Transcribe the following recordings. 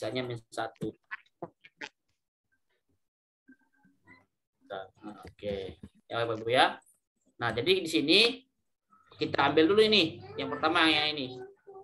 sisanya min 1. Nah, oke. Ya Bapak Ibu ya. Nah, jadi di sini kita ambil dulu ini. Yang pertama yang ini.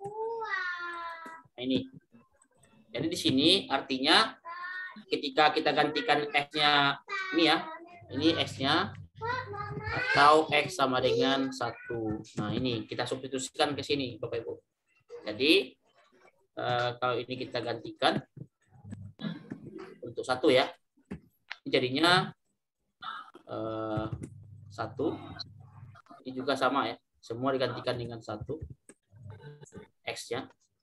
Nah, ini. Jadi di sini artinya ketika kita gantikan X-nya ini ya. Ini X-nya atau X sama dengan 1. Nah, ini kita substitusikan ke sini Bapak Ibu. Jadi kalau ini kita gantikan untuk 1 ya. Ini jadinya 1. Ini juga sama ya. Semua digantikan dengan 1. X-nya.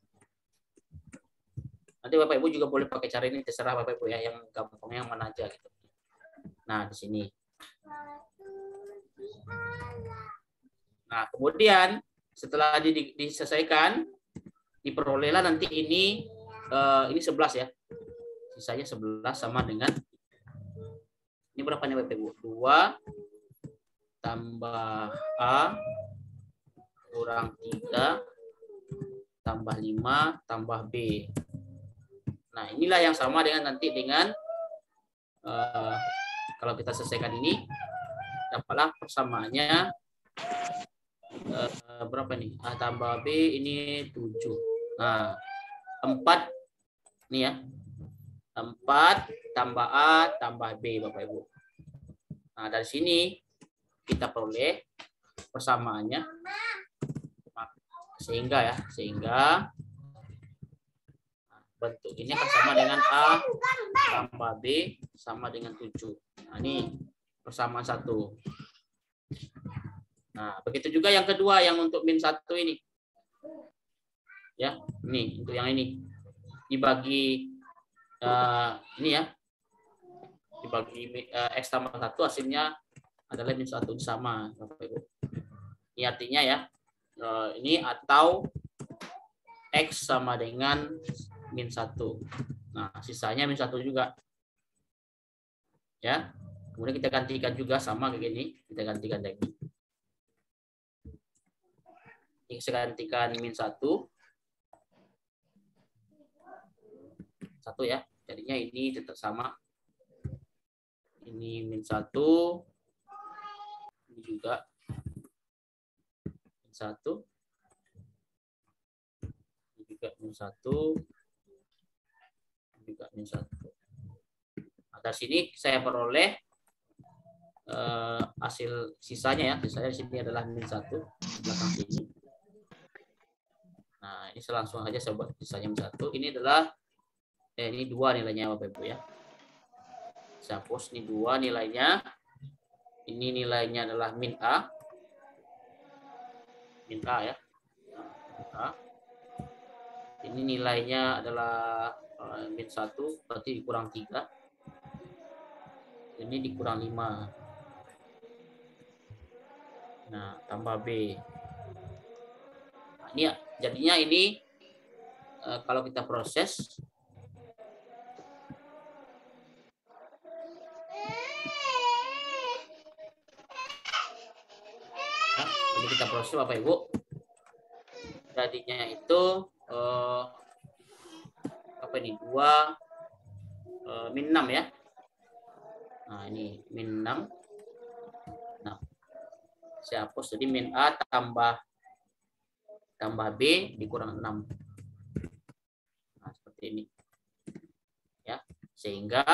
Nanti Bapak Ibu juga boleh pakai cara ini, terserah Bapak Ibu ya, yang gampang yang mana aja gitu. Nah, di sini. Nah, kemudian setelah diselesaikan, diperolehlah nanti ini 11 ya. Sisanya 11 sama dengan ini berapa nih Bapak Ibu? 2 tambah A kurang 3 tambah 5 tambah B. Nah, inilah yang sama dengan nanti dengan kalau kita selesaikan ini, dapatlah persamaannya berapa nih? A tambah B ini 7. Nah, 4 nih ya. 4 tambah A tambah B Bapak Ibu. Nah, dari sini kita peroleh persamaannya. Sehingga bentuk ini akan sama dengan A tambah B sama dengan 7. Nah, ini persamaan 1. Nah, begitu juga yang kedua yang untuk min 1 ini. Ya, ini untuk yang ini. Dibagi ini ya. Dibagi X tambah 1 hasilnya adalah min 1 sama Bapak Ibu. Ini artinya ya, ini atau X sama dengan min 1. Nah, sisanya min 1 juga. Ya. Kemudian kita gantikan juga sama kayak gini, kita gantikan lagi. Ini saya gantikan min 1. 1 ya. Jadinya ini tetap sama. Ini min 1. Ini juga min 1. Ini juga min 1. Ini juga min 1. Nah, dari sini saya peroleh hasil sisanya ya. Sisanya di sini adalah min 1 belakang sini. Nah, ini langsung aja saya buat sisanya min 1. Ini adalah ini 2 nilainya Bapak Ibu ya. Saya hapus ini 2 nilainya. Ini nilainya adalah min A. Min A ya. Min A. Ini nilainya adalah min 1, berarti dikurang 3. Ini dikurang 5. Nah, tambah B. Nah, ini ya, jadinya ini kalau kita proses ini kita proses Bapak Ibu. Jadinya itu apa ini? 2 min 6 ya. Nah, ini min 6. Nah, saya hapus jadi min A tambah B dikurang 6. Nah, seperti ini. Ya, sehingga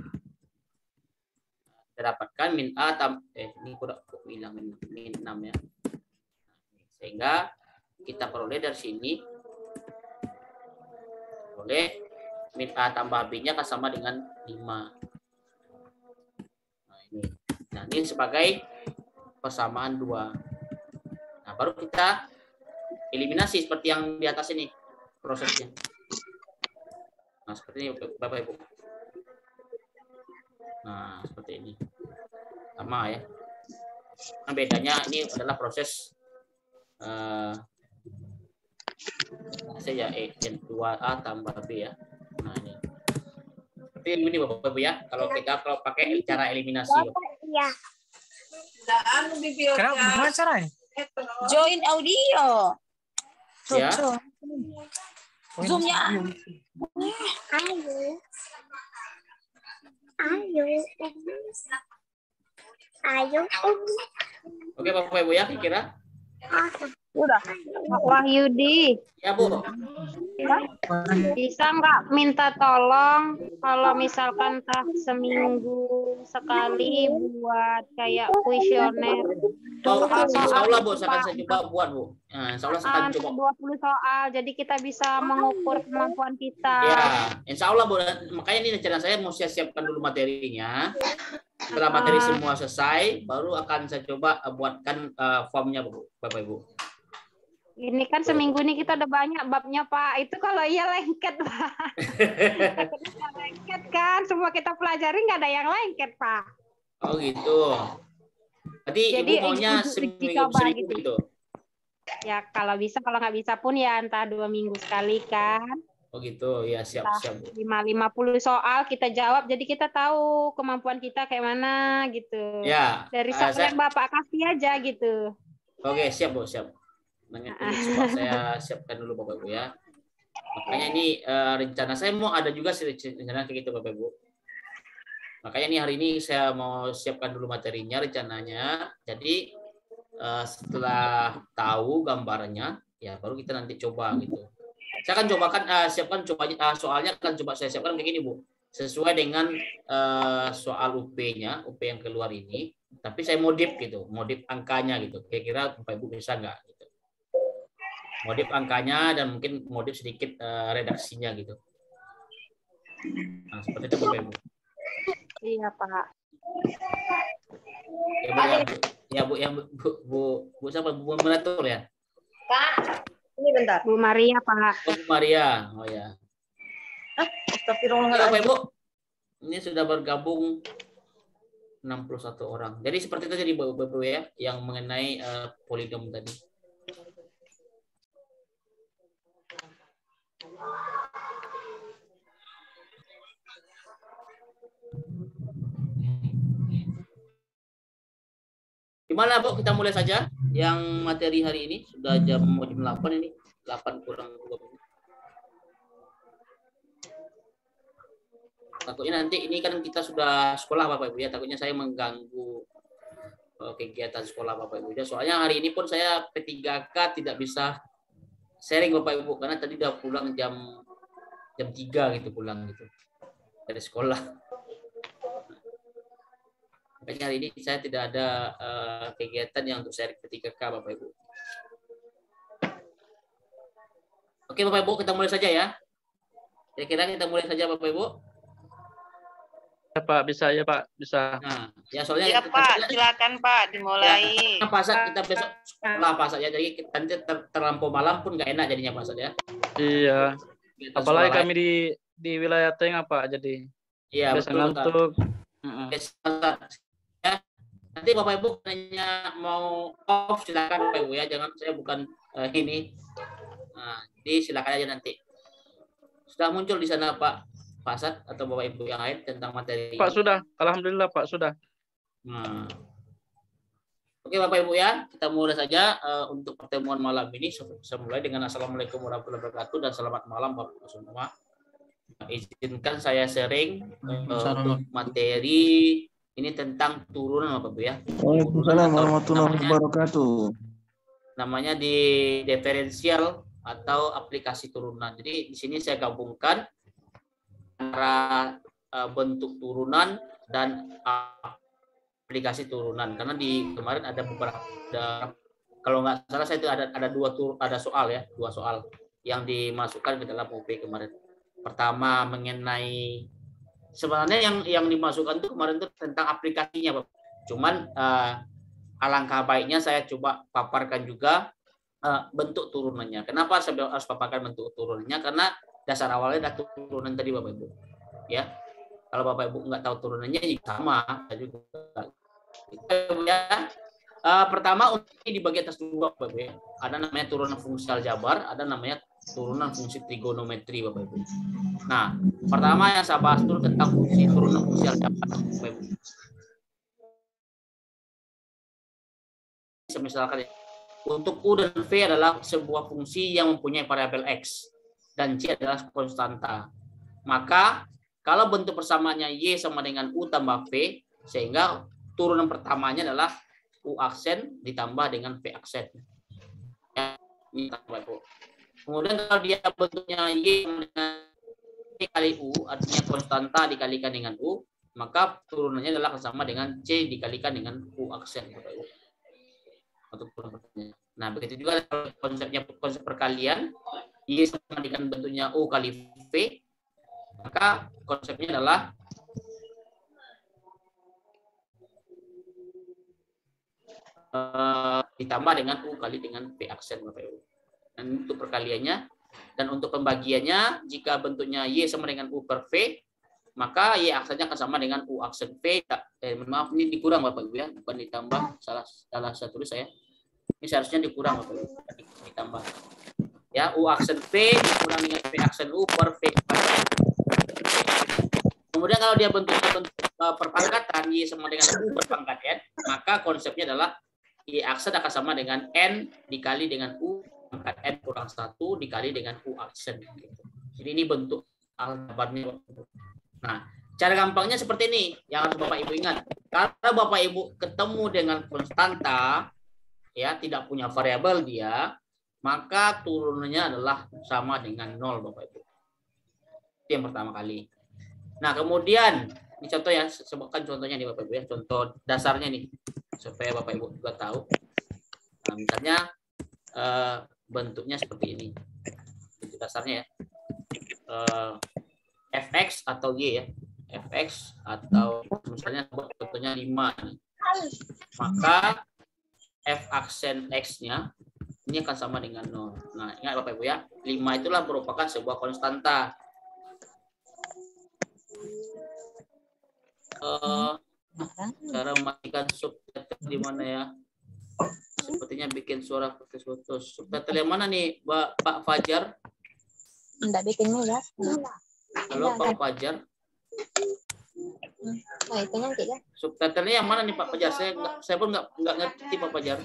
kita dapatkan min A ini kurang bilang min 6 ya. Sehingga kita peroleh dari sini oleh min A tambah B-nya akan sama dengan 5. Nah, ini sebagai persamaan 2. Nah, baru kita eliminasi seperti yang di atas ini prosesnya. Nah, seperti ini Bapak Ibu. Nah, seperti ini. Sama ya. Nah, bedanya ini adalah proses saya N2A tambah B ya. Nah, ini. Seperti ini Bapak Ibu ya. Kalau pakai cara eliminasi. Iya. Kenapa? Gimana caranya? Join audio. Ya. Zoom-nya Oke Bapak Ibu ya, kira? Udah. Pak Wahyudi, Ya Bu. bisa nggak minta tolong kalau misalkan seminggu sekali buat kayak kuesioner Oh, insya Allah Bu, gitu, akan Pak. saya coba buat Bu. Nah, insya Allah saya akan coba. 20 soal, jadi kita bisa mengukur kemampuan kita. Ya, insya Allah Bu. Makanya ini rencana saya mau saya siapkan dulu materinya. Setelah materi semua selesai, baru akan saya coba buatkan formnya Bu, Bapak Ibu. Ini kan seminggu ini kita udah banyak babnya Pak. Itu kalau iya lengket Pak. Takutnya lengket kan. Semua kita pelajari nggak ada yang lengket Pak. Oh gitu. Berarti Jadi, Ibu maunya seminggu gitu. Ya kalau bisa, kalau nggak bisa pun ya entah 2 minggu sekali kan. Oh gitu, ya siap. 50 soal kita jawab, jadi kita tahu kemampuan kita kayak mana gitu. Ya. Dari soal yang Bapak kasih aja gitu. Oke, siap Bu, siap. Coba saya siapkan dulu Bapak Ibu ya. Makanya ini rencana saya mau ada juga sih rencana kayak gitu Bapak Ibu. Makanya ini hari ini saya mau siapkan dulu materinya rencananya. Jadi setelah tahu gambarnya, ya baru kita nanti coba gitu. Saya akan cobakan siapkan soalnya akan coba saya siapkan kayak gini Bu. Sesuai dengan soal UP-nya, UP yang keluar ini, tapi saya modif gitu, modif angkanya gitu. Kira-kira Bapak Ibu bisa nggak gitu. Modif angkanya dan mungkin modif sedikit redaksinya gitu. Nah, seperti itu Bapak Ibu. Iya Pak. Ya Bu, Bu siapa? Bu Meratur ya? Kak, ini bentar. Bu Maria Pak. Oh, Bu Maria. Oh ya. Astagfirullahaladzim. Bapak Ibu, ini sudah bergabung 61 orang. Jadi seperti itu jadi Bapak Ibu ya, yang mengenai poligam tadi. Gimana Bu, kita mulai saja yang materi hari ini. Sudah jam 8 ini, 8 kurang 2 menit. Takutnya nanti ini kan kita sudah sekolah Bapak Ibu ya, takutnya saya mengganggu kegiatan sekolah Bapak Ibu ya. Soalnya hari ini pun saya P3K tidak bisa sharing Bapak Ibu karena tadi udah pulang jam 3 gitu pulang gitu dari sekolah. Makanya hari ini saya tidak ada kegiatan yang untuk sharing P3K Bapak Ibu. Oke Bapak Ibu, kita mulai saja ya. Kira-kira kita mulai saja Bapak Ibu. Ya Pak, bisa ya Pak, bisa. Nah, ya soalnya Ya Pak, silakan Pak, dimulai. Ya, Pak kita besok sekolah Pak ya, jadi nanti terlampau malam pun nggak enak jadinya Pak ya. Iya. Apalagi kami di wilayah tengah Pak, jadi iya, biasa betul, ngantuk. Ya, nanti Bapak Ibu hanya mau off silakan Bapak Ibu ya, jangan saya bukan ini. Nah, jadi silakan aja nanti. Sudah muncul di sana Pak Fasad atau Bapak Ibu yang lain tentang materi Pak ini? Sudah, alhamdulillah Pak sudah. Nah. Oke Bapak Ibu ya, kita mulai saja untuk pertemuan malam ini. Saya mulai dengan Assalamualaikum warahmatullahi wabarakatuh dan selamat malam Bapak Ibu semua. Izinkan saya sharing untuk materi ini tentang turunan Bapak Ibu ya. Waalaikumsalam warahmatullahi wabarakatuh. Namanya di diferensial atau aplikasi turunan. Jadi di sini saya gabungkan antara bentuk turunan dan aplikasi turunan, karena di kemarin ada beberapa, kalau nggak salah saya itu ada dua soal yang dimasukkan ke dalam UP kemarin. Pertama mengenai sebenarnya yang dimasukkan itu kemarin itu tentang aplikasinya Bapak. Cuman alangkah baiknya saya coba paparkan juga bentuk turunannya. Kenapa saya harus paparkan bentuk turunannya? Karena dasar awalnya ada turunan tadi Bapak Ibu. Ya. Kalau Bapak Ibu nggak tahu turunannya sama juga. Ya. Pertama untuk di bagian atas dua Bapak Ibu ya. Ada namanya turunan fungsi aljabar, ada namanya turunan fungsi trigonometri Bapak Ibu. Nah, pertama yang saya bahas dulu tentang turunan fungsi aljabar Bapak Ibu. Misalkan untuk U dan V adalah sebuah fungsi yang mempunyai variabel X dan C adalah konstanta. Maka kalau bentuk persamaannya Y sama dengan U tambah V, sehingga turunan pertamanya adalah U aksen ditambah dengan V aksen. Ya, ini tambah Bu. Kemudian kalau dia bentuknya Y sama dengan C kali U, artinya konstanta dikalikan dengan U, maka turunannya adalah sama dengan C dikalikan dengan U aksen. Untuk turunan pertamanya. Nah, begitu juga konsepnya, konsep perkalian, Y sama dengan bentuknya U kali V, maka konsepnya adalah ditambah dengan U kali dengan V aksen Bapak Ibu. Dan untuk perkaliannya, dan untuk pembagiannya, jika bentuknya Y sama dengan U per V, maka Y aksennya akan sama dengan U aksen V. Maaf, ini dikurang Bapak Ibu ya, bukan ditambah, salah saya tulis saya. Ini seharusnya dikurang Bapak Ibu, ditambah. Ya, U aksen V dikurang dengan V aksen U per V. Kemudian kalau dia bentuk perpangkatan Y sama dengan U berpangkat N, maka konsepnya adalah Y aksen akan sama dengan N dikali dengan U pangkat N kurang 1 dikali dengan U aksen. Jadi ini bentuk aljabarnya. Nah, cara gampangnya seperti ini yang harus Bapak Ibu ingat. Karena Bapak Ibu ketemu dengan konstanta, ya tidak punya variabel dia, maka turunannya adalah sama dengan 0 Bapak Ibu. Itu yang pertama kali. Nah, kemudian ini contoh ya, sebutkan contohnya nih Bapak Ibu ya, contoh dasarnya nih supaya Bapak Ibu juga tahu. Nah, misalnya bentuknya seperti ini. Bentuk dasarnya ya. Fx atau Y ya. Fx atau misalnya contohnya 5 nih. Maka F aksen X-nya ini akan sama dengan 0. Nah, ingat Bapak Ibu ya, 5 itulah merupakan sebuah konstanta. Cara mematikan subtitle di mana ya? Sepertinya bikin suara putus-putus. Subtitle yang mana nih, Pak Fajar? Enggak bikin ya. Halo Pak Fajar. Nah, itu nanti ya. Subtitlenya yang mana nih Pak Fajar? Saya pun nggak ngerti Pak Fajar.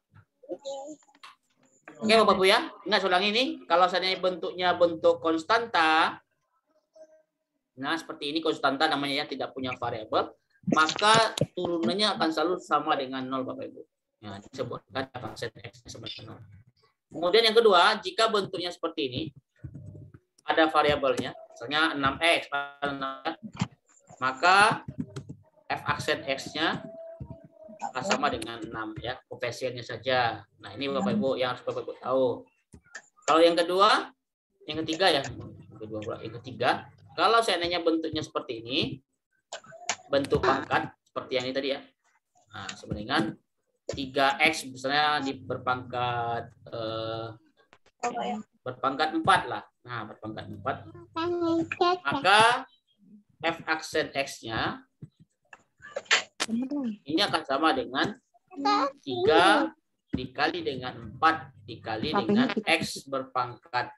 Oke Bapak Ibu ya, ingat ulang ini. Kalau seandainya bentuknya bentuk konstanta, nah seperti ini konstanta namanya ya, tidak punya variabel, maka turunannya akan selalu sama dengan 0 Bapak Ibu. Nah, disebutkan aksen X sama dengan 0. Kemudian yang kedua, jika bentuknya seperti ini, ada variabelnya, misalnya 6X, maka F aksen X-nya akan sama dengan 6 ya, koefisiennya saja. Nah, ini Bapak Ibu yang harus Bapak Ibu tahu. Kalau yang kedua, yang ketiga ya, yang ketiga, kalau seandainya bentuknya seperti ini, bentuk pangkat seperti yang ini tadi ya. Nah, sama dengan 3X misalnya berpangkat 4 lah. Nah, berpangkat 4. Maka F aksen X-nya ini akan sama dengan 3 dikali dengan 4 dikali dengan X berpangkat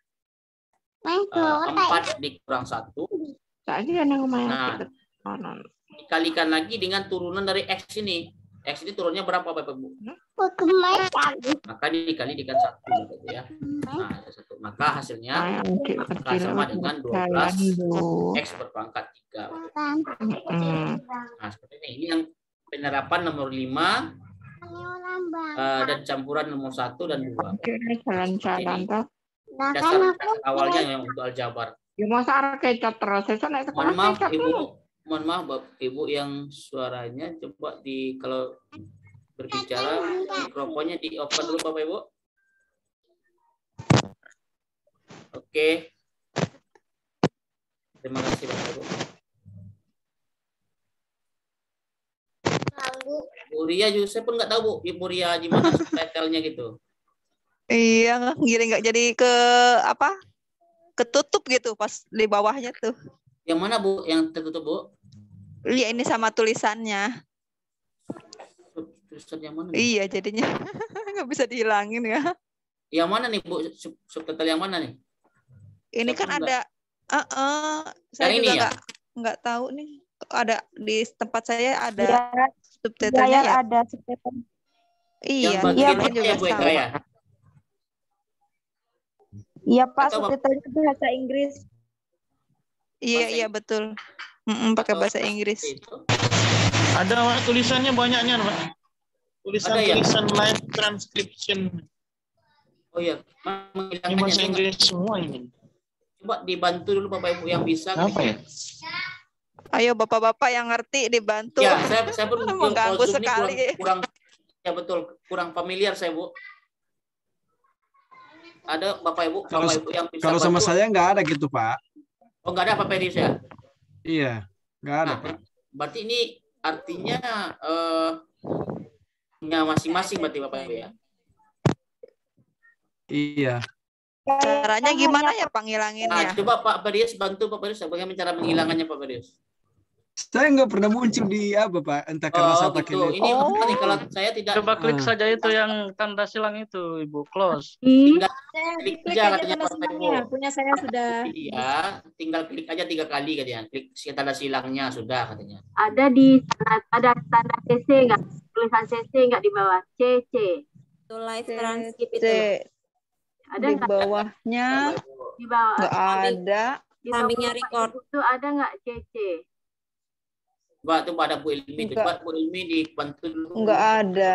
4 dikurang 1. Nah, dikalikan lagi dengan turunan dari X ini. X ini turunnya berapa Bapak Ibu? Maka dikali dengan 1 ya. Nah, 1. Maka hasilnya akan sama dengan 12 X berpangkat 3. Nah, seperti ini. Ini yang penerapan nomor 5 dan campuran nomor 1 dan 2. Dasar awalnya yang untuk aljabar. Mohon maaf Ibu. Mohon maaf Bapak Ibu yang suaranya coba kalau berbicara mikrofonnya di off dulu Bapak Ibu. Oke. Terima kasih Bapak Ibu. Bu Ria saya pun nggak tahu Bu, Ibu Ria gimana subtitlenya gitu. Iya, nggak jadi ketutup gitu pas di bawahnya tuh. Yang mana Bu? Yang tertutup Bu? Iya, ini sama tulisannya. Tulisan yang mana? Iya, jadinya nggak bisa dihilangin ya. Yang mana nih Bu? Subtitle yang mana nih? Ini kan ada. Saya yang juga ini ya? nggak tahu nih. Ada di tempat saya ada subtitlenya ya. Ada subtitle. Iya, yang kan juga Bu Eka sama. ya? Iya Pak, Atau subtitlenya bahasa Inggris. Iya betul. Pakai bahasa Inggris. Itu. Ada Pak, tulisannya banyaknya Pak. Tulisan live transcription. Oh iya, Ini bahasa menghilangkannya. Inggris semua ini. Coba dibantu dulu Bapak Ibu yang bisa. Apa ya? Ayo bapak-bapak yang ngerti dibantu. Ya, saya pun mengganggu sekali. kurang ya betul, kurang familiar saya, Bu. Ada Bapak Ibu yang bisa Kalau sama bantu? saya nggak ada gitu, Pak. Oh, nggak ada Pak Perius ya? Iya, nggak ada, Nah, Pak. berarti ini artinya punya masing-masing berarti Bapak Ibu ya? Iya. Caranya gimana ya Pak Nah, ngilanginnya? coba Pak Perius bantu Pak Perius bagaimana cara menghilangannya Pak Perius? Saya nggak pernah muncul di apa, Pak? Entah karena saya pakai gitu. Ini nih, kalau saya tidak Coba klik saja itu yang tanda silang itu, Ibu. Close. tinggal Klik klik aja aja katanya tanda Bapak Ibu. silangnya. Punya saya sudah. Iya, tinggal klik aja 3 kali katanya. Klik tanda silangnya sudah katanya. Ada di ada tanda CC nggak? Tulisan CC nggak di bawah? CC. Itu live transcript C, itu. Ada di nggak bawahnya Bapak Ibu. di bawah? nggak ada. Di bawah Sampingnya record. itu ada nggak CC? Coba tuh ada Bu Ilmi, Enggak. coba Bu Ilmi dibantu dulu. Nggak ada.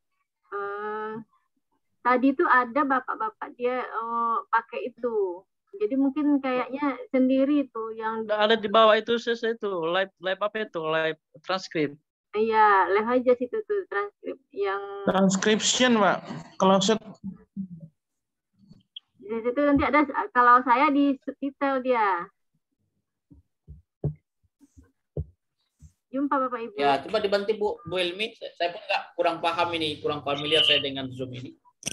Tadi tuh ada bapak-bapak dia pakai itu. Jadi mungkin kayaknya sendiri tuh yang Ada di bawah itu CC itu, live apa itu? Live transcript. iya, live aja situ tuh transkrip yang Transcription Pak. Kalau set di situ nanti ada kalau saya di subtitle dia. Jumpa Bapak Ibu. Ya, coba dibantu Bu Ilmi. Saya pun kurang paham ini, kurang familiar saya dengan Zoom ini.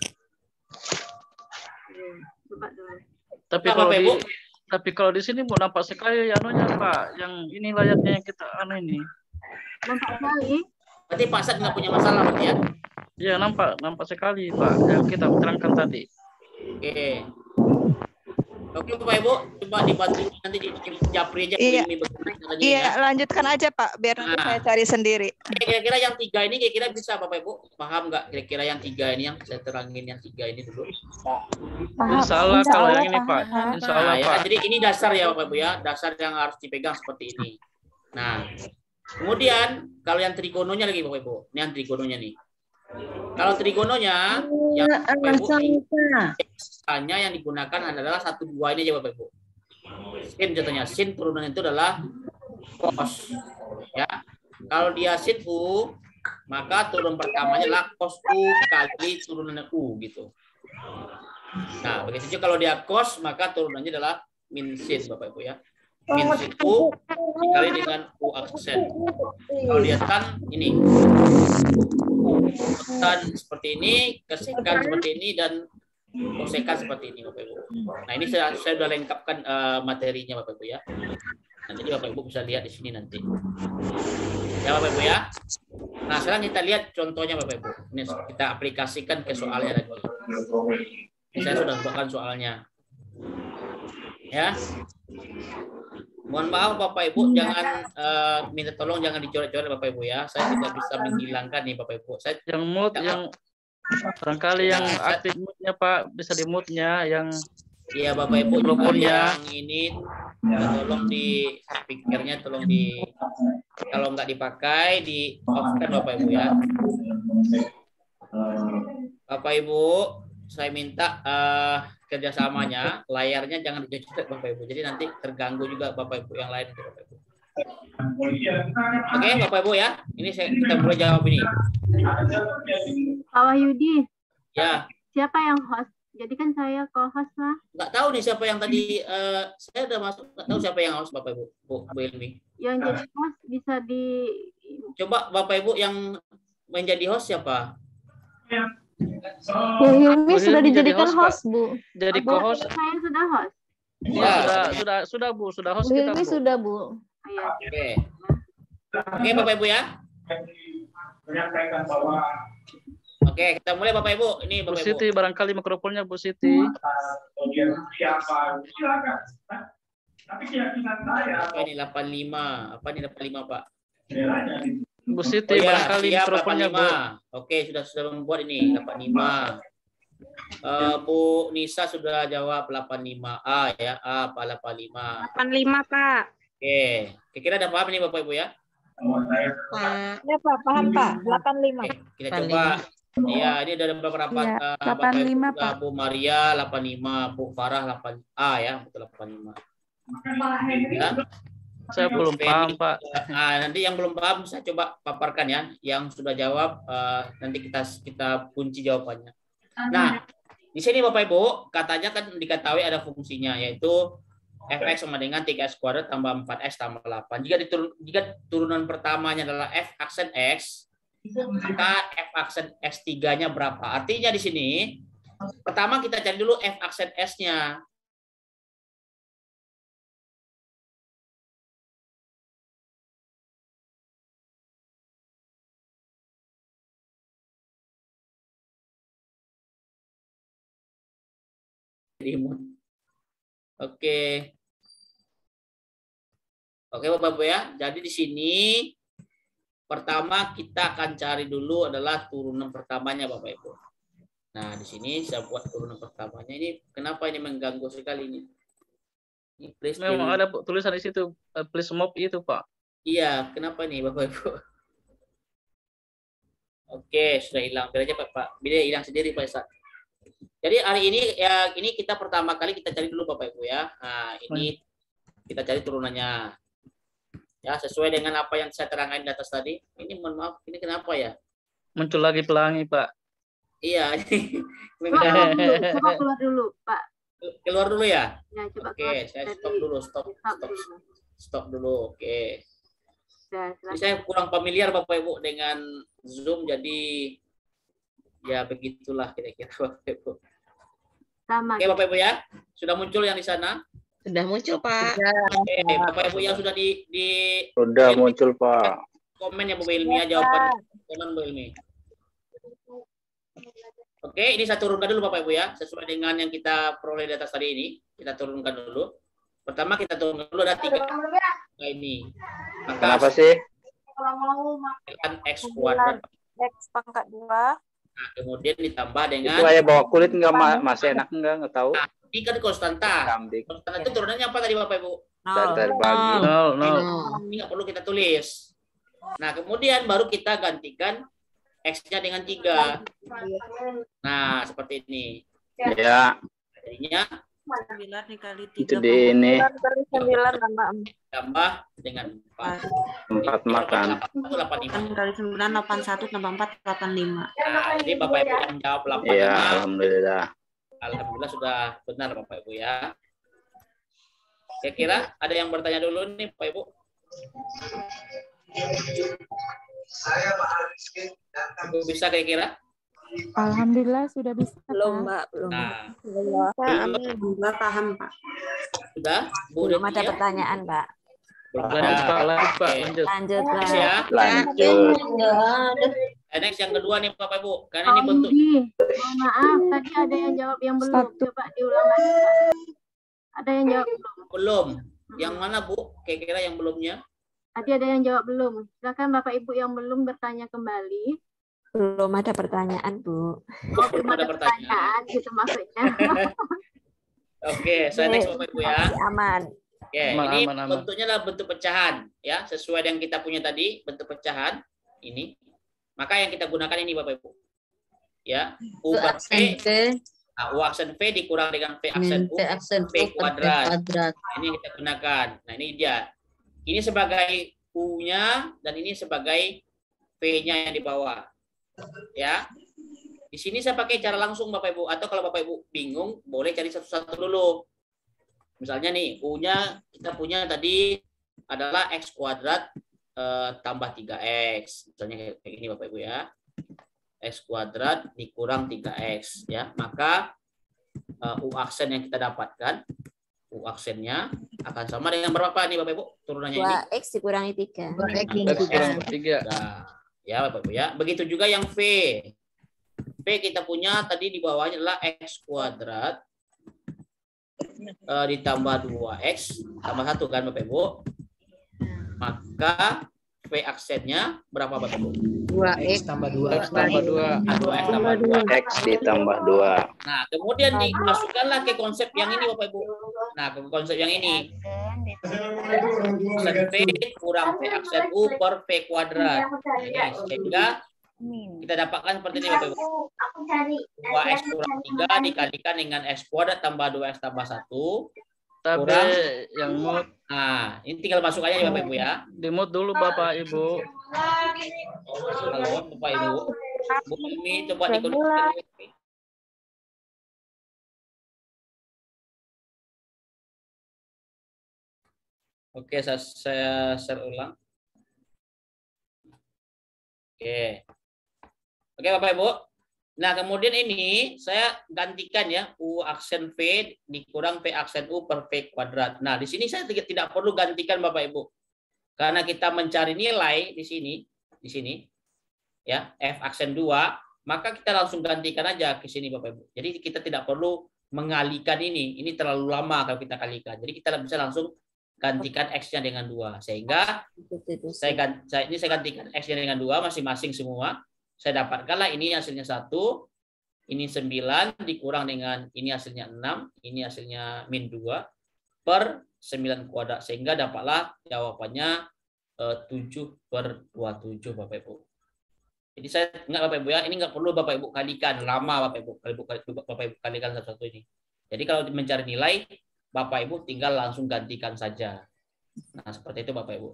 Coba dulu. Tapi Nah, kalau Bapak di Ibu. tapi kalau di sini Bu nampak sekali anunya Pak, yang ini layarnya yang kita anu ini. Nampak sekali. Berarti Pak Sat nggak punya masalah berarti ya? Iya nampak sekali Pak, yang kita terangkan tadi. Oke. Oke Bapak Ibu, coba dibantu nanti di japri aja Bu Iya. Ilmi bagaimana caranya Iya, ya. lanjutkan aja Pak, biar nanti Nah. saya cari sendiri. Kira-kira yang 3 ini kira-kira bisa Bapak Ibu paham nggak? Kira-kira yang 3 ini yang saya terangin yang 3 ini dulu. Insya Allah kalau yang ini Pak, Insya Allah Nah, ya, Pak. jadi ini dasar ya Bapak Ibu ya, dasar yang harus dipegang seperti ini. Nah, kemudian kalau yang trigononya lagi Bapak Ibu, ini yang trigononya nih. Kalau trigononya yang Bapak Ibu hanya yang digunakan adalah 1, 2 ini aja Bapak Ibu. Sin contohnya, sin turunan itu adalah cos. Ya. Kalau dia sin U, maka turun pertamanya adalah cos U kali turunan U gitu. Nah, begitu juga kalau dia cos, maka turunannya adalah min sin Bapak Ibu ya. Min sin U dikali dengan U aksen. Kalau dia tan ini. Tan seperti ini, kesekan seperti ini, dan kosekan seperti ini Bapak Ibu. Nah, ini saya sudah lengkapkan materinya Bapak Ibu ya. Nanti Bapak Ibu bisa lihat di sini nanti. Ya Bapak Ibu ya. Nah, sekarang kita lihat contohnya Bapak Ibu. Ini kita aplikasikan ke soalnya lagi. Ini saya sudah buatkan soalnya. Ya. Mohon maaf Bapak Ibu, jangan minta tolong jangan dicoret-coret Bapak Ibu ya. Saya tidak bisa menghilangkan nih Bapak Ibu. Saya Yang mute yang barangkali yang aktif mute-nya Pak bisa di mute-nya yang iya Bapak Ibu juga Mikrofonnya. yang ini tolong di speakernya tolong di kalau nggak dipakai di off kan Bapak Ibu ya. Bapak Ibu saya minta kerjasamanya layarnya jangan dicoret Bapak Ibu. Jadi nanti terganggu juga Bapak Ibu yang lain Bapak Ibu. Oke Bapak Ibu ya. Ini kita mulai jawab ini. Pak Wahyudi, Ya. siapa yang host? Jadi kan saya co-host lah. Nggak tahu nih siapa yang tadi saya udah masuk nggak tahu siapa yang host Bapak Ibu Bu Ilmi. Yang jadi host bisa di Coba Bapak Ibu yang menjadi host siapa? Bu Hilmi sudah jadi dijadikan host, host, Bu. jadi co-host. saya sudah host. Ya, sudah Bu, sudah host Bu kita Hilmi Bu. sudah, Bu. Oh, iya. Oke. Oke Bapak Ibu ya. Oke, kita mulai Bapak Ibu. Ini Bu Bapak Ibu. Siti barangkali mikrofonnya Bu Siti. Apa ini 85? Apa ini 85 Pak? Bu Siti Oh, ya, barangkali siap, mikrofonnya Bu. 85. Oke, sudah membuat ini 85. Bu Nisa sudah jawab 85A ya. A apa 85. 85, Pak. Oke. Kira-kira ada paham nih Bapak Ibu ya? Pak. Ya, Pak. Paham, Pak. 85. Oke, kita coba. Iya, ini ada beberapa Iya, Bapak Ibu 85, juga. Pak. Bu Maria 85, Bu Farah 8A ya, betul 85. Ya. Saya belum paham, Pak. Nah, nanti yang belum paham saya coba paparkan ya. Yang sudah jawab nanti kita kunci jawabannya. Nah, di sini Bapak Ibu katanya kan diketahui ada fungsinya yaitu fx sama dengan 3x kuadrat tambah 4x tambah 8. Jika turunan pertamanya adalah f aksen x, maka f aksen x3-nya berapa? Artinya di sini pertama kita cari dulu f aksen s-nya. Oke. Oke Bapak Ibu ya. Jadi di sini pertama kita akan cari dulu adalah turunan pertamanya Bapak Ibu. Nah, di sini saya buat turunan pertamanya ini kenapa ini mengganggu sekali ini? Ini please Memang ada tulisan di situ please move itu, Pak. Iya, kenapa nih Bapak Ibu? Oke, sudah hilang. Biar aja Pak. Bila hilang sendiri Pak Isa. Jadi hari ini ya ini kita pertama kali kita cari dulu Bapak Ibu ya. Nah, ini kita cari turunannya. Ya, sesuai dengan apa yang saya terangkan di atas tadi. Ini mohon maaf, ini kenapa ya? Muncul lagi pelangi, Pak. Iya, ini Coba keluar dulu, Pak. keluar dulu ya. Ya, coba Oke, keluar. saya stop dulu, stop dulu. Oke. Ini saya kurang familiar Bapak Ibu dengan Zoom, jadi ya begitulah kira-kira Bapak Ibu. Sama. Oke Bapak Ibu ya, sudah muncul yang di sana. Sudah muncul, Pak. Oke, Bapak Ibu yang sudah di Sudah muncul, Pak. komen ya Bu Ilmi ya, jawaban komen Bu Ilmi. Oke, ini saya turunkan dulu Bapak Ibu ya, sesuai dengan yang kita peroleh di atas tadi ini. Kita turunkan dulu. Pertama kita turunkan dulu ada 3 ini. Maka Kenapa sih? kan x kuadrat. X pangkat 2. Nah, kemudian ditambah dengan Itu ayah bawa kulit masih enak nggak tahu? ini kan konstanta. Kambing. Konstanta itu turunannya apa tadi Bapak Ibu? Dan terbagi. Nol. Ini nggak perlu kita tulis. Nah, kemudian baru kita gantikan X-nya dengan 3. Nah, seperti ini. Ya, Jadinya 9 dikali 3. itu di ini 9 tambah tambah dengan 4. 4 makan. 85. Kali 9, 81 tambah 4, 85. Nah, jadi Bapak Ibu yang jawab 85. Iya, alhamdulillah. Alhamdulillah sudah benar Bapak Ibu ya. Kira-kira ada yang bertanya dulu nih Bapak Ibu? Ibu bisa kira-kira? Alhamdulillah sudah bisa. Belum, Mbak. Belum. Nah, Mbak paham, Pak. sudah? Bu Belum ada Devi ya? pertanyaan, Mbak. Lanjut, Pak. Lanjut, Pak. Lanjut. Lanjut, Next Pak. ya. Lanjut. Next yang kedua nih Bapak Ibu. Karena ini bentuk Mohon maaf, tadi ada yang jawab yang belum. Coba diulang lagi, Pak. Ada yang jawab belum? belum. Yang mana Bu? Kira-kira yang belumnya? Tadi ada yang jawab belum. Silakan Bapak Ibu yang belum bertanya kembali. Belum ada pertanyaan, Bu. Oh, belum ada pertanyaan. Gitu maksudnya. Oke, saya next Bapak Ibu ya. Masih aman. Oke, Aman, ini aman. bentuknya adalah bentuk pecahan ya, sesuai dengan kita punya tadi, bentuk pecahan ini. Maka yang kita gunakan ini Bapak Ibu. Ya, U per V, U aksen V dikurang dengan V aksen U, V kuadrat. Nah, ini yang kita gunakan. Nah, ini dia. Ini sebagai U-nya dan ini sebagai V-nya yang di bawah. Ya. Di sini saya pakai cara langsung Bapak Ibu, atau kalau Bapak Ibu bingung boleh cari satu-satu dulu. Misalnya nih, U-nya kita punya tadi adalah X kuadrat tambah 3X. Misalnya kayak gini Bapak Ibu ya. X kuadrat dikurang 3X ya. Maka U aksen yang kita dapatkan, U aksennya akan sama dengan berapa nih Bapak Ibu? Turunannya ini. 2X dikurangi 3. X kurang 3. Nah, ya Bapak Ibu ya. Begitu juga yang V. V kita punya tadi di bawahnya adalah X kuadrat ditambah 2X tambah 1 kan Bapak Ibu. Maka V V aksennya berapa Bapak Ibu? 2X. X tambah 2. 2X tambah 2. X ditambah 2. Nah, kemudian dimasukkanlah ke konsep yang ini Bapak Ibu. Nah, ke konsep yang ini. Aksen V kurang V aksen U per V kuadrat. Nah, ini sehingga kita dapatkan seperti ini Bapak Ibu. 2X kurang 3 dikalikan dengan X kuadrat tambah 2X tambah 1. Tapi Kurang. yang mod Nah, ini tinggal masuk aja ya Bapak Ibu ya. di mod dulu Bapak Ibu. Halo Bapak Ibu. Bu Umi coba dikonfirmasi. Oke, saya share ulang. Oke. Oke Bapak Ibu. Nah, kemudian ini saya gantikan ya U aksen V dikurang V aksen U per V kuadrat. Nah, di sini saya tidak perlu gantikan Bapak Ibu. Karena kita mencari nilai di sini ya, F aksen 2, maka kita langsung gantikan aja ke sini Bapak Ibu. Jadi kita tidak perlu mengalikan ini. Ini terlalu lama kalau kita kalikan. Jadi kita bisa langsung gantikan X-nya dengan 2. Sehingga saya gantikan X-nya dengan 2 masing-masing semua. Saya dapatkanlah ini hasilnya 1, ini 9 dikurang dengan ini hasilnya 6, ini hasilnya min 2 per 9 kuadrat. Sehingga dapatlah jawabannya 7/27 Bapak Ibu. Jadi saya ingat Bapak Ibu ya, ini nggak perlu Bapak Ibu kalikan, lama Bapak Ibu, Bapak Ibu kalikan satu-satu ini. Jadi kalau mencari nilai, Bapak Ibu tinggal langsung gantikan saja. Nah, seperti itu Bapak Ibu.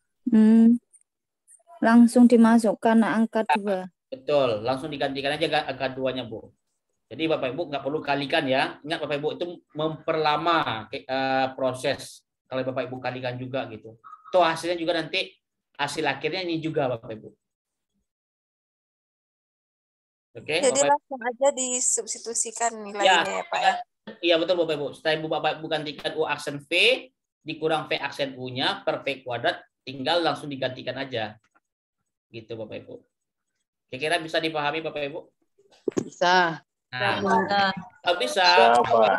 Langsung dimasukkan angka 2. Betul, langsung digantikan aja angka 2-nya, Bu. Jadi Bapak Ibu nggak perlu kalikan ya. Ingat Bapak Ibu itu memperlama proses kalau Bapak Ibu kalikan juga gitu. Toh hasilnya juga nanti hasil akhirnya ini juga Bapak Ibu. Oke, Jadi Bapak langsung aja disubstitusikan nilainya ya Pak ya. Iya betul Bapak Ibu. Setelah Bapak Ibu gantikan U aksen V dikurang V aksen U-nya per V kuadrat, tinggal langsung digantikan aja. Gitu Bapak Ibu. Kira-kira bisa dipahami Bapak Ibu? Bisa. Nah, kalau bisa,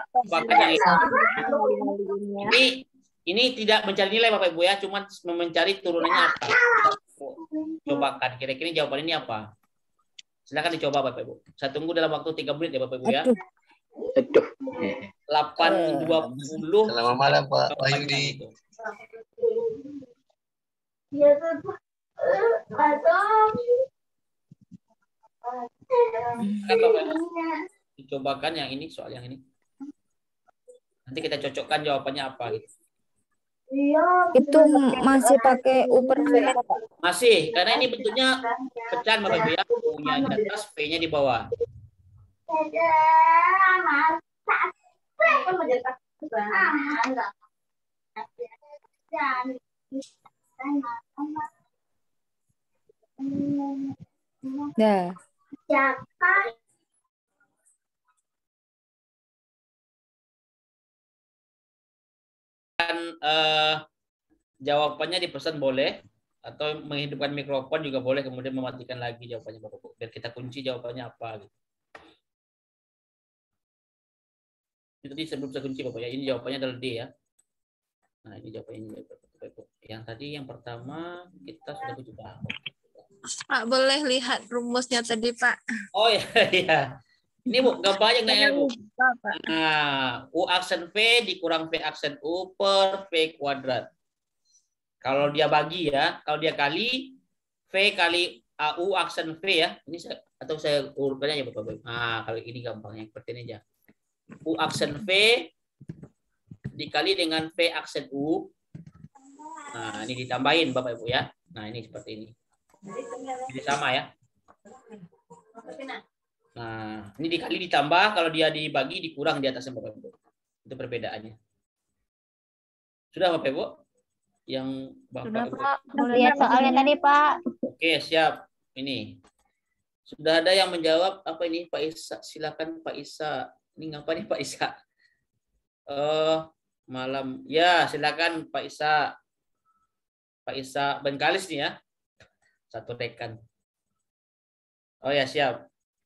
ini tidak mencari nilai Bapak Ibu ya, cuma mencari turunannya apa. Cobakan kira-kira jawaban ini apa? Silakan dicoba Bapak Ibu. Saya tunggu dalam waktu 3 menit ya Bapak Ibu ya. 8:20. Selamat malam Pak Wahyudi. Dicobakan yang ini, soal yang ini. Nanti kita cocokkan jawabannya apa gitu. Itu masih pakai U per V. Masih, karena ini bentuknya pecahan Bapak Ibu ya. U-nya di atas, V-nya di bawah. Nah, jawabannya dipesan boleh, atau menghidupkan mikrofon juga boleh, kemudian mematikan lagi jawabannya Bapak Ibu. Biar kita kunci jawabannya apa gitu. Itu tadi sebelum saya kunci Bapak ya, ini jawabannya adalah D ya. Nah ini jawabannya Bapak Ibu. Yang tadi yang pertama kita sudah kunci Pak. Pak boleh lihat rumusnya tadi Pak. Oh iya iya. Ini Bu, gampang nanya Bu. Nah, U aksen V dikurang V aksen U per V kuadrat. Kalau dia bagi ya, kalau dia kali V kali AU aksen V ya. Ini saya urutkannya ya Bapak Ibu. Nah, kalau ini gampang yang seperti ini aja. U aksen V dikali dengan V aksen U. Nah, ini ditambahin Bapak Ibu ya. Nah, ini seperti ini. Ini sama ya. Nah, ini dikali ditambah, kalau dia dibagi dikurang di atasnya Bapak Ibu. Itu perbedaannya. Sudah Bapak Ibu? Yang Bapak Ibu. Lihat soalnya tadi Pak. Oke, siap. Ini. Sudah ada yang menjawab apa ini Pak Isa? Silakan Pak Isa. Ini ngapa nih Pak Isa? Malam. Ya, silakan Pak Isa. Pak Isa Bengkalis nih ya. Satu rekan. Oh ya, siap.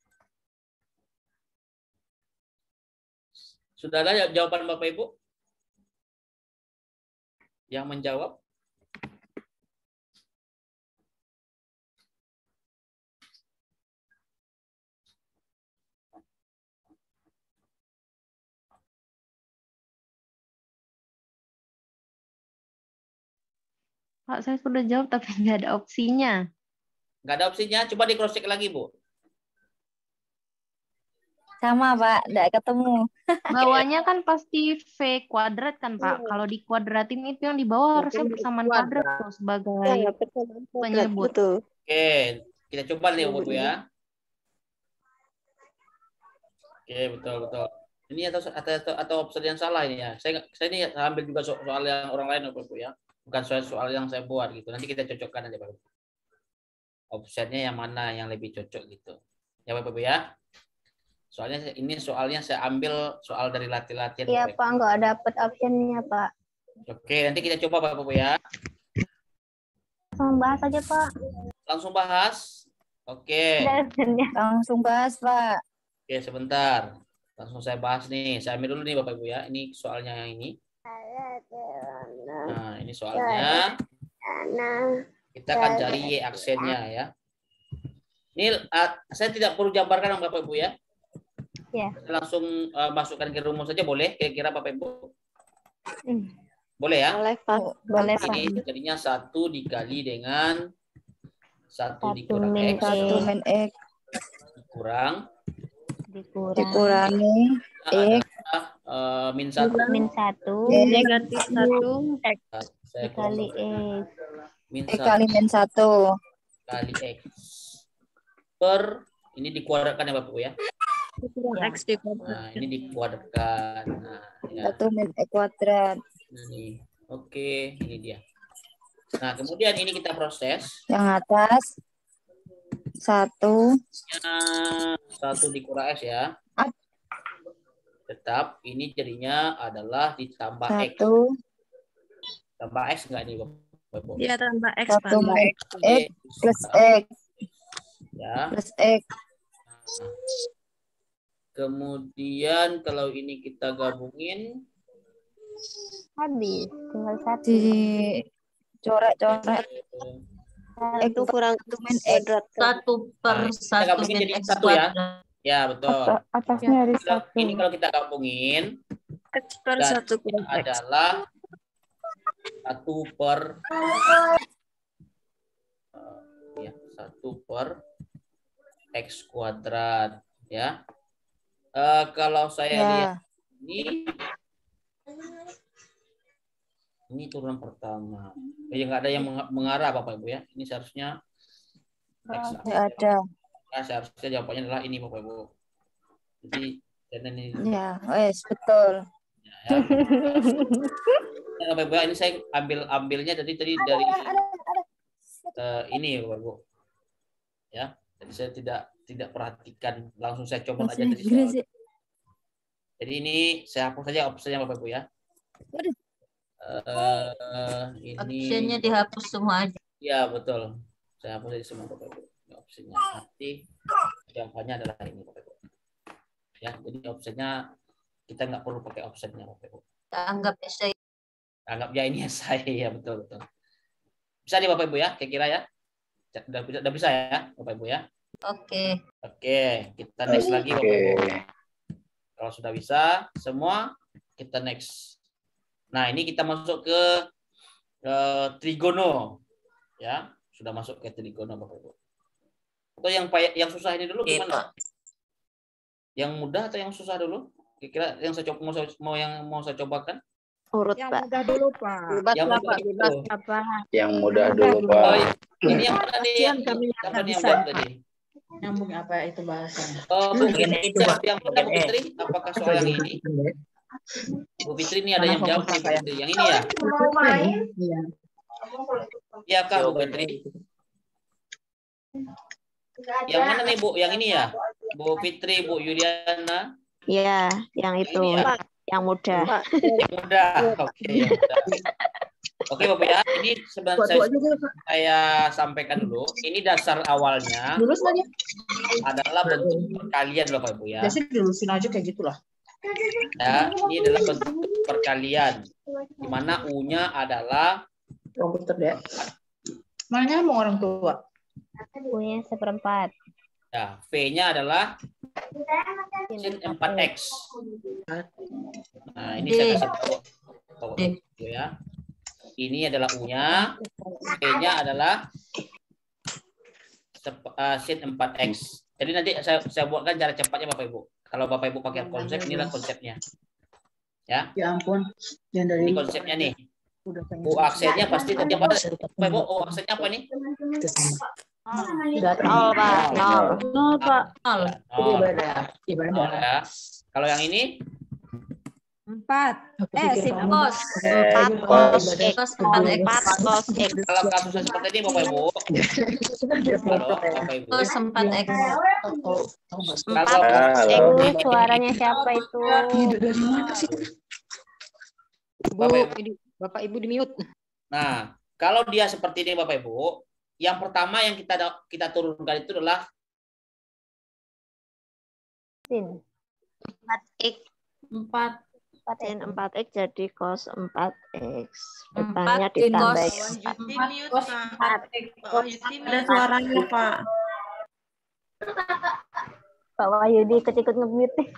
Sudah ada jawaban Bapak Ibu? Yang menjawab? Pak, saya sudah jawab tapi nggak ada opsinya. Nggak ada opsinya, coba di cross check lagi, Bu. Sama, Pak. Nggak ketemu. Bawahnya kan pasti V kuadrat kan, Pak. Kalau dikuadratin itu yang di bawah harusnya persamaan kuadrat tuh sebagai penyebut. Betul. Oke, kita coba nih, Bu ya. Oke, betul. Ini atau opsi yang salah ini ya. Saya ini ambil juga soal yang orang lain, Bu ya. Bukan soal yang saya buat gitu. Nanti kita cocokkan aja, Pak. Offsetnya yang mana yang lebih cocok gitu. Ya, Bapak Ibu ya. Soalnya ini soalnya saya ambil soal dari latihan. Iya, Pak, nggak dapet optionnya, Pak. Oke, nanti kita coba, Bapak Ibu ya. Langsung bahas aja, Pak. Langsung bahas. Oke. Langsung bahas, Pak. Oke, sebentar. Langsung saya bahas nih. Saya ambil dulu nih, Bapak Ibu ya. Ini soalnya yang ini. Nah, ini soalnya. Kita akan cari Y aksennya ya. Ini saya tidak perlu jabarkan, Bapak Ibu ya. Ya. Langsung masukkan ke rumus saja boleh, kira-kira Bapak Ibu? Boleh ya? Boleh, Pak. Boleh, Pak. Ini jadinya 1 dikali dengan 1 dikurang min X. 1 min X dikurangi X min 1 min 1 Negatif 1 X. dikali X. min X 1 kali min 1. kali X per ini dikuadratkan ya Bapak Ibu ya. X di Nah, ini dikuadratkan. Nah, ya. 1 min X kuadrat. Nah, nih. Oke, ini dia. Nah, kemudian ini kita proses. Yang atas 1 1 dikurang X ya. Tetap ini jadinya adalah ditambah X. 1 Tambah X enggak nih Bapak Ibu? Iya, tambah X, 1 Pak. min X plus X Ya. plus X. Nah, kemudian kalau ini kita gabungin Habis tinggal 1. Dicoret-coret. Itu kurang 1 min X. 1 per Nah, kita 1 gabungin min jadi X 1 ya. kuadrat. Ya, betul. Atasnya harus 1. Ini kalau kita gabungin X per dan 1 kurang X. adalah 1 per ya, 1 per X kuadrat ya. Kalau saya lihat ini turunan pertama. Ya nggak ada yang mengarah Bapak Ibu ya. Ini seharusnya X. Ada. Nah, seharusnya jawabannya adalah ini Bapak Ibu. Jadi dan ini. Ya, wes betul. Ya. Nah, Bapak Ibu, ini saya ambilnya tadi dari ini Bapak Ibu. Ya. Jadi saya tidak perhatikan, langsung saya coba aja dari soal. Jadi ini saya hapus saja opsinya Bapak Ibu ya. Ini Opsinya dihapus semua aja. ya betul. Saya hapus aja semua Bapak Ibu. Ini opsinya. Nanti jawabannya adalah ini Bapak Ibu. Ya, jadi opsinya kita nggak perlu pakai opsinya Bapak Ibu. Anggap saya. Anggap ya ini saya ya betul. Bisa nih Bapak Ibu ya, kira-kira ya. Udah bisa ya Bapak Ibu ya. Oke. Oke, kita next lagi Bapak Ibu. Kalau sudah bisa semua, kita next. Nah, ini kita masuk ke trigono. Ya, sudah masuk ke trigono Bapak Ibu. Atau yang susah ini dulu gimana? Yang mudah atau yang susah dulu? Kira-kira yang saya coba mau saya cobakan? Urut, Yang Pak. mudah dulu, Pak. Yang mudah dulu. Yang mudah dulu, Pak. Ini yang mana nih? Siapa nih yang jawab tadi? Nyambung apa itu bahasanya? Oh, mungkin itu yang mana Bu Fitri? Apakah soal yang ini? Bu Fitri ini ada yang jawab nih, Bu Fitri. Yang ini ya? Iya. Iya Kak, Bu Fitri. Yang mana nih Bu? Yang ini ya? Bu Fitri, Bu Yuliana. Iya, yang itu. Ini ya? Yang mudah. Yang mudah. Oke, yang mudah. Oke Bapak ya, ini sebenarnya saya sampaikan dulu. Ini dasar awalnya adalah bentuk perkalian Bapak Ibu ya. Biasanya dilurusin aja kayak gitulah. Ya, ini adalah bentuk perkalian. Di mana U-nya adalah komputer deh. Mana mau orang tua? U-nya 1/4. ya, V-nya adalah sin 4X. Nah, ini saya kasih tahu ya. Ini adalah U-nya, V-nya adalah sin 4X. Jadi nanti saya buatkan cara cepatnya Bapak Ibu. Kalau Bapak Ibu pakai konsep, inilah konsepnya. Ya. Ya ampun. Yang dari Ini konsepnya nih. U aksennya pasti tadi apa? Bapak Ibu, U aksennya apa nih? Nol, Pak. Nol. Nol, Pak. Nol. Nol ya. Kalau yang ini 4. Sin Cos. 4 cos X. Cos 4X. 4 cos X. kalau kasusnya seperti ini Bapak Ibu. Halo, Bapak Ibu. Cos 4X. 4 Kalau cos X. Suaranya siapa itu? Bapak Ibu di mute. Nah, kalau dia seperti ini Bapak Ibu, yang pertama yang kita turunkan itu adalah Sin 4X. 4. Sin 4X jadi cos 4X. 4 Depannya sin ditambah cos. X. Cos 4X. Ada suaranya, Pak. Pak Wahyudi ikut nge-mute nih.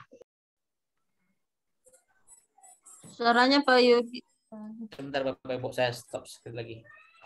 Suaranya Pak Yudi. sebentar Bapak Ibu, saya stop sekali lagi.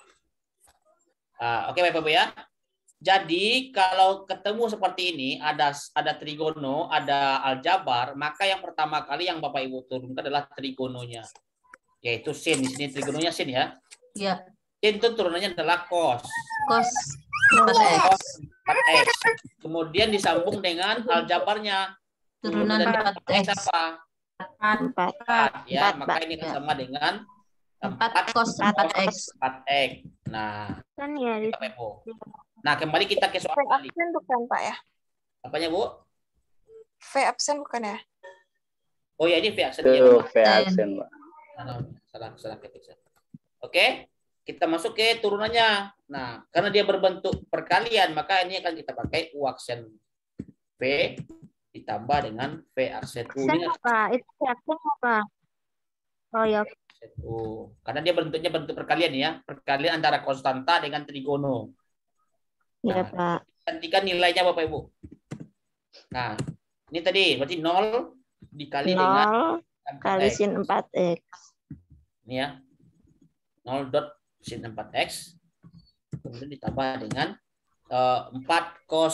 Oke Bapak Ibu ya. Jadi kalau ketemu seperti ini, ada trigono, ada aljabar, maka yang pertama kali yang Bapak Ibu turunkan adalah trigononya, yaitu sin. Di sini trigononya sin ya. Ya. Sin itu turunannya adalah cos. Cos 4X. Cos 4X. Kemudian disambung dengan aljabarnya. Turunan dari 4X. apa? 4. Ya, maka ini akan sama dengan 4 cos 4X. 4X. Nah, Kan ya di Bapak Ibu. Nah, kembali kita ke soal V tadi. absen bukan, Pak ya? Apanya, Bu? V absen bukan ya? Oh ya, ini V aksen ya. Itu V aksen, Pak. Salah ketik saya. Oke, kita masuk ke turunannya. Nah, karena dia berbentuk perkalian, maka ini akan kita pakai U aksen V ditambah dengan V aksen U. aksen Ini apa? Itu aksen apa? Oh ya, aksen U. Karena dia bentuknya bentuk perkalian ya. Perkalian antara konstanta dengan trigono. iya Nah, Pak. gantikan nilainya Bapak Ibu. Nah, ini tadi berarti 0 dikali dengan 0 kali sin 4X. ini ya. 0 dot sin 4X kemudian ditambah dengan 4 cos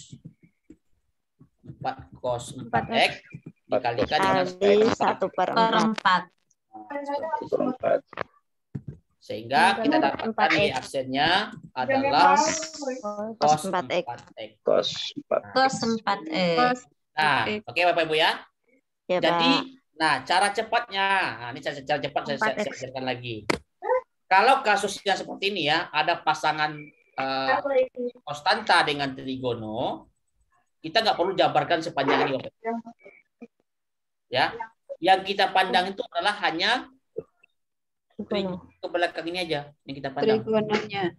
4X dikalikan dengan Kali 1/4. sehingga kita dapatkan di aksennya adalah cos 4X. Cos 4. Cos 4X. Nah, oke Bapak Ibu ya. Ya, Jadi, Pak. nah cara cepatnya, nah ini cara cepat saya ajarkan lagi. Kalau kasusnya seperti ini ya, ada pasangan konstanta dengan trigono, kita nggak perlu jabarkan sepanjang ini, Bapak. Ya, yang kita pandang itu adalah hanya ke belakang ini aja yang kita pandang. Trigononya.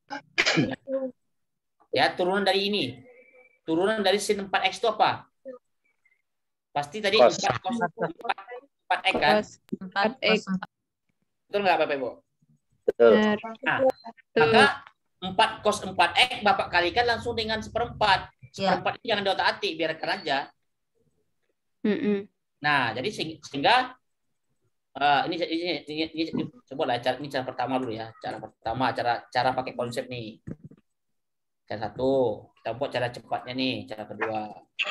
Ya, turunan dari ini. Turunan dari sin 4X itu apa? Pasti tadi 4 4X kan? 4X. Betul nggak Bapak Ibu? Betul. Nah, maka 4 cos 4X Bapak kalikan langsung dengan 1/4. 1/4 ini jangan diotak-atik, biarkan aja. Nah, jadi sehingga ini coba lah ini cara pertama dulu ya. Cara pertama, cara pakai konsep nih. Cara satu, kita buat cara cepatnya nih, cara kedua.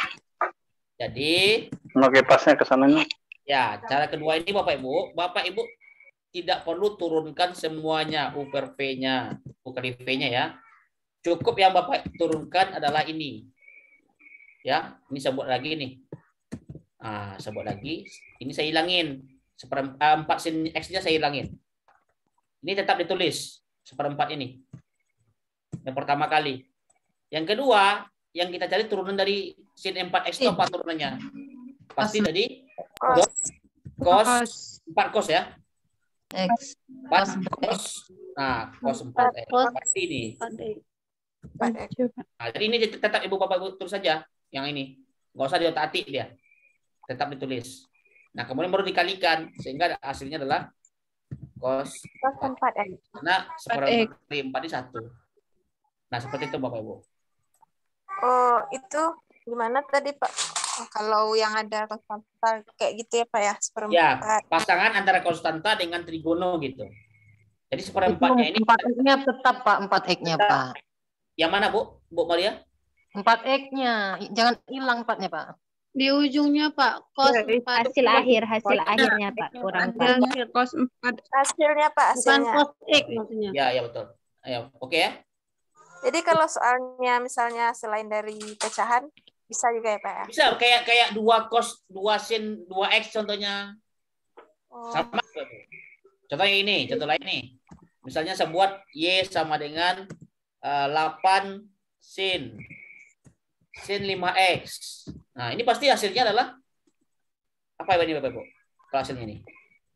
Jadi, oke, pasnya ke sana nih. Ya, cara kedua ini Bapak Ibu tidak perlu turunkan semuanya U per V-nya, U kali V-nya ya. Cukup yang Bapak turunkan adalah ini. Ya, ini saya buat lagi nih. Nah, saya buat lagi. Ini saya hilangin. 4 sin X-nya saya hilangin. Ini tetap ditulis 1/4 ini. Yang pertama kali. Yang kedua, yang kita cari turunan dari sin 4X itu apa turunannya? Pasti tadi cos 4 cos ya. X. 4 cos. Nah, cos 4X. Pasti ini. Nah, jadi ini tetap Ibu Bapak Ibu tulis saja yang ini. Nggak usah diotak-atik dia. Tetap ditulis. Nah, kemudian baru dikalikan sehingga hasilnya adalah cos 4X. Nah, 1/4 dari 4 ini 1. Nah, seperti itu Bapak Ibu. Oh, itu gimana tadi Pak? Oh, kalau yang ada konstanta kayak gitu ya Pak ya? 1/4. Ya, pasangan antara konstanta dengan trigono gitu. Jadi seperempatnya ini 4X-nya tetap Pak, 4X-nya Pak. yang mana Bu? Bu Maria? 4X-nya, jangan hilang 4-nya Pak. Di ujungnya Pak, kos 4. Hasil akhirnya Pak, kurang Pak. Hasil kos 4. Hasilnya Pak, Bukan hasilnya. kos X maksudnya. Ya betul. Ayo, oke ya. Jadi kalau soalnya misalnya selain dari pecahan, bisa juga ya Pak ya? Bisa kayak 2 cos 2 sin 2x contohnya. Sama. Contohnya ini, contoh lain nih. Misalnya saya buat Y sama dengan 8 sin 5x. Nah, ini pasti hasilnya adalah apa ini Bapak Ibu? Kalau hasilnya ini.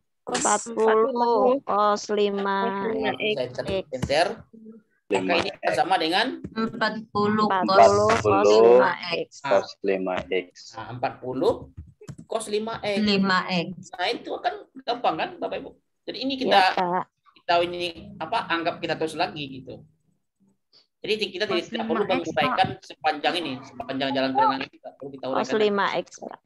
40 cos 5x. Saya enter. Maka ini sama dengan 40 cos 5x. Cos 5x. Nah, 40 cos 5x. 5x. Nah, itu kan gampang kan Bapak Ibu? Jadi ini kita ini anggap kita terus lagi gitu. Jadi kita tidak perlu menguraikan sepanjang jalan terengang ini tidak perlu kita uraikan. Cos 5x.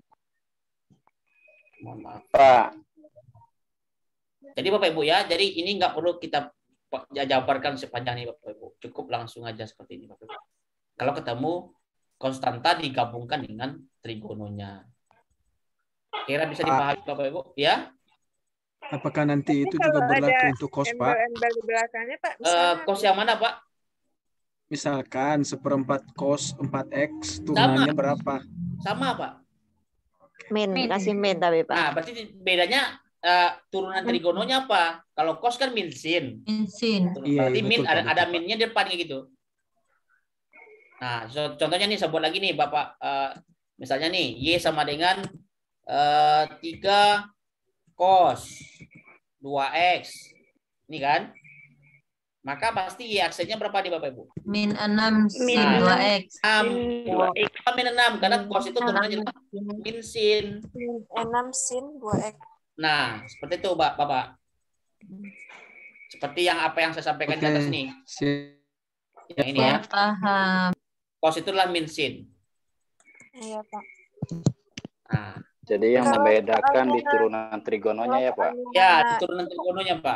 Mohon maaf. Pak. Jadi Bapak Ibu ya, jadi ini nggak perlu kita jabarkan sepanjang ini Bapak Ibu. Cukup langsung aja seperti ini Bapak Ibu. Kalau ketemu konstanta digabungkan dengan trigononya. Kira bisa dipahami Bapak Ibu ya? Apakah nanti itu juga berlaku untuk kos Pak? Embel di belakangnya Pak. Kos yang mana Pak? Misalkan seperempat cos 4x turunannya berapa? Sama Pak. Min, kasih min tapi Pak. Nah, berarti bedanya turunan trigononya apa? Kalau cos kan min sin. Min sin. Berarti Iya, min betul, ada minnya di depannya gitu. Nah, contohnya nih saya buat lagi nih Bapak. Misalnya nih Y sama dengan 3 cos 2x. Ini kan? Maka pasti Y aksennya berapa nih Bapak Ibu? Min 6 sin 2x. Min 6 karena cos itu turunannya min sin. Min 6 sin 2x. Nah, seperti itu Bapak. Seperti apa yang saya sampaikan di atas nih. Yang ini ya. Paham. Cos itu adalah min sin. Iya Pak. Nah, jadi yang membedakan di turunan trigononya ya Pak? Ya, di turunan trigononya Pak.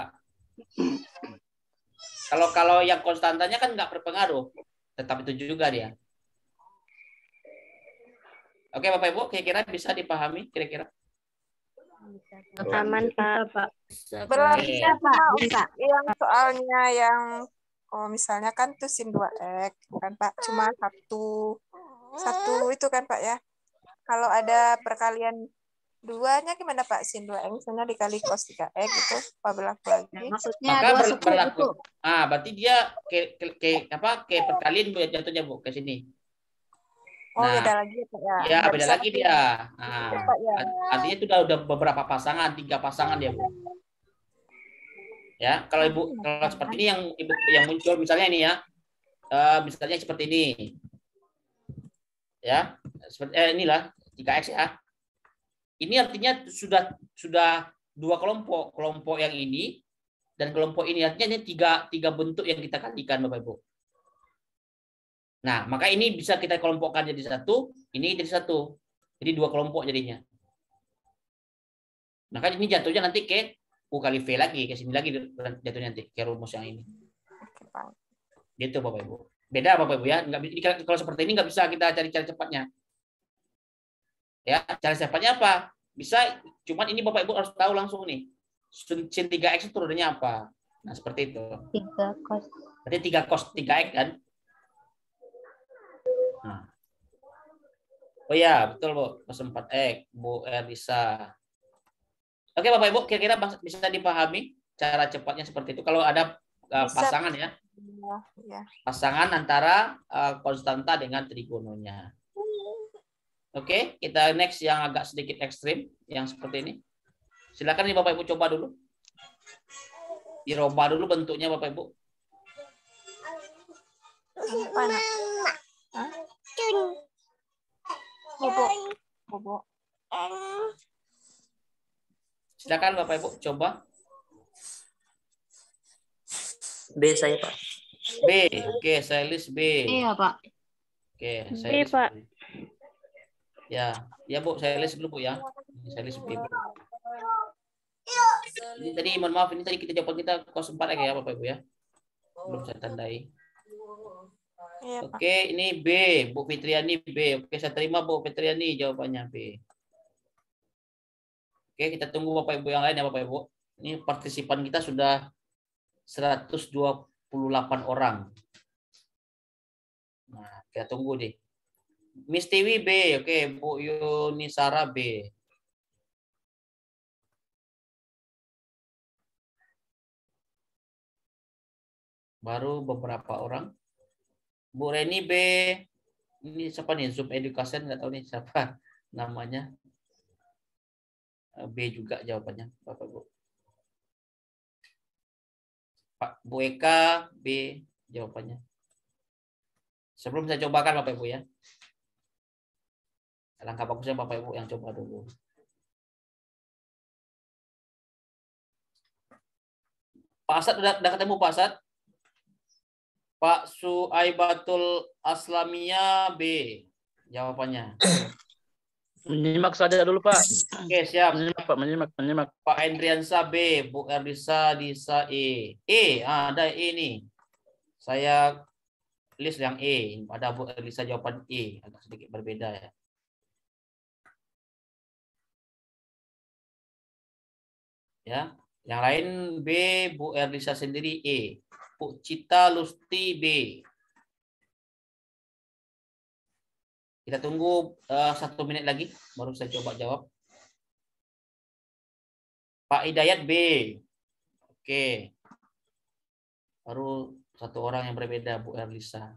Kalau yang konstantanya kan nggak berpengaruh, tetap itu juga dia. Oke Bapak Ibu, kira-kira bisa dipahami kira-kira? Aman Pak. Berarti Pak, yang soalnya yang misalnya kan tuh sin 2x kan Pak, cuma satu itu kan Pak ya. Kalau ada perkalian duanya gimana Pak? Sin 2x misalnya dikali cos 3x itu apa berlaku lagi? Maksudnya Maka 2 berlaku. Berarti dia kayak perkalian Bu jatuhnya Bu ke sini. Oh, beda lagi ya Pak ya. Ya, beda lagi dia. Nah, artinya itu udah beberapa pasangan, 3 pasangan dia Bu. Ya, kalau Ibu kalau seperti ini yang muncul misalnya ini ya. Misalnya seperti ini. Ya, seperti inilah 3x ya. Ini artinya sudah 2 kelompok yang ini dan kelompok ini artinya ini tiga bentuk yang kita kalikan Bapak Ibu. Nah, maka ini bisa kita kelompokkan jadi satu, ini jadi satu. Jadi 2 kelompok jadinya. Maka ini jatuhnya nanti ke U kali V lagi, ke sini lagi jatuhnya nanti ke rumus yang ini. Gitu Bapak Ibu. Beda Bapak Ibu ya. Kalau seperti ini nggak bisa kita cari cara cepatnya. Ya, cara cepatnya apa? Bisa, cuman ini Bapak Ibu harus tahu langsung nih. Sin 3x itu turunannya apa? Nah, seperti itu. 3 cos. Berarti 3 cos 3x kan? Nah. Oh ya, betul Bu. Cos 4x, Bu Elisa. Oke Bapak Ibu, kira-kira bisa dipahami cara cepatnya seperti itu. Kalau ada pasangan ya. Pasangan antara konstanta dengan trigononya. Oke, kita next yang agak sedikit ekstrim, yang seperti ini. Silakan nih Bapak Ibu coba dulu. Dirubah dulu bentuknya Bapak Ibu. Bobo. Silakan Bapak Ibu coba. B saya Pak. B, oke, saya list B. Iya Pak. Oke, saya B list Pak. B. Ya Bu, saya list dulu Bu ya. Saya list B. Ini tadi mohon maaf, ini tadi kita jawaban kita cos 4X ya Bapak Ibu ya. Belum saya tandai. Iya, Pak. Oke, ini B, Bu Fitriani B. Oke, saya terima Bu Fitriani jawabannya B. Oke, kita tunggu Bapak Ibu yang lain ya Bapak Ibu. Ini partisipan kita sudah 128 orang. Nah, kita tunggu deh. Miss Tiwi B, oke, Bu Yunisara B. Baru beberapa orang. Bu Reni B. Ini siapa nih? Zoom Education, nggak tahu nih siapa namanya. B juga jawabannya, Bapak Ibu. Pak Bu Eka B jawabannya. Sebelum saya cobakan Bapak Ibu ya. Langkah bagusnya Bapak Ibu yang coba dulu. Pak Asad udah ketemu Pak Asad? Pak Suaibatul Aslamia B jawabannya. Menyimak saja dulu Pak. Oke, siap. Menyimak. Pak Endriansa B, Bu Erdisa Disa E. Ada E nih. Saya list yang E. Ada Bu Erdisa jawaban E. Agak sedikit berbeda ya. Ya, yang lain B, Bu Erdisa sendiri E. Bu Cita Lusti B. Kita tunggu 1 menit lagi, baru saya coba jawab. Pak Hidayat B. Oke. Baru 1 orang yang berbeda, Bu Erlisa.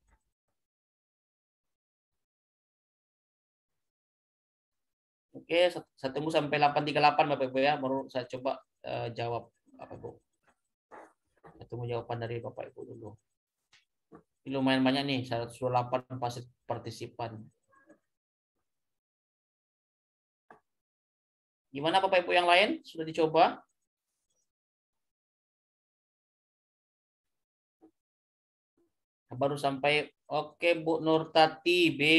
Oke, saya tunggu sampai 8.38 Bapak Ibu ya, baru saya coba jawab Bapak Ibu. Saya tunggu jawaban dari Bapak Ibu dulu. Ini lumayan banyak nih, 108 partisipan. Gimana Bapak Ibu yang lain? Sudah dicoba? Baru sampai, oke Bu Nurtati B.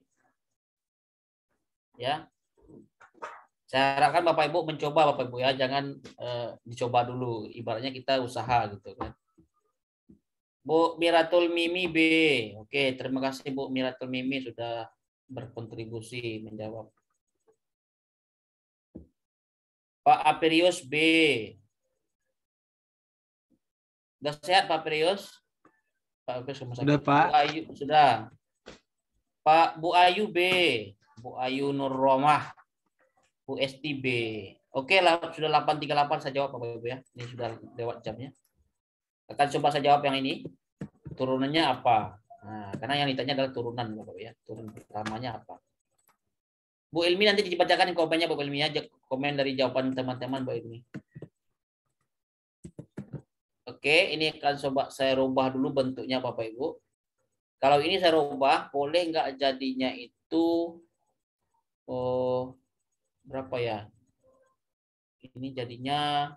Ya. Saya harapkan Bapak Ibu mencoba Bapak Ibu ya, jangan dicoba dulu. Ibaratnya kita usaha gitu kan. Bu Miratul Mimi B. Oke, terima kasih Bu Miratul Mimi sudah berkontribusi menjawab. Pak Aperius B. Sudah sehat Pak Aperius? Pak Aperius sudah Pak. Bu Ayu sudah. Pak Bu Ayu B. Bu Ayu Nur Romah. Bu Esti B. Oke lah, sudah 8.38 saya jawab Bapak Ibu ya. Ini sudah lewat jamnya. Akan coba saya jawab yang ini. Turunannya apa? Nah, karena yang ditanya adalah turunan Bapak ya. Turun pertamanya apa? Bu Ilmi nanti dibacakan komennya Bu Ilmi aja. Komen dari jawaban teman-teman Bu Ilmi. Oke, ini akan coba saya rubah dulu bentuknya Bapak Ibu. Kalau ini saya rubah, boleh nggak jadinya itu berapa ya? Ini jadinya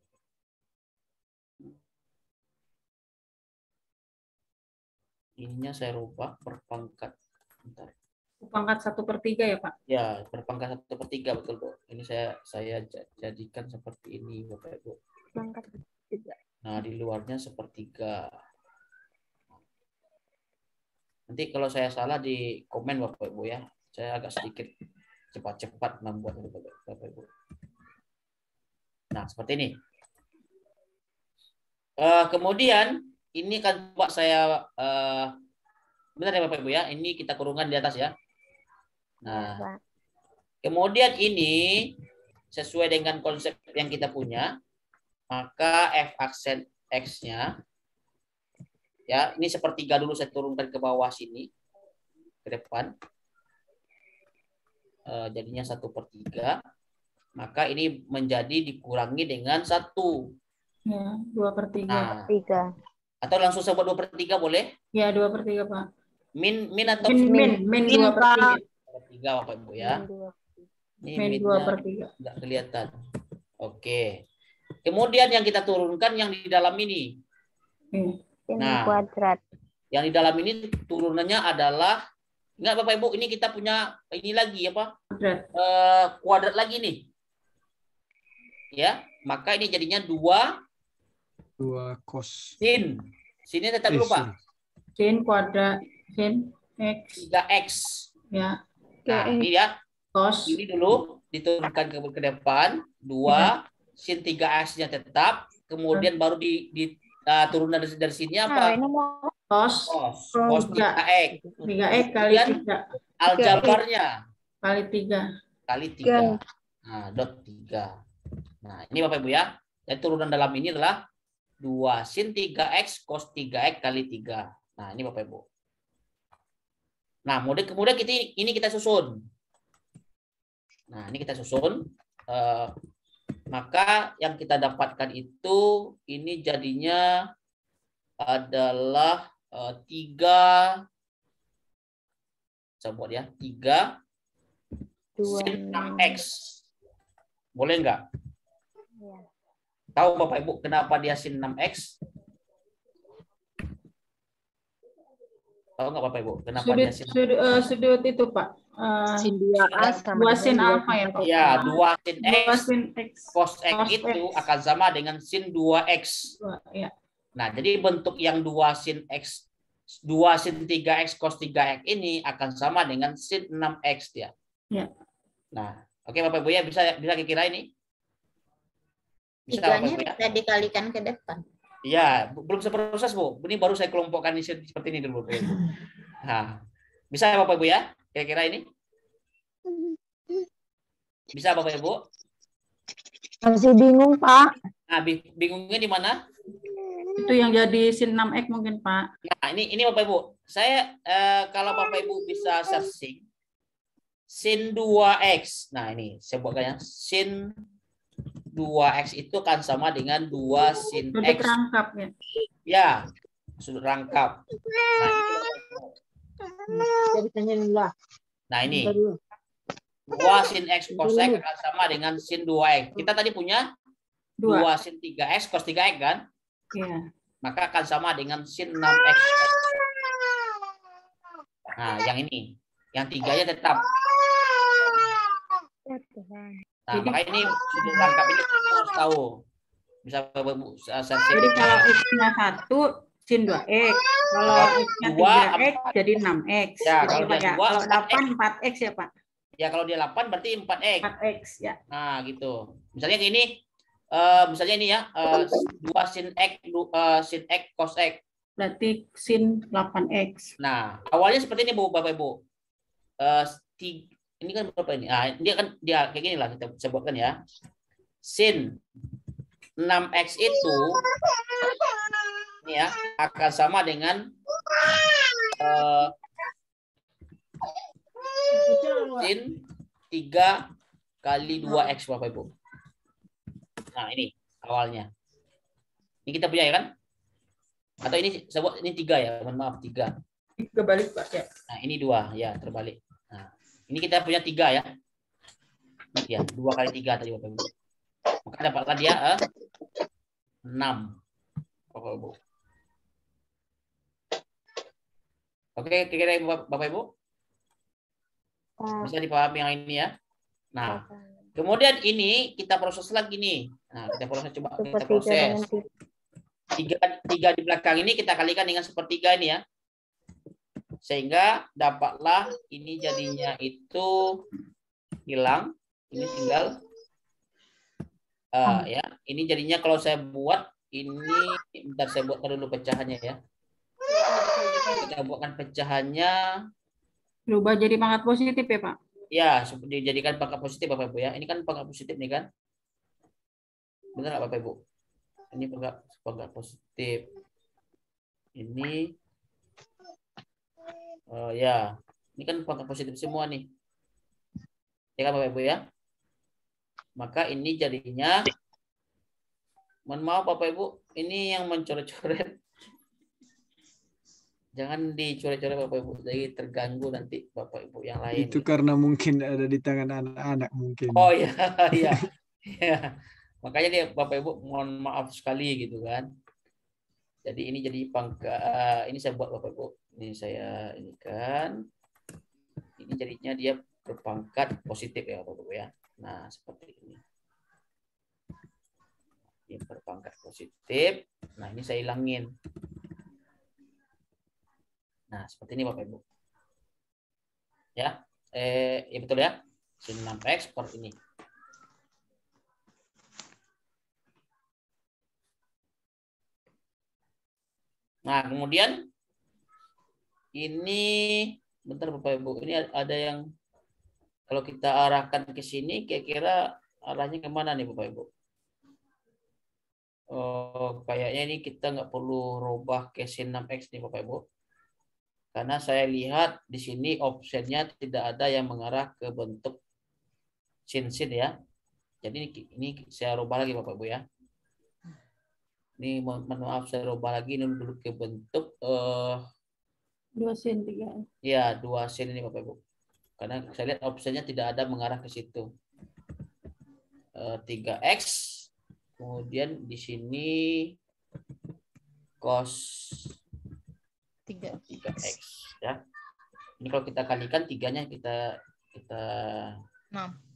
ininya saya rubah berpangkat. Bentar. Pangkat 1/3 ya Pak? Ya, berpangkat 1/3 betul Bu. Ini saya jadikan seperti ini Bapak Ibu. Pangkat 3. Nah, di luarnya 1/3. Nanti kalau saya salah di komen Bapak Ibu ya. Saya agak sedikit cepat-cepat membuat Bapak Ibu. Nah, seperti ini. Kemudian ini kan coba saya bentar ya Bapak Ibu ya. Ini kita kurungkan di atas ya. Nah, kemudian ini sesuai dengan konsep yang kita punya, maka f aksen x-nya ya, ini 1/3 dulu saya turunkan ke bawah sini ke depan. Jadinya 1/3. Maka ini menjadi dikurangi dengan 1. Ya, 2/3. Nah, atau langsung sebut 2/3 boleh? Ya, 2/3 Pak. Min atau min 2/3. 2/3 Bapak Ibu ya. Ini Min 2/3. Enggak kelihatan. Oke. Kemudian yang kita turunkan yang di dalam ini. Nah, kuadrat. Yang di dalam ini turunannya adalah, ingat Bapak Ibu, ini kita punya ini lagi apa? Kuadrat lagi nih. ya, maka ini jadinya 2 cos. sin. Sinnya tetap dulu, Pak. Sin kuadrat sin X. 3X. Ya. Nah, ini ya. Cos. Ini dulu diturunkan ke depan. 2 sin 3X-nya tetap. Kemudian baru turun dari sini apa? Cos. Cos 3X. 3X kali 3. Aljabarnya. Kali 3. Kali 3. Nah, dot 3. Nah, ini Bapak Ibu ya. Jadi turunan dalam ini adalah 2 sin 3X cos 3X kali 3. Nah, ini Bapak Ibu. Nah, kemudian kita susun. Nah, ini kita susun. Maka yang kita dapatkan itu ini jadinya adalah 3. Saya buat ya, 3 sin 6X. Boleh nggak? Tahu Bapak Ibu kenapa dia sin 6X? Tahu nggak Bapak Ibu kenapa dia sin? Sudut itu Pak. Sin 2A sama 2 sin alfa ya Pak? Ya, 2 sin X, 2 sin X. cos X itu akan sama dengan sin 2X. Ya. Nah, jadi bentuk yang 2 sin X, 2 sin 3X cos 3X ini akan sama dengan sin 6X dia. Ya. Nah, oke Bapak Ibu ya, bisa kira ini? Bisa Tiganya Bapak Ibu ya? bisa dikalikan ke depan. Iya, belum seproses Bu. Ini baru saya kelompokkan seperti ini dulu Bapak Ibu. Nah, bisa Bapak Ibu ya? Kira-kira ini? Bisa Bapak Ibu? Masih bingung, Pak. Nah, bingungnya di mana? Itu yang jadi sin 6X mungkin Pak. Nah, ini Bapak Ibu. Saya kalau Bapak Ibu bisa searching sin 2X. Nah, ini saya buatkan ya. Sin 2X itu kan sama dengan 2 sin Sudut X. rangkap ya. Ya, sudut rangkap. Nah, ini 2 sin X cos X akan sama dengan sin 2X. Kita tadi punya 2 sin 3X cos 3X kan? Iya. Maka akan sama dengan sin 6X. Nah, yang ini. Yang 3-nya tetap. Nah, maka ini sudut rangkap ini kita harus tahu. Bisa searching. Jadi kalau X-nya 1 sin 2X. Kalau X-nya 3X jadi 6X. Ya, kalau dia 2, kalau 8 4X ya Pak. Ya, kalau dia 8 berarti 4X. 4X ya. Nah, gitu. Misalnya ini misalnya ini ya, 2 sin X sin X cos X. Berarti sin 8X. Nah, awalnya seperti ini Bu, Bapak Ibu. Ini kan berapa ini? Nah, dia kayak gini lah kita sebutkan ya. Sin 6X itu ini ya akan sama dengan sin 3 kali 2X Bapak Ibu. Nah, ini awalnya. Ini kita punya ya kan? Atau ini saya buat ini 3 ya, mohon maaf 3. Kebalik Pak ya. Nah, ini 2 ya, terbalik. Nah, ini kita punya 3 ya. Ya, 2 kali 3 tadi Bapak Ibu. Maka dapatlah dia 6 Bapak Ibu. Oke, kira-kira Bapak Ibu? Bisa dipahami yang ini ya. Nah, kemudian ini kita proses lagi nih. Nah, kita proses 3 di belakang ini kita kalikan dengan sepertiga ini ya. Sehingga dapatlah ini jadinya itu hilang. Ini tinggal ya. Ini jadinya kalau saya buat ini, bentar saya buatkan dulu pecahannya ya. Kita buatkan pecahannya. Berubah jadi pangkat positif ya Pak? Ya, dijadikan pangkat positif Bapak Ibu ya. Ini kan pangkat positif nih kan. Benar nggak Bapak Ibu? Ini pangkat positif. Ini ya, ini kan pangkat positif semua nih. Ya kan Bapak Ibu ya. Maka ini jadinya, mohon maaf Bapak Ibu, ini yang mencoret-coret. Jangan dicoret-coret Bapak Ibu, jadi terganggu nanti Bapak Ibu yang lain. Itu karena mungkin ada di tangan anak-anak mungkin. Oh iya, iya. Ya. Makanya dia Bapak Ibu mohon maaf sekali gitu kan. Jadi ini jadi pangkat, ini saya buat Bapak Ibu. Ini saya ini kan. Ini jadinya dia berpangkat positif ya Bapak Ibu ya. Nah, seperti ini. Ini berpangkat positif. Nah, ini saya hilangin. Nah, seperti ini Bapak Ibu. Ya, ya betul ya. Sin 6X per ini. Nah, kemudian ini bentar Bapak Ibu, ini ada yang kalau kita arahkan ke sini, kira-kira arahnya kemana nih Bapak Ibu? Oh, kayaknya ini kita nggak perlu rubah ke sin 6X nih Bapak Ibu. Karena saya lihat di sini optionnya tidak ada yang mengarah ke bentuk sin-sin ya. Jadi ini saya rubah lagi Bapak Ibu ya. Ini mohon maaf saya rubah lagi ini dulu ke bentuk 2 sin 3. ya 2 sin ini Bapak Ibu. Karena saya lihat opsinya tidak ada mengarah ke situ. 3x kemudian di sini cos 3x ya. Ini kalau kita kalikan tiganya kita 6.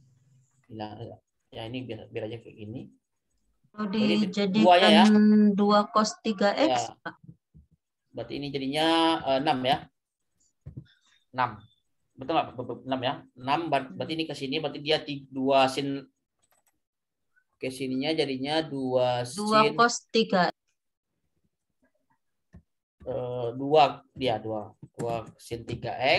Ya ini biar aja kayak gini. Kalau Jadi dijadikan ya. 2 cos 3x, ya. Berarti ini jadinya 6 ya. 6. Betul nggak? 6 ya. 6 berarti ini ke sini berarti dia 2 sin ke sininya jadinya 2 sin 2 cos 3. 2 sin 3x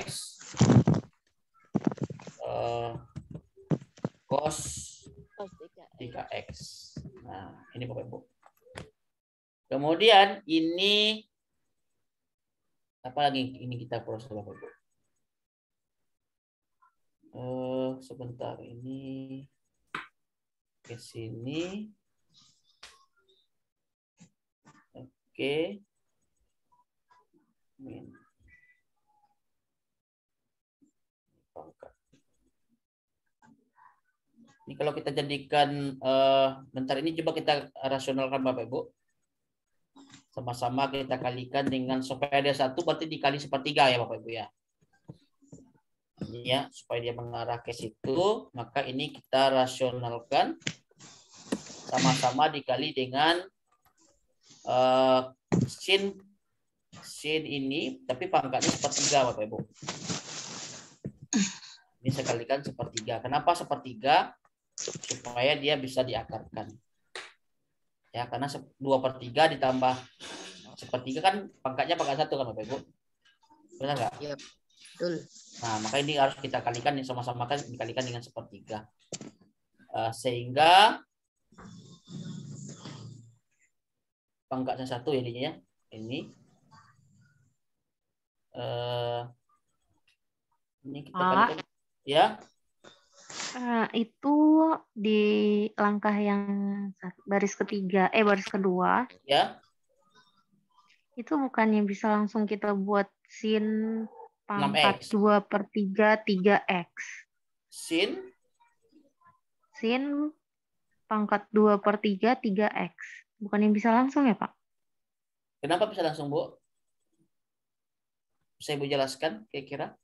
cos 3x. Nah, ini Bapak Ibu. Kemudian ini apa lagi ini kita proses Bapak Ibu. Sebentar ini ke sini. Oke. Ini kalau kita jadikan bentar ini coba kita rasionalkan Bapak Ibu. Sama-sama kita kalikan dengan supaya dia 1 berarti dikali 1/3 ya Bapak Ibu ya. Ini ya supaya dia mengarah ke situ, maka ini kita rasionalkan sama-sama dikali dengan sin ini tapi pangkatnya 1/3 Bapak Ibu. Ini saya kalikan 1/3. Kenapa 1/3? Supaya dia bisa diakarkan. Ya, karena 2/3 ditambah 1/3 kan pangkatnya pangkat 1 kan Bapak Ibu. Benar nggak? Iya, betul. Nah, maka ini harus kita kalikan sama-sama kan dikalikan dengan 1/3. Sehingga pangkatnya 1 jadinya ini. Ini kita kalikan ya. Itu di langkah yang baris ketiga, baris kedua. Ya. Itu bukannya bisa langsung kita buat sin pangkat 6x. 2/3 3x. Sin pangkat 2/3 3x. Bukannya bisa langsung ya Pak? Kenapa bisa langsung Bu? Saya Ibu jelaskan kira-kira.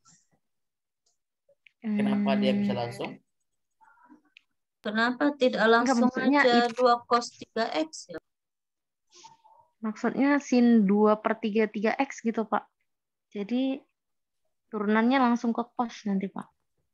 Kenapa dia bisa langsung? Kenapa tidak langsung aja 2 cos 3x ya? Maksudnya sin 2/3 3x gitu Pak. Jadi turunannya langsung ke cos nanti Pak.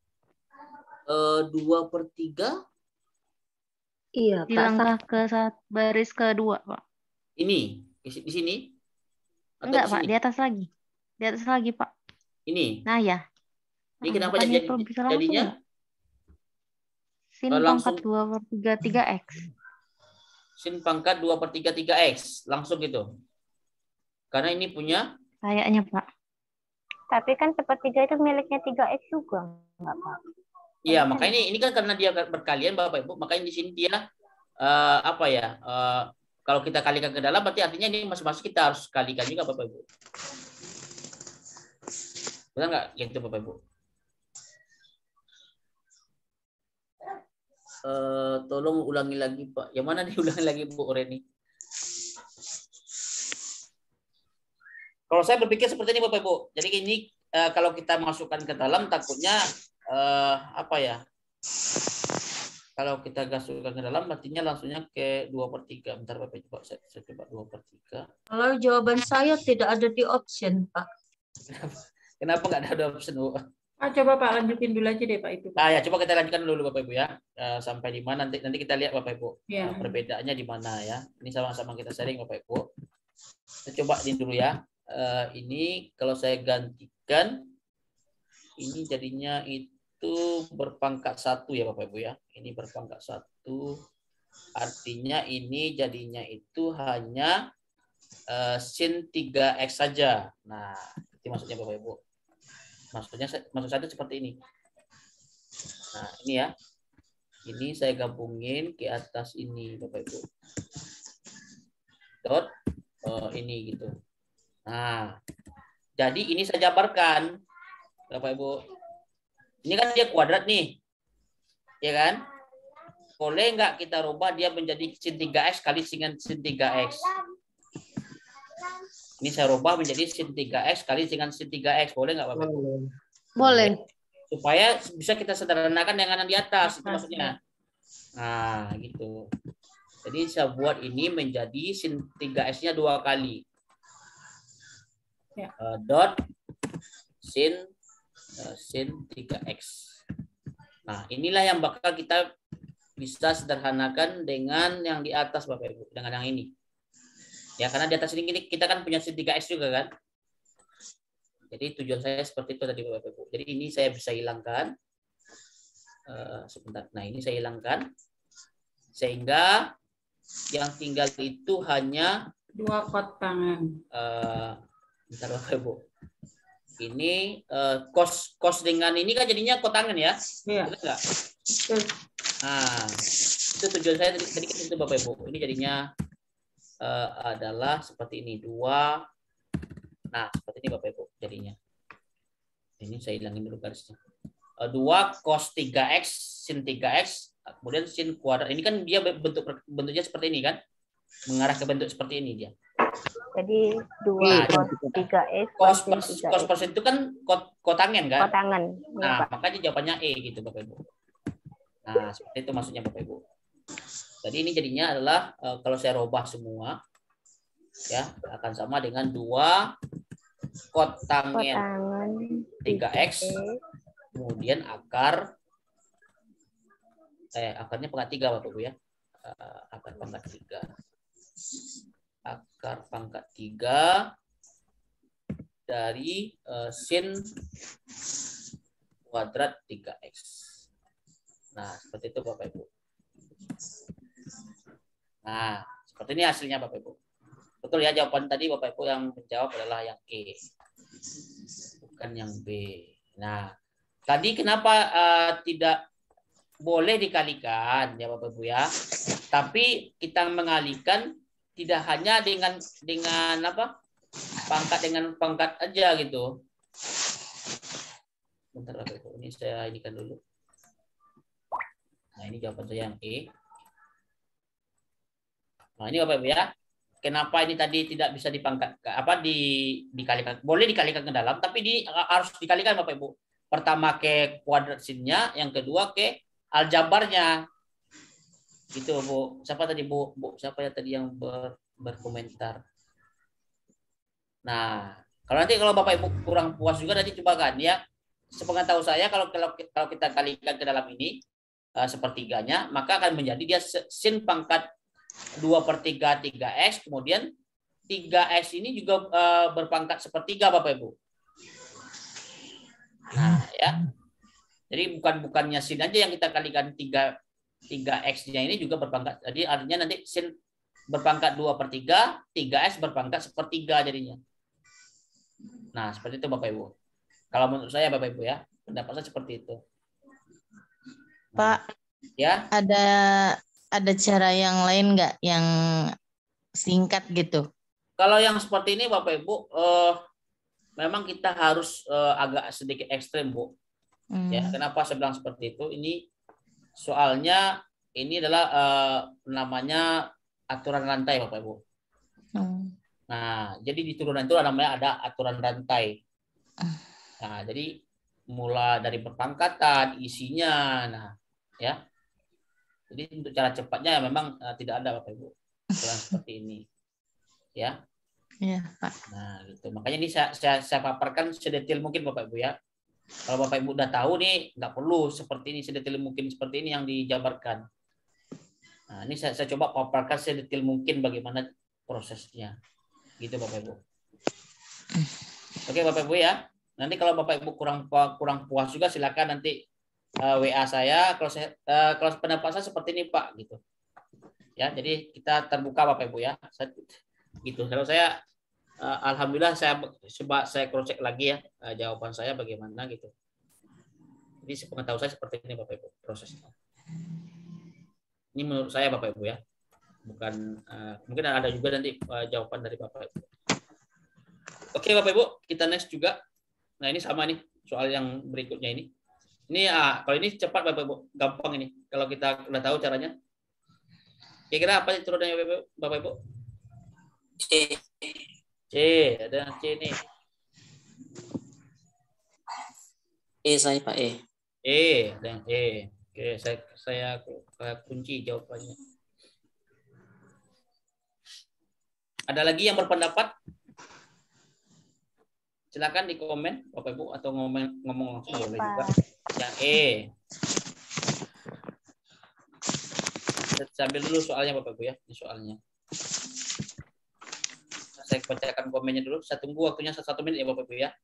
2/3? Iya Di Pak. langkah ke baris kedua Pak. Ini di sini? Atau Enggak di Pak, sini? di atas lagi. Di atas lagi Pak. Ini. Nah ya. Ini kenapa Bukannya jadi itu bisa langsung jadinya? ya? Sin Langsung. pangkat 2/3 3x. Sin pangkat 2/3 3x. Langsung gitu. Karena ini punya? Kayaknya Pak. Tapi kan 1/3 itu miliknya 3x juga. Enggak Pak. Iya, makanya ini kan karena dia berkalian Bapak Ibu, makanya di sini dia apa ya? Kalau kita kalikan ke dalam berarti artinya ini masing-masing kita harus kalikan juga Bapak Ibu. Benar nggak gitu Bapak Ibu? Tolong ulangi lagi Pak. Yang mana diulangi lagi Bu Reni? Kalau saya berpikir seperti ini Bapak Ibu. Jadi ini kalau kita masukkan ke dalam takutnya apa ya? Kalau kita masukkan ke dalam, artinya langsungnya ke 2/3. Bentar Bapak, saya coba 2/3. Kalau jawaban saya tidak ada di option, Pak. Kenapa nggak ada option, Bu? Coba Pak lanjutin dulu aja deh Pak itu. Ya, coba kita lanjutkan dulu Bapak Ibu ya. Sampai di mana nanti kita lihat Bapak Ibu. Ya. Perbedaannya di mana ya. Ini sama-sama kita sharing Bapak Ibu. Kita coba ini dulu ya. Ini kalau saya gantikan, ini jadinya itu berpangkat 1 ya Bapak Ibu ya. Ini berpangkat 1. Artinya ini jadinya itu hanya sin 3x saja. Nah, itu maksudnya Bapak Ibu. Maksud saya seperti ini. Nah, ini ya. Ini saya gabungin ke atas ini Bapak Ibu. Dot ini gitu. Nah, jadi ini saya jabarkan Bapak Ibu. Ini kan dia kuadrat nih. Ya kan? Boleh nggak kita rubah dia menjadi sin 3x kali sin 3x? Ini saya rubah menjadi sin 3x kali dengan sin 3x. Boleh nggak Bapak Ibu? Boleh. Supaya bisa kita sederhanakan dengan yang di atas. Itu maksudnya. Nah, gitu. Jadi saya buat ini menjadi sin 3x-nya 2 kali. Ya. Dot sin 3x. Nah, inilah yang bakal kita bisa sederhanakan dengan yang di atas Bapak Ibu. Dengan yang ini. Ya, karena di atas ini kita kan punya sin 3x juga kan. Jadi tujuan saya seperti itu tadi Bapak Ibu. Jadi ini saya bisa hilangkan. Sebentar. Nah, ini saya hilangkan. Sehingga yang tinggal itu hanya 2 kotangan. Bentar Bapak Ibu. Ini kos dengan ini kan jadinya kotangan ya. Iya. Betul nggak? Nah, itu tujuan saya tadi kan itu Bapak Ibu. Ini jadinya adalah seperti ini 2. Nah, seperti ini Bapak Ibu jadinya. Ini saya hilangin dulu garisnya. 2 cos 3x sin 3x kemudian sin kuadrat. Ini kan dia bentuknya seperti ini kan? Mengarah ke bentuk seperti ini dia. Jadi 2 cos 3x cos persen itu kan kotangan kan? Kotangan. Nah, Ya, Pak. makanya jawabannya E gitu Bapak Ibu. Nah, seperti itu maksudnya Bapak Ibu. Jadi ini jadinya adalah kalau saya robah semua ya akan sama dengan 2 kotangan 3x kemudian akarnya pangkat 3 Bapak Ibu ya. Akar pangkat 3. Akar pangkat 3 dari sin kuadrat 3x. Nah, seperti itu Bapak Ibu. Nah, seperti ini hasilnya Bapak Ibu. Betul ya jawaban tadi Bapak Ibu yang menjawab adalah yang E. Bukan yang B. Nah, tadi kenapa tidak boleh dikalikan ya Bapak Ibu ya. Tapi kita mengalihkan tidak hanya dengan apa? Dengan pangkat aja gitu. Bentar Bapak Ibu, ini saya inikan dulu. Nah, ini jawaban saya yang E. Nah, ini Bapak Ibu ya. Kenapa ini tadi tidak bisa dipangkat dikalikan? Boleh dikalikan ke dalam, tapi harus dikalikan Bapak Ibu. Pertama ke kuadrat sinnya, yang kedua ke aljabarnya. Gitu Bu. Siapa tadi Bu? Siapa ya tadi yang berkomentar? Nah, kalau Bapak Ibu kurang puas juga nanti coba kan ya. Sepengetahuan saya kalau kita kalikan ke dalam ini sepertiganya, maka akan menjadi dia sin pangkat 2/3 3x, kemudian 3x ini juga berpangkat sepertiga Bapak Ibu. Nah, ya. Jadi bukannya sin aja yang kita kalikan 3x-nya ini juga berpangkat. Jadi artinya nanti sin berpangkat 2/3, 3x berpangkat sepertiga jadinya. Nah, seperti itu Bapak Ibu. Kalau menurut saya Bapak Ibu ya, pendapat saya seperti itu. Pak, ya. Ada cara yang lain nggak yang singkat gitu? Kalau yang seperti ini Bapak Ibu, memang kita harus agak sedikit ekstrem Bu. Ya, kenapa saya bilang seperti itu? Ini soalnya ini adalah namanya aturan rantai Bapak Ibu. Nah, jadi di turunan itu namanya ada aturan rantai. Nah, jadi mulai dari berpangkatan, isinya, nah, ya. Jadi untuk cara cepatnya memang tidak ada Bapak Ibu. Seperti ini. Ya. Iya, Pak. Nah, gitu. Makanya ini saya paparkan sedetail mungkin Bapak Ibu ya. Kalau Bapak Ibu udah tahu nih, nggak perlu seperti ini, sedetail mungkin seperti ini yang dijabarkan. Nah, ini saya coba paparkan sedetail mungkin bagaimana prosesnya. Gitu Bapak Ibu. Oke Bapak Ibu ya. Nanti kalau Bapak Ibu kurang puas juga silakan nanti WA saya. Kalau pendapat saya seperti ini Pak gitu. Ya, jadi kita terbuka Bapak Ibu ya. Gitu. Kalau saya alhamdulillah saya cross check lagi ya jawaban saya bagaimana gitu. Jadi sepengetahuan saya seperti ini Bapak Ibu prosesnya. Ini menurut saya Bapak Ibu ya. Bukan mungkin ada juga nanti jawaban dari Bapak Ibu. Oke Bapak Ibu, kita next juga. Nah, ini sama nih soal yang berikutnya ini. Ini kalau ini cepat Bapak Ibu, gampang ini. Kalau kita udah tahu caranya. Kira-kira apa turunannya Bapak Ibu? C, ada C nih. Saya Pak E. Ada yang E. Oke, saya kunci jawabannya. Ada lagi yang berpendapat? Silakan di komen Bapak Ibu atau ngomong langsung boleh juga. Yang E. Saya ambil dulu soalnya Bapak Ibu ya, ini soalnya. Saya bacakan komennya dulu. Saya tunggu waktunya 1 menit ya Bapak Ibu ya.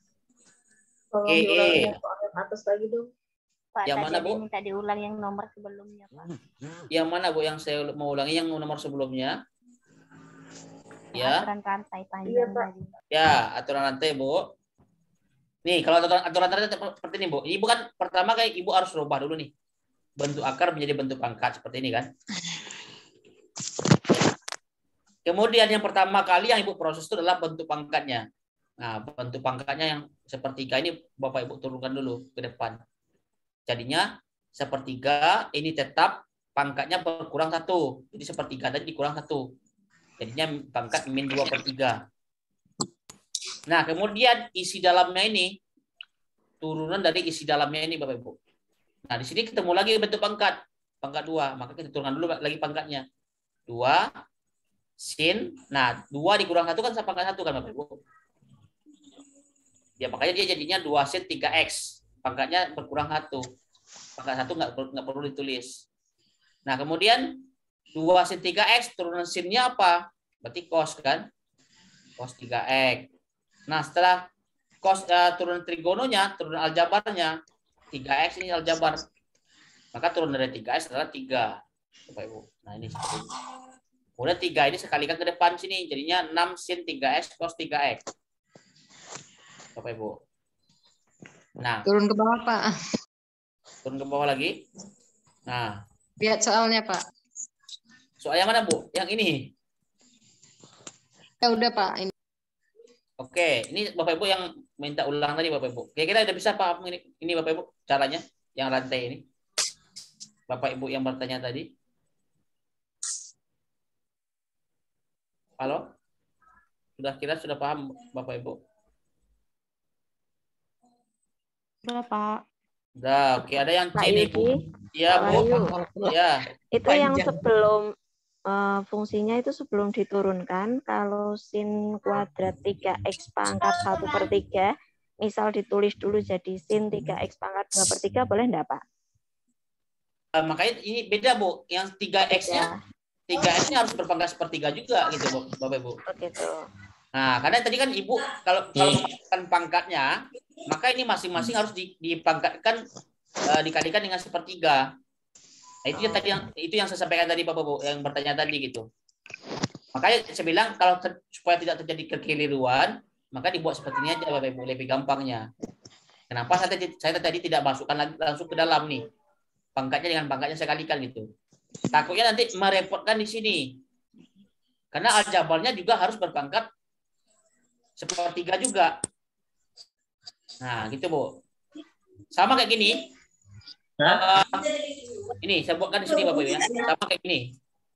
Atas lagi dong. Pak, yang mana Bu? Minta diulang yang nomor sebelumnya Pak. Yang mana Bu yang saya mau ulangi yang nomor sebelumnya? Ya. Aturan rantai panjang tadi. Ya, aturan rantai Bu. Nih, kalau aturan rantai seperti ini Bu. Ini bukan pertama kayak Ibu harus rubah dulu nih. Bentuk akar menjadi bentuk pangkat seperti ini kan. Kemudian yang pertama kali yang Ibu proses itu adalah bentuk pangkatnya. Nah, bentuk pangkatnya yang sepertiga ini Bapak Ibu turunkan dulu ke depan. Jadinya sepertiga ini tetap pangkatnya berkurang 1. Jadi sepertiga tadi dikurang 1. Jadinya pangkat min 2/3. Nah, kemudian isi dalamnya ini turunan dari isi dalamnya ini Bapak Ibu. Nah, di sini ketemu lagi bentuk pangkat 2. Maka kita turunkan dulu lagi pangkatnya. 2 sin. Nah, 2 dikurang 1 kan pangkat 1 kan Bapak Ibu. Ya, makanya dia jadinya 2 sin 3x. Pangkatnya berkurang 1. Pangkat 1 nggak perlu ditulis. Nah, kemudian 2 sin 3x turunan sinnya apa? Berarti cos kan? Cos 3x. Nah, setelah cos turunan trigononya, turunan aljabarnya 3x ini aljabar. Maka turunan dari 3x adalah 3. Bapak Ibu. Nah, ini seperti ini. Kemudian 3 ini sekalikan ke depan sini jadinya 6 sin 3x cos 3x. Bapak Ibu. Nah, turun ke bawah Pak. Turun ke bawah lagi. Nah, Lihat soalnya Pak. Soal yang mana Bu? Yang ini. Ya udah Pak. Ini. Oke, ini Bapak Ibu yang minta ulang tadi Bapak Ibu. Kira-kira udah bisa Pak ini Bapak Ibu caranya yang rantai ini. Bapak Ibu yang bertanya tadi. Halo? Sudah paham Bapak Ibu? Udah Pak. Udah, oke. Ada yang C Pak nih Bu. Iya Bu. Ya. Itu yang sebelum fungsinya itu sebelum diturunkan, kalau sin kuadrat 3x pangkat 1/3, misal ditulis dulu jadi sin 3x pangkat 2/3, boleh enggak Pak? Makanya ini beda Bu. Yang 3x-nya, 3x-nya harus berpangkat 1/3 juga gitu Bu, Bapak Ibu. Oh gitu. Nah, karena tadi kan Ibu kalau memasukkan pangkatnya, maka ini masing-masing harus dipangkatkan dikalikan dengan 1/3. Nah, itu yang saya sampaikan tadi Bapak Bu yang bertanya tadi gitu. Makanya saya bilang kalau supaya tidak terjadi kekeliruan, maka dibuat seperti ini aja Bapak Ibu, lebih gampangnya. Kenapa saya tadi tidak masukkan langsung ke dalam nih. Pangkatnya dengan pangkatnya saya kalikan gitu. Takutnya nanti merepotkan di sini. Karena aljabarnya juga harus berpangkat 1/3 juga. Nah, gitu Bu. Sama kayak gini. Ini saya buatkan di sini Bapak Ibu ya. Sama kayak gini.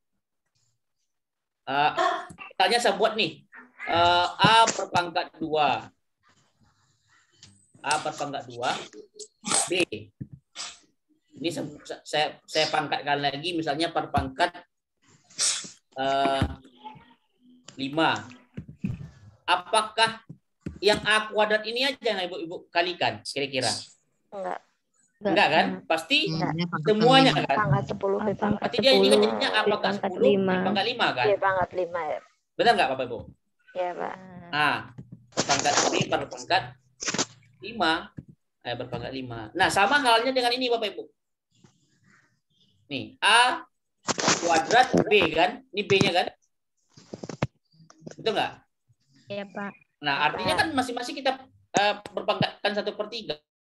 Misalnya saya buat nih. A berpangkat 2. A berpangkat 2. B. Ini saya pangkatkan lagi, misalnya per pangkat 5. Apakah yang A kuadrat ini aja yang Ibu kalikan kira-kira? Enggak kan? Pasti semuanya kan? Pangkat 10 pangkat Berarti dia juga jadinya apakah 10 pangkat 5 kan? Iya, pangkat 5 ya. Benar nggak Bapak Ibu? Iya, Pak. Nah, pangkat ini per pangkat 5 berpangkat 5. Nah, sama halnya dengan ini Bapak Ibu. Nih, A kuadrat B kan? Ini B-nya kan? Betul nggak? Iya, Pak. Nah, artinya kan masing-masing kita berpangkatkan 1/3.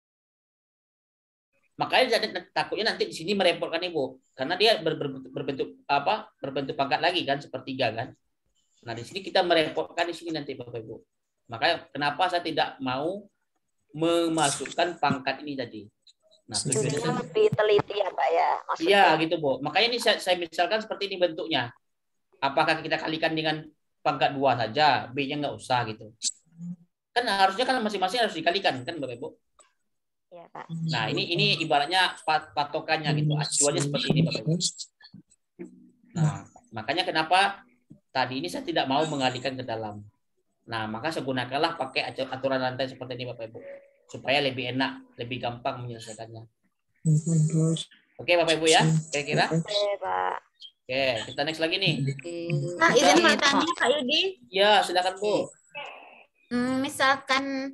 Makanya takutnya nanti di sini merepotkan Ibu, karena dia berbentuk pangkat lagi kan, 1/3 kan. Nah, di sini kita merepotkan di sini nanti Bapak Ibu. Makanya kenapa saya tidak mau memasukkan pangkat ini tadi. Nah, tujuannya lebih teliti ya Pak ya. Iya gitu Bu. Makanya ini saya misalkan seperti ini bentuknya. Apakah kita kalikan dengan pangkat 2 saja, B-nya nggak usah gitu. Kan harusnya kan masing-masing harus dikalikan kan Bapak Ibu. Iya Pak. Nah ini ibaratnya patokannya gitu. Acuannya seperti ini Bapak Ibu. Nah makanya kenapa tadi ini saya tidak mau mengalihkan ke dalam. Nah maka saya gunakanlah pakai aturan rantai seperti ini Bapak Ibu. Supaya lebih enak, lebih gampang menyelesaikannya. Oke Bapak Ibu ya, kira-kira? Oke Pak. Oke, kita next lagi nih. Nah, izin mau tanya Pak Yudi. Ya, silakan Bu. Misalkan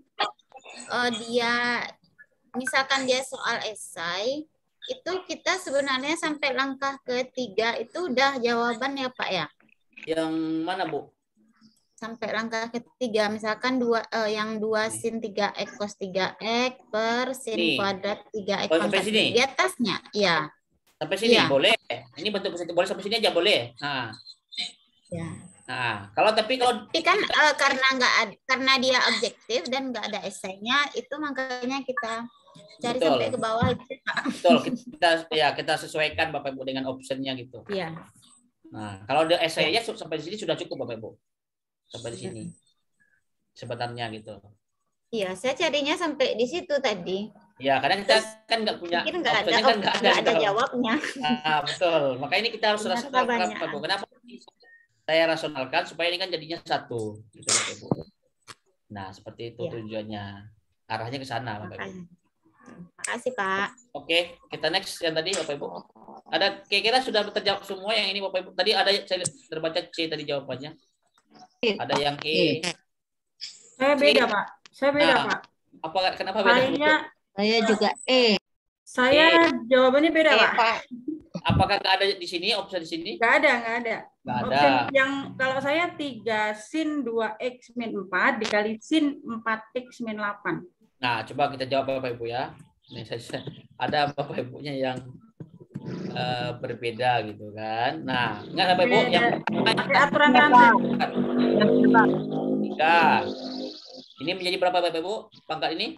dia soal esai, itu kita sebenarnya sampai langkah ketiga itu udah jawaban ya Pak ya? Yang mana Bu? Sampai langkah ketiga, misalkan yang 2 sin 3x cos 3x per sin kuadrat 3x pangkat 3 di atasnya, ya. Sampai sini ya. Boleh. Ini bentuk positif boleh sampai sini aja boleh. Nah. Ya. Nah, tapi kan karena dia objektif dan nggak ada esainya, itu makanya kita cari sampai ke bawah itu. Betul, kita sesuaikan Bapak Ibu dengan optionnya gitu. Iya. Nah, kalau ada esainya sampai di sini sudah cukup Bapak Ibu. Sampai di sini sebenarnya gitu. Iya, saya carinya sampai di situ tadi. Ya, karena kita kan nggak punya nggak ada jawabnya. Nah, betul. Makanya ini kita harus rasionalkan, Pak Bu. Kenapa saya rasionalkan supaya ini kan jadinya satu, gitu, Bapak Ibu. Nah, seperti itu tujuannya. Arahnya ke sana, Bapak Ibu. Makasih, Pak. Oke, kita next yang tadi, Bapak Ibu. Ada kira-kira sudah terjawab semua yang ini, Bapak Ibu. Tadi ada saya terbaca C tadi jawabannya. Ada yang E. Saya beda, Pak. Saya beda, Pak. Kenapa beda? Saya juga E. Saya jawabannya beda, Pak. Apakah nggak ada di sini, opsi di sini? Nggak ada. Nggak ada. Opsi yang kalau saya 3 sin 2x min 4 dikali sin 4x min 8. Nah, coba kita jawab Bapak Ibu ya. Ini saja ada Bapak Ibunya yang berbeda gitu kan. Nah, enggak Bapak Ibu yang pakai aturan rantai. 3. Ini menjadi berapa Bapak Ibu? Pangkat ini?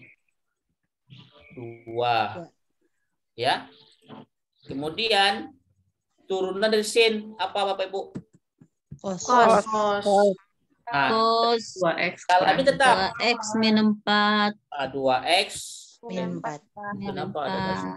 2. Ya. Kemudian turunan dari sin apa Bapak Ibu? Cos. Nah, Cos 2x. Kalau ini tetap 2x min 4. 2x min 4. Kenapa ada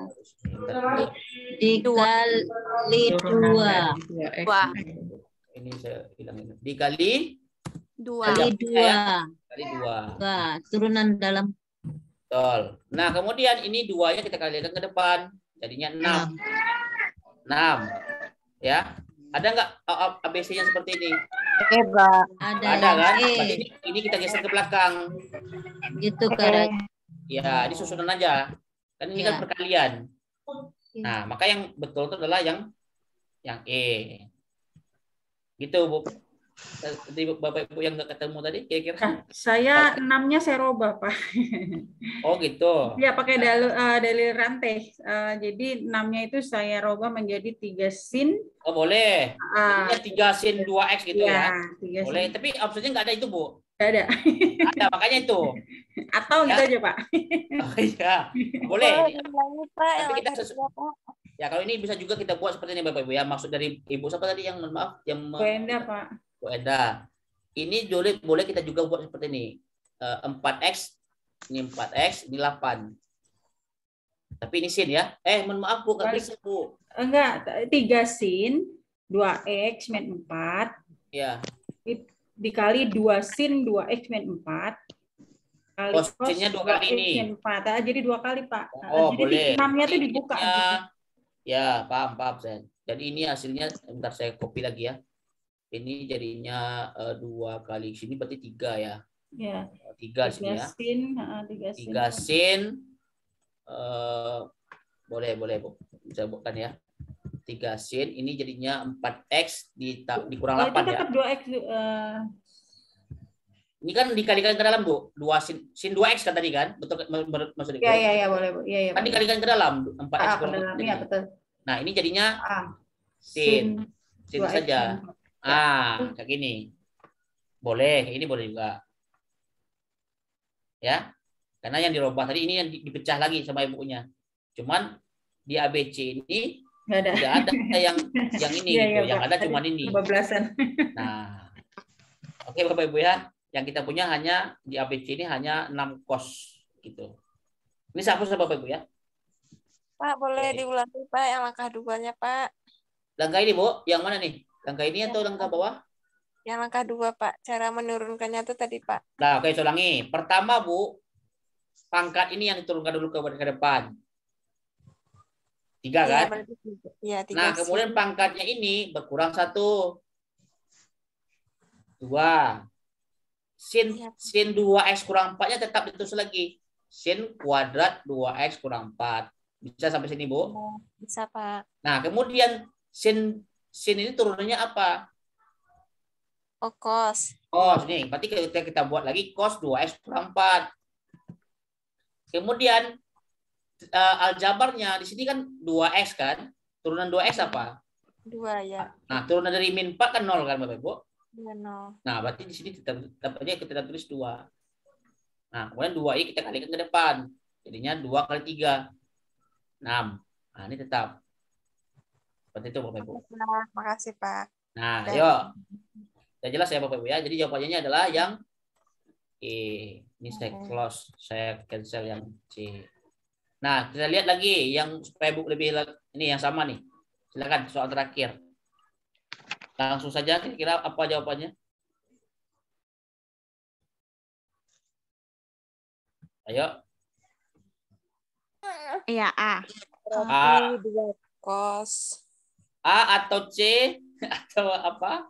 dikali 2. Ini saya hilangin. Dikali 2. Kali 2. Turunan dalam. Betul. Nah, kemudian ini 2-nya kita kalikan ke depan. Jadinya 6. 6. Ya. Ada nggak ABC-nya seperti ini? Ada kan? Berarti ini kita geser ke belakang. Gitu kan. Ya, ini susunan aja. Kan ini kan perkalian. Nah, maka yang betul itu adalah yang E. Gitu, Bu. Tadi Bapak Ibu yang nggak ketemu tadi kira-kira? Saya 6-nya saya robah, Pak. Oh gitu. Ya pakai dalil rantai. Jadi 6-nya itu saya robah menjadi 3 sin. Oh boleh. Ini 3 sin 2x gitu ya. Boleh. Sin. Tapi opsinya nggak ada itu Bu. Nggak ada. Ada makanya itu. Atau gitu aja Pak. Oh iya. Boleh. Tapi kita ya kalau ini bisa juga kita buat seperti ini Bapak Ibu ya. Maksud dari Ibu siapa tadi yang maaf yang Bu Enda Pak. Bu Enda. Ini boleh kita juga buat seperti ini. 4x ini 4x ini 8. Tapi ini sin ya. Mohon maaf Bu, nggak bisa Bu. Enggak, 3 sin 2x min 4 Ya. dikali 2 sin 2x min 4 kali Sinnya 2 kali ini. min 4. Jadi 2 kali, Pak. Oh, Jadi boleh. 6-nya tuh dibuka gitu. Ya, paham saya. Jadi ini hasilnya, bentar saya copy lagi ya. Ini jadinya 2 kali sini berarti 3 ya. Ya. 3 sini ya. 3 sin. Boleh Bu. Bisa bukan ya. 3 sin ini jadinya 4x dikurang 8 ya. Tetap 2x. Ini kan dikalikan ke dalam, Bu. 2 sin 2x kan tadi kan? Betul maksudnya? Iya, boleh, Bu. Iya, kan dikalikan ke dalam 4x ke dalam. Iya, betul. Nah, ini jadinya sin saja. Kayak gini. Boleh, ini boleh juga. Ya. Karena yang dirubah tadi ini yang dipecah lagi sama ibunya. Cuman di ABC ini tidak ada yang ini gitu. Yang ada cuman ini. Kebablasan. Nah. Oke, Bapak Ibu ya. Yang kita punya hanya di ABC ini hanya 6 kos gitu. Ini hapus Bapak Ibu ya. Pak, boleh diulangi Pak yang langkah 2-nya Pak. Langkah ini Bu, yang mana nih? Langkah ini atau langkah bawah? Yang langkah 2 Pak, cara menurunkannya itu tadi Pak. Nah, oke, saya ulangi. Pertama Bu, pangkat ini yang diturunkan dulu ke depan. 3 kan? Iya, 3. Nah, kemudian pangkatnya ini berkurang 1. 2. Sin 2x kurang 4-nya tetap ditulis lagi. Sin kuadrat 2x kurang 4. Bisa sampai sini, Bu? Bisa, Pak. Nah, kemudian sin ini turunannya apa? Oh, cos. Cos nih. Berarti kita buat lagi cos 2x kurang 4. Kemudian aljabarnya di sini kan 2x kan? Turunan 2x apa? 2 ya. Nah, turunan dari min 4 kan 0 kan, Bapak Ibu? 0. Nah, berarti di sini kita tulis 2. Nah, kemudian 2i kita kalikan ke depan. Jadinya 2 kali 3. 6. Nah, ini tetap. Seperti itu, Bapak Ibu. Makasih, Pak. Nah, yuk. Sudah jelas ya, Bapak Ibu ya. Jadi jawabannya adalah yang E. Ini saya close. Saya cancel yang C. Nah, kita lihat lagi yang supaya Bu lebih ini yang sama nih. Silakan soal terakhir. Langsung saja kira-kira apa jawabannya? Ayo. Iya, A. A. 2 cos. A atau C atau apa?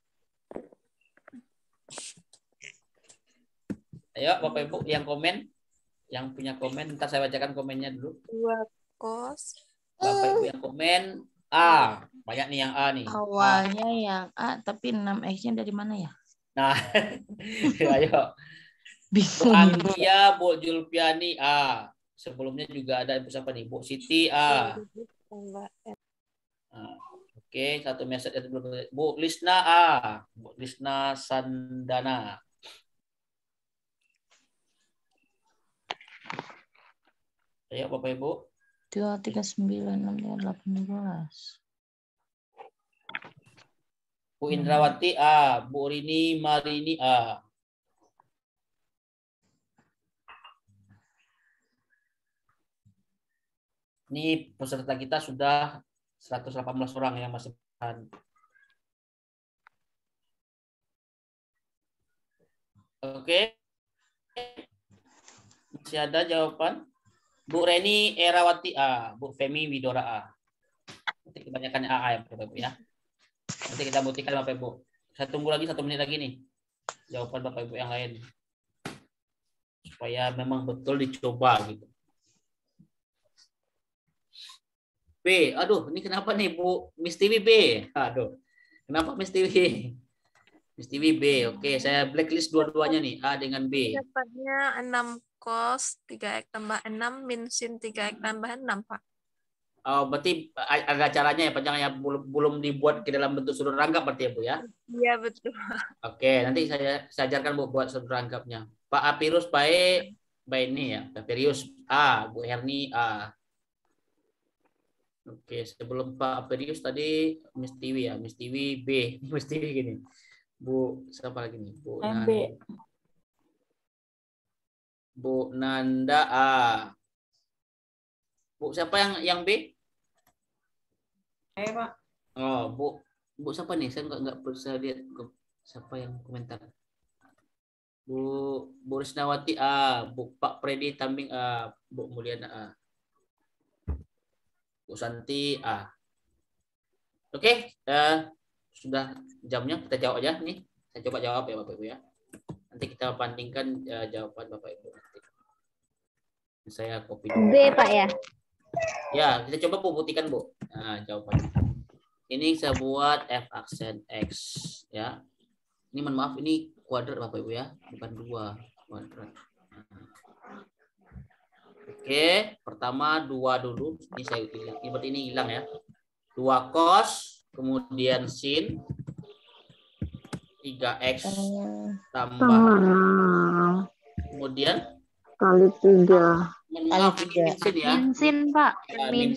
Ayo Bapak Ibu yang komen, yang punya komen, ntar saya bacakan komennya dulu. 2 cos. Bapak Ibu yang komen A, banyak nih yang A nih. Awalnya yang A, tapi 6X-nya dari mana ya? Nah, ayo. Bu Anggia, Bu Julpiani A. Sebelumnya juga ada siapa nih? Bu Siti A. Oke, satu message belum. Bu Lisna A. Bu Lisna Sandana. Ayo Bapak Ibu. 2, 3, 9, 6, 8, 12. Bu Indrawati A. Bu Rini Marini A. Ini peserta kita sudah 118 orang yang masih bertahan. Oke. Masih ada jawaban? Bu Reni Erawati A, Bu Femi Widora A. Nanti kebanyakan AA ya Bapak Ibu ya. Nanti kita buktikan Bapak Ibu. Saya tunggu lagi 1 menit lagi nih. Jawaban Bapak Ibu yang lain. Supaya memang betul dicoba gitu. B, aduh, ini kenapa nih Bu Miss TV B? Aduh, kenapa Miss TV? Miss TV B, oke, saya blacklist dua-duanya nih, A dengan B. Dapatnya 6 cos 3x tambah 6 min sin 3x tambah 6, Pak. Oh, berarti ada caranya ya, panjangnya belum dibuat ke dalam bentuk sudut rangkap berarti ya Bu ya? Iya, betul. Oke, nanti saya ajarkan Bu buat sudut rangkapnya. Pak Apirus baik ini ya, Pak Apirus A, Bu Herni A. Oke, sebelum Pak Apirius tadi Miss Tiwi ya, Miss Tiwi B, Miss Tiwi gini. Bu siapa lagi nih? Bu Nanda A. Bu siapa yang B? Saya, Pak. Oh, Bu siapa nih? Saya nggak bisa lihat siapa yang komentar. Bu Risnawati A, Bu Pak Predi Tambing A, Bu Mulyana A, Bu Santi A. Oke, sudah jamnya, kita jawab aja nih. Saya coba jawab ya Bapak Ibu ya. Nanti kita bandingkan jawaban Bapak Ibu nanti. Saya copy dulu. B Pak ya. Ya, kita coba Bu buktikan Bu. Nah, jawabannya. Ini saya buat F aksen X ya. Ini mohon maaf, ini kuadrat Bapak Ibu ya, bukan 2 kuadrat. Oke, pertama 2 dulu. Ini saya berarti ini hilang ya. 2 cos, kemudian sin 3x tambah kemudian kali 3. Maaf, ini min sin ya. Min sin Pak. Min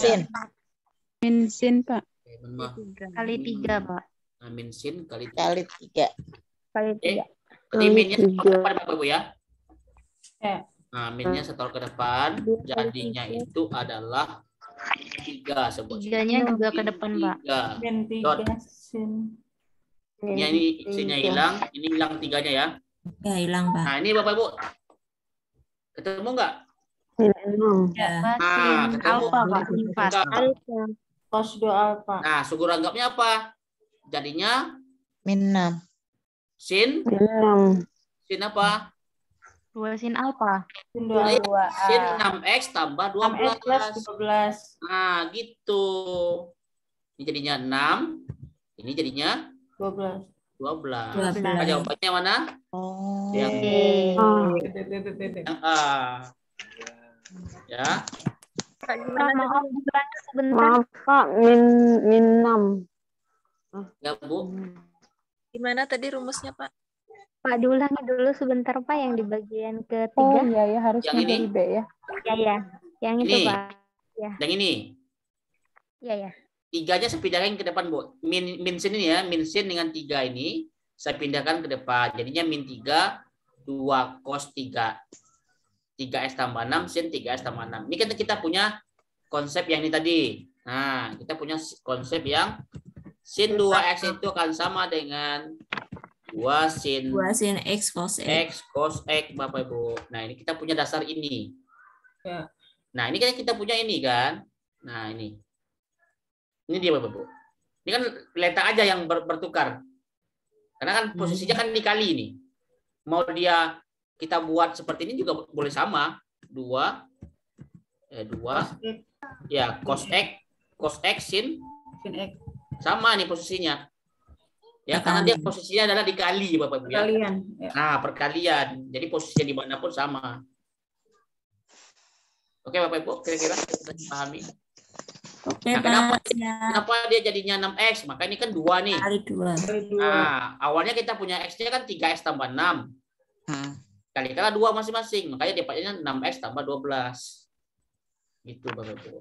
sin Pak. Maaf. Kali 3 Pak. Min sin kali 3. Kali 3. Kali 3. Jadi minnya setor ke depan Bapak Ibu ya. Nah, minnya setor ke depan, jadinya itu adalah 3 sebut. 3-nya juga ke depan Pak. 3 sin. Ini sinnya hilang, ini hilang 3-nya ya. Ya, hilang Pak. Nah, ini Bapak Ibu. Ketemu nggak? Ya. Nah, ketemu. Alfa Pak. Alfa. Cos 2 alfa. Nah, suku ranggapnya apa? Jadinya min 6. Sin apa? 2 sin alfa. Sin 2 Sin 6x tambah 12. 6x plus 12. Nah, gitu. Ini jadinya 6. Ini jadinya 12. 12. Nah, jawabannya mana? Oh. Yang A. Ya. Maaf Pak, min 6. Ya, Bu. Gimana tadi rumusnya, Pak? Pak, diulangi dulu sebentar Pak yang di bagian ketiga. Oh iya ya, harusnya Yang ini? dari B ya. Ya. Yang itu Ini. Pak. Ya. Yang ini. Ya. 3-nya saya pindahkan ke depan, Bu. Min sin ini ya, min sin dengan 3 ini saya pindahkan ke depan. Jadinya min 3 2 cos 3. 3x tambah 6 sin 3x tambah 6. Ini kan kita punya konsep yang ini tadi. Nah, kita punya konsep yang sin 2x itu akan sama dengan 2 sin X cos X. X cos X, Bapak Ibu. Nah, ini kita punya dasar ini. Ya. Nah, ini kan kita punya ini kan. Nah, ini. Ini dia Bapak Ibu. Ini kan letak aja yang bertukar. Karena kan posisinya kan dikali ini. Mau dia kita buat seperti ini juga boleh sama. 2 ya cos X sin X. sama nih posisinya. Ya, karena dia posisinya adalah dikali Bapak Ibu ya. Perkalian. Ya. Nah, perkalian. Jadi posisinya di mana pun sama. Oke Bapak Ibu, kira-kira kita pahami. Oke, Nah, Pak. kenapa dia jadinya 6x? Maka ini kan 2 nih. Kali 2. Nah, awalnya kita punya x-nya kan 3x tambah 6. Kali-kali 2 masing-masing. Makanya dapatnya 6x tambah 12. Gitu Bapak Ibu.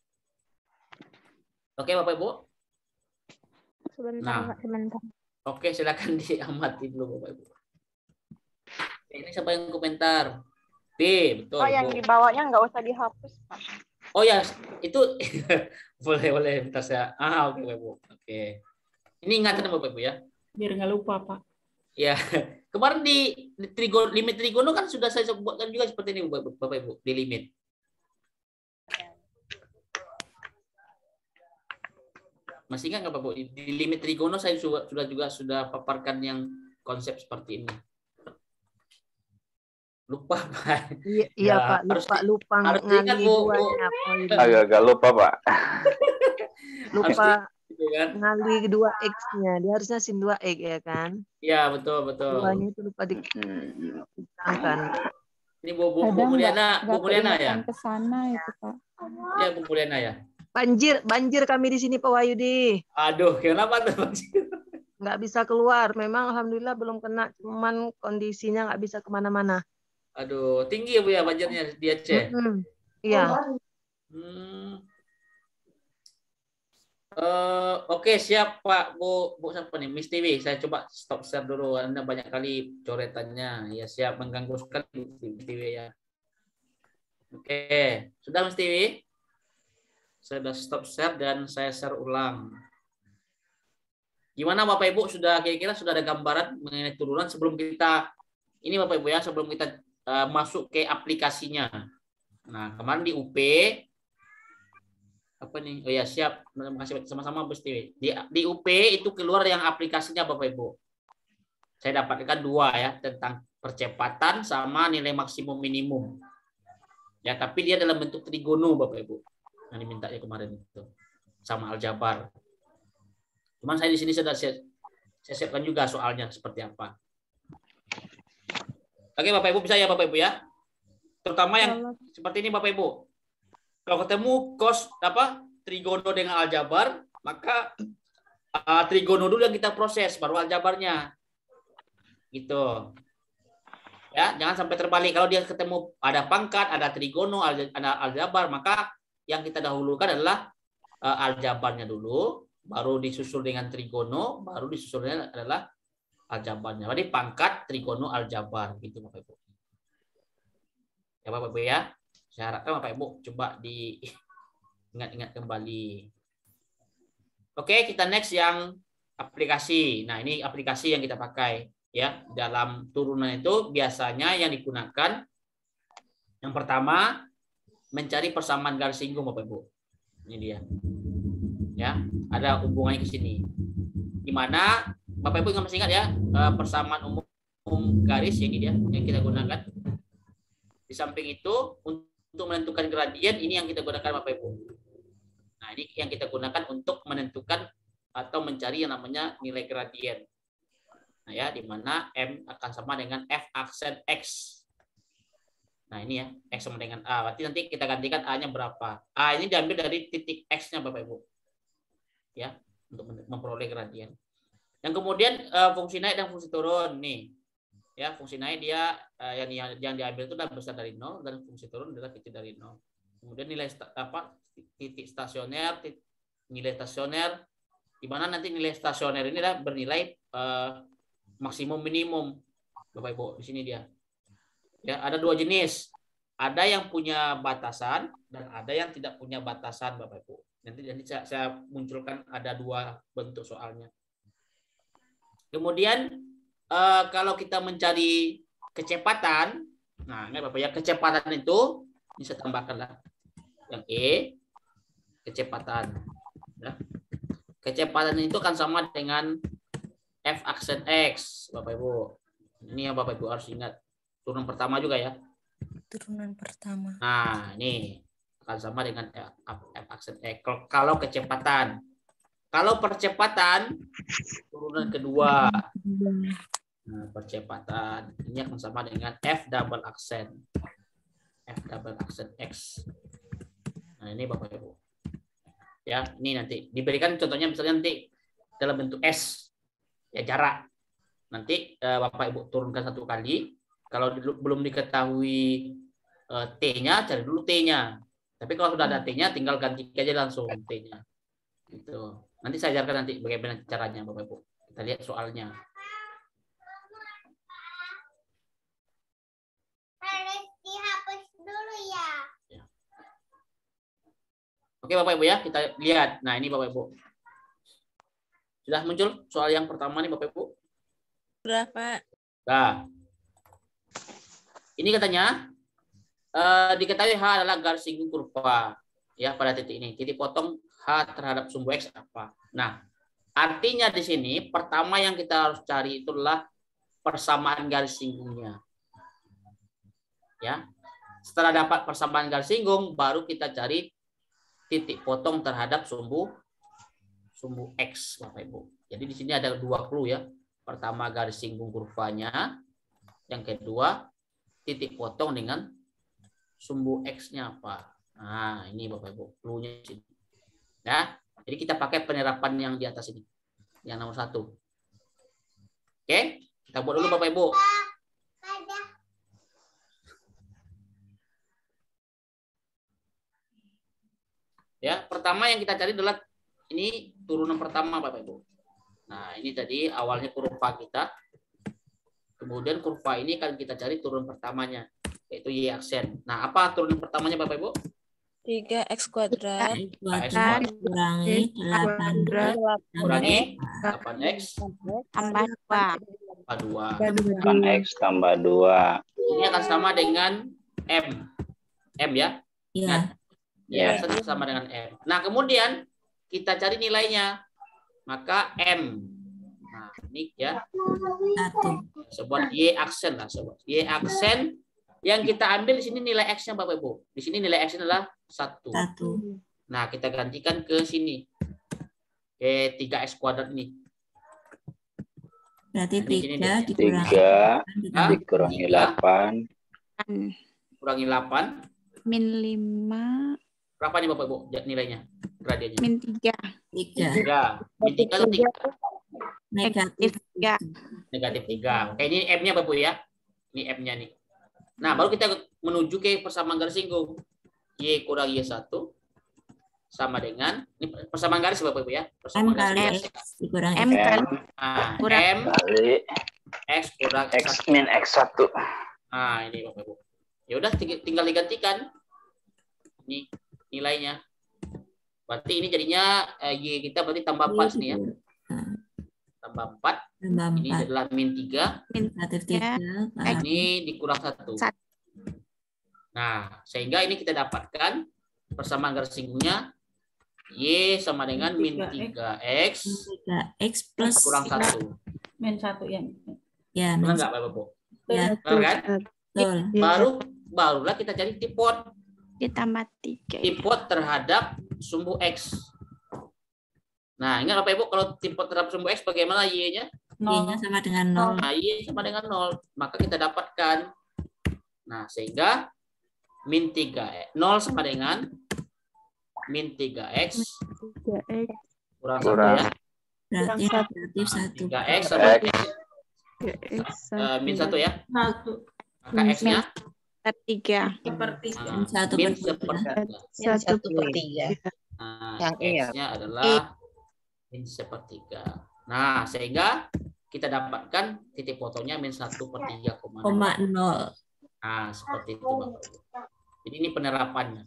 Oke Bapak Ibu? Sebentar, Pak, sebentar. Oke, silakan diamati dulu Bapak Ibu. Ini siapa yang komentar? B, betul. Oh, yang Bu. di bawahnya nggak usah dihapus, Pak. Oh ya, itu boleh bentar saya. Oke Bu. Oke. Ini ingatan Bapak Ibu ya. Biar nggak lupa, Pak. Ya, kemarin di limit trigono kan sudah saya sebutkan juga seperti ini Bapak Ibu, di limit. Masih ingat nggak Bapak Ibu? Di limit trigono saya sudah paparkan yang konsep seperti ini. Lupa Pak. Iya Ya, Pak, lupa harus diingat, ngali Bu. duanya poin. Agak lupa, Pak. Lupa Gitu kan? ngali 2x-nya. Dia harusnya sin 2x ya kan? Iya, betul. Duanya itu lupa ditangkan. Ini Bu Mulyana ya? Ke sana itu Pak. Ya, Bu Mulyana ya. Banjir kami di sini Pak Wahyudi. Aduh, kenapa tuh banjir? Nggak bisa keluar. Memang alhamdulillah belum kena, cuman kondisinya nggak bisa kemana-mana. Aduh, tinggi ya Bu ya banjirnya di Aceh. Iya. Oke, siap Pak. Bu siapa nih? Miss TV. Saya coba stop share dulu. Anda banyak kali coretannya. Ya, siap mengganggu sekali Miss TV ya. Oke, sudah Miss TV? Saya sudah stop share dan saya share ulang. Gimana Bapak Ibu, sudah kira-kira sudah ada gambaran mengenai turunan sebelum kita ini Bapak Ibu ya, sebelum kita masuk ke aplikasinya. Nah, kemarin di UP apa nih? Oh ya, siap. Terima kasih sama-sama Bos Tiwi. Di UP itu keluar yang aplikasinya Bapak Ibu. Saya dapatkan 2 ya, tentang percepatan sama nilai maksimum minimum. Ya, tapi dia dalam bentuk trigono Bapak Ibu. Yang dimintanya kemarin itu. Sama aljabar. Cuman saya di sini sudah saya siapkan juga soalnya seperti apa. Oke Bapak Ibu, bisa ya Bapak Ibu ya. Terutama yang seperti ini Bapak Ibu. Kalau ketemu cos trigono dengan aljabar, maka trigono dulu yang kita proses, baru aljabarnya. Gitu. Ya, jangan sampai terbalik. Kalau dia ketemu ada pangkat, ada trigono, ada aljabar, maka yang kita dahulukan adalah aljabarnya dulu, baru disusul dengan trigono, baru disusulnya adalah aljabarnya. Jadi pangkat, trigono, aljabar gitu Bapak Ibu. Ya Bapak Ibu ya. Saya harapkan Bapak Ibu coba diingat-ingat kembali. Oke, kita next yang aplikasi. Nah, ini aplikasi yang kita pakai ya. Dalam turunan itu biasanya yang digunakan yang pertama mencari persamaan garis singgung Bapak Ibu. Ini dia. Ya, ada hubungannya ke sini. Di mana Bapak Ibu masih ingat ya, persamaan umum garis yang ini dia yang kita gunakan. Di samping itu untuk menentukan gradien ini yang kita gunakan Bapak Ibu. Nah, ini yang kita gunakan untuk menentukan atau mencari yang namanya nilai gradien. Nah, ya, di mana M akan sama dengan F aksen X. Nah, ini ya, X sama dengan A. Berarti nanti kita gantikan A-nya berapa. A ini diambil dari titik X-nya Bapak Ibu. Ya, untuk memperoleh gradien. Yang kemudian fungsi naik dan fungsi turun nih. Ya, fungsi naik dia yang diambil itu adalah besar dari 0 dan fungsi turun adalah kecil dari 0. Kemudian nilai titik stasioner, nilai stasioner, di mana nanti nilai stasioner ini adalah bernilai maksimum minimum. Bapak Ibu, di sini dia. Ya, ada 2 jenis. Ada yang punya batasan dan ada yang tidak punya batasan Bapak Ibu. Nanti saya munculkan ada 2 bentuk soalnya. Kemudian kalau kita mencari kecepatan, nah ini Bapak ya, kecepatan itu bisa tambahkanlah yang E, kecepatan. Ya. Kecepatan itu akan sama dengan F aksen X, Bapak Ibu. Ini yang Bapak Ibu harus ingat. Turunan pertama juga ya. Turunan pertama. Nah, ini akan sama dengan F aksen X. Kalau kecepatan. Kalau percepatan, turunan kedua. Nah, percepatan ini akan sama dengan F double aksen. F double aksen X. Nah, ini Bapak Ibu. Ya, ini nanti diberikan contohnya misalnya nanti dalam bentuk S. Ya, jarak. Nanti Bapak Ibu turunkan 1 kali. Kalau belum diketahui T-nya, cari dulu T-nya. Tapi kalau sudah ada T-nya, tinggal ganti aja langsung T-nya. Gitu. Nanti saya ajarkan nanti bagaimana caranya Bapak Ibu. Kita lihat soalnya. Harus dihapus dulu ya. Oke Bapak Ibu ya, kita lihat. Nah, ini Bapak Ibu. Sudah muncul soal yang pertama nih Bapak Ibu? Sudah, Pak. Nah. Ini katanya diketahui H adalah garis singgung kurva ya pada titik ini. Titik potong H terhadap sumbu X apa? Nah, artinya di sini pertama yang kita harus cari itulah persamaan garis singgungnya. Ya. Setelah dapat persamaan garis singgung, baru kita cari titik potong terhadap sumbu X, Bapak Ibu. Jadi di sini ada 2 clue ya. Pertama garis singgung kurvanya, yang kedua titik potong dengan sumbu X-nya apa. Nah, ini Bapak Ibu, clue-nya di sini. Ya, jadi kita pakai penerapan yang di atas ini. Yang nomor 1. Oke, kita buat dulu Bapak Ibu. Ya, pertama yang kita cari adalah ini turunan pertama Bapak Ibu. Nah, ini tadi awalnya kurva kita. Kemudian kurva ini akan kita cari turun pertamanya, yaitu Y aksen. Nah, apa turunan pertamanya Bapak Ibu? 3x kuadrat. Kurangi 8x tambah 2. 8x tambah 2. Ini akan sama dengan M. M ya? Iya. Ya, sama dengan M. Nah, kemudian kita cari nilainya. Maka M. Nah, ini ya. Sebuah Y aksen lah, sobat. Y aksen yang kita ambil di sini nilai X-nya Bapak Ibu. Di sini nilai X-nya adalah 1. Nah, kita gantikan ke sini. Ke 3x kuadrat ini. Berarti 3 dikurangi 8. Kurangi 8. Min 5. Berapa nih Bapak Ibu nilainya? Gradiennya. Min 3. 3. Min 3 atau 3? Negatif 3. Negatif 3. Oke, ini M-nya Bapak Ibu ya. Ini M-nya nih. Nah, baru kita menuju ke persamaan garis singgung. Y kurang Y1 sama dengan, ini persamaan garis Bapak Ibu ya. Persamaan garis dikurang M kali. Nah, M kali X kurang X min X1. Nah, ini Bapak Ibu. Ya udah tinggal digantikan. Ini nilainya. Berarti ini jadinya Y kita berarti tambah 4 nih ya. Tambah 4. Ini adalah min 3. Negatif 3. Ini dikurang 1. Nah, sehingga ini kita dapatkan persamaan garis singgungnya Y sama dengan min 3X plus kurang 1. Min 1 ya. Ya, benar nggak Bapak Ibu? Ya. Benar kan? Betul. Barulah kita cari tipot. Ditambah 3. Tipot terhadap sumbu X. Nah, ingat Bapak Ibu, kalau tipot terhadap sumbu X bagaimana Y-nya? Y-nya sama dengan 0. Nah, Y sama dengan 0. Maka kita dapatkan. Nah, sehingga min 3 0 sama dengan min 3X kurang 1 ya. Berarti negatif 1. 3X sama min 1 ya. Maka X-nya 3. Min 1/3. Nah, X-nya adalah min 1/3. Nah, sehingga kita dapatkan titik fotonya min 1/3,0. Nah, seperti itu Bapak Ibu. Jadi ini penerapannya.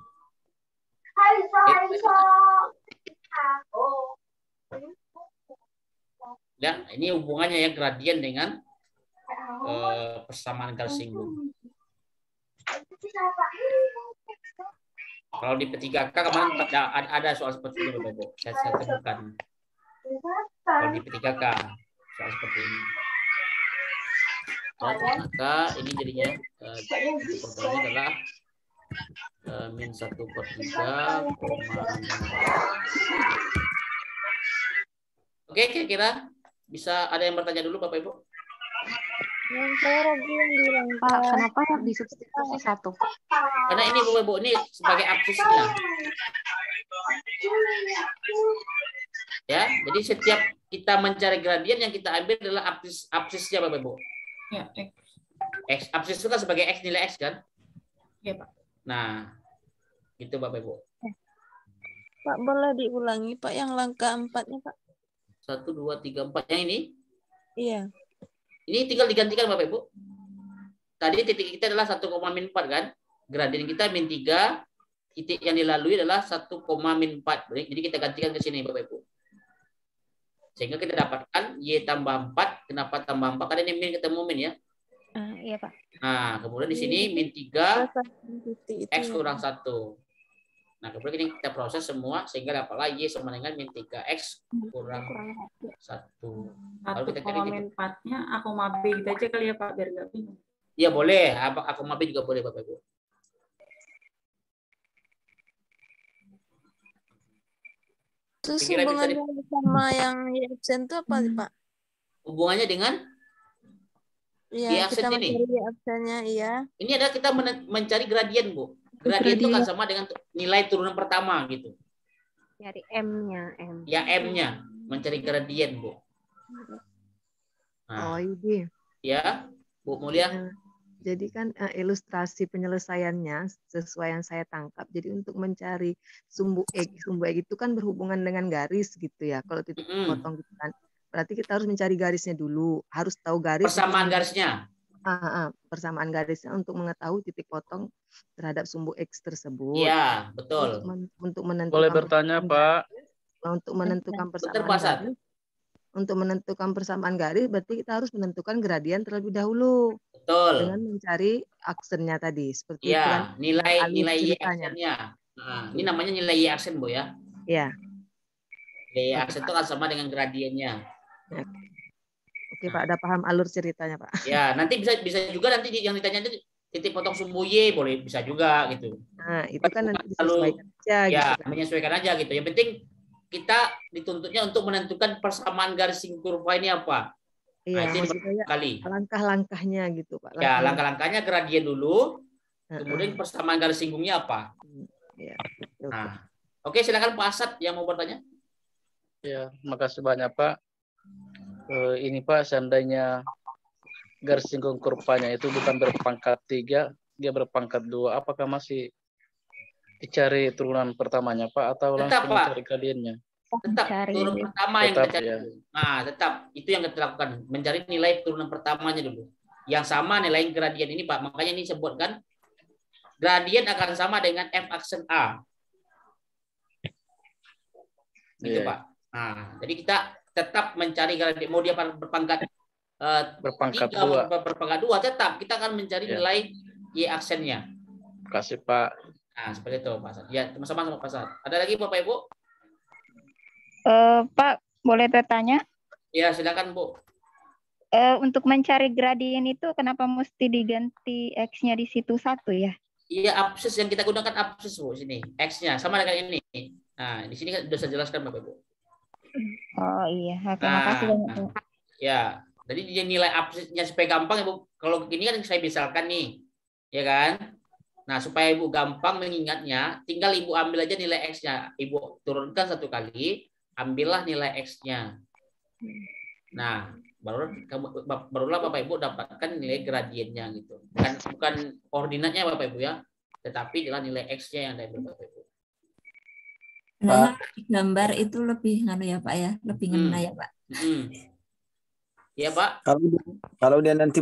Dan ini hubungannya ya gradien dengan persamaan garis singgung. Kalau di P3K kemarin ada soal seperti ini Bapak Ibu. Saya temukan. Kalau di P3K soal seperti ini. Maka ini jadinya pertanyaannya adalah min 1/3. Oke, kira-kira bisa ada yang bertanya dulu Bapak Ibu? Pak, kenapa yang disubstitusi 1? Karena ini Bapak Ibu ini sebagai absisnya. Ya, jadi setiap kita mencari gradien yang kita ambil adalah absisnya Bapak Ibu. Ya, X. Absis itu kan sebagai X, nilai X kan? Iya, Pak. Nah, itu Bapak Ibu. Pak, boleh diulangi Pak yang langkah 4-nya Pak? 1, 2, 3, 4 yang ini? Iya. Ini tinggal digantikan Bapak Ibu. Tadi titik kita adalah 1,-4 kan? Gradien kita min 3, titik yang dilalui adalah 1,-4. Jadi kita gantikan ke sini Bapak Ibu. Sehingga kita dapatkan Y tambah 4. Kenapa tambah 4? Karena ini min ketemu min ya. Iya Pak. Nah, kemudian di sini min 3 X kurang 1. Nah, kemudian ini kita proses semua sehingga dapatlah Y sama dengan min 3X kurang 1. Lalu kita cari min 4-nya A, B gitu aja kali ya Pak, biar nggak bingung. Iya boleh, A, B juga boleh Bapak Ibu. Terus hubungannya sama yang Y absen itu apa Pak? Hubungannya dengan Iya, kita mencari Y absennya, iya. Ini adalah kita mencari gradien, Bu. Gradien itu kan sama dengan nilai turunan pertama gitu. Cari M-nya. Ya, M-nya. Mencari gradien, Bu. Nah, ini. Ya, Bu Mulia. Jadi kan ilustrasi penyelesaiannya sesuai yang saya tangkap. Jadi untuk mencari sumbu X itu kan berhubungan dengan garis gitu ya. Kalau titik potong gitu kan. Berarti kita harus mencari garisnya dulu. Harus tahu garis. Persamaan garisnya. persamaan garisnya untuk mengetahui titik potong terhadap sumbu X tersebut. Iya, betul. Untuk menentukan Boleh bertanya, Pak? Untuk menentukan persamaan garis. Untuk menentukan persamaan garis berarti kita harus menentukan gradien terlebih dahulu. Betul. Dengan mencari aksennya tadi seperti itu Ya, kan. nilai Y aksennya. Nah, ini namanya nilai Y aksen, Bu ya. Iya. Nilai Y aksen itu kan sama dengan gradiennya. Oke, Pak, ada paham alur ceritanya, Pak. Ya, nanti bisa juga nanti yang ditanya itu titik potong sumbu Y boleh bisa juga gitu. Nah, itu kan nanti disesuaikan aja ya, gitu kan. menyesuaikan aja gitu. Yang penting kita dituntutnya untuk menentukan persamaan garis kurva ini apa. Iya, nah, itu kali. Langkah-langkahnya gitu, Pak. Ya, langkah-langkahnya gradien dulu, kemudian persamaan garis singgungnya apa. Ya, nah, oke, silakan Pak Asad yang mau bertanya. Ya, makasih banyak Pak. Ini Pak, seandainya garis singgung kurvanya itu bukan berpangkat 3, dia berpangkat 2, apakah masih dicari turunan pertamanya Pak atau tetap, langsung Pak. dicari gradiennya? Tetap turunan pertama yang kita cari. Ya. Nah, tetap itu yang kita lakukan, mencari nilai turunan pertamanya dulu. Yang sama nilai gradien ini Pak. Makanya ini sebutkan gradien akan sama dengan F aksen A. Gitu, Pak. Nah, jadi kita tetap mencari gradien, mau dia berpangkat berpangkat 3, berpangkat 2, tetap kita akan mencari nilai Y aksennya. Terima kasih Pak. Nah, seperti itu Pak Asad. Ya, sama-sama Pak Asad. Ada lagi Bapak Ibu? Pak, boleh bertanya? Ya, silakan Bu. Untuk mencari gradien itu kenapa mesti diganti X-nya di situ 1 ya? Iya, absis yang kita gunakan absis Bu sini. X-nya sama dengan ini. Nah, di sini kan sudah saya jelaskan Bapak Ibu. Oh iya, oke, makasih banyak Bu. Ya, jadi dia nilai absisnya supaya gampang ya Bu. Kalau begini kan saya misalkan nih, ya kan? Nah, supaya Ibu gampang mengingatnya, tinggal Ibu ambil aja nilai X-nya. Ibu turunkan 1 kali, ambillah nilai X-nya. Nah, barulah Bapak Ibu dapatkan nilai gradiennya gitu. Bukan koordinatnya Bapak Ibu ya, tetapi adalah nilai X-nya yang ada Bapak Ibu. Nah, gambar itu lebih ya Pak ya, lebih ngena ya Pak. Iya Pak. Kalau dia nanti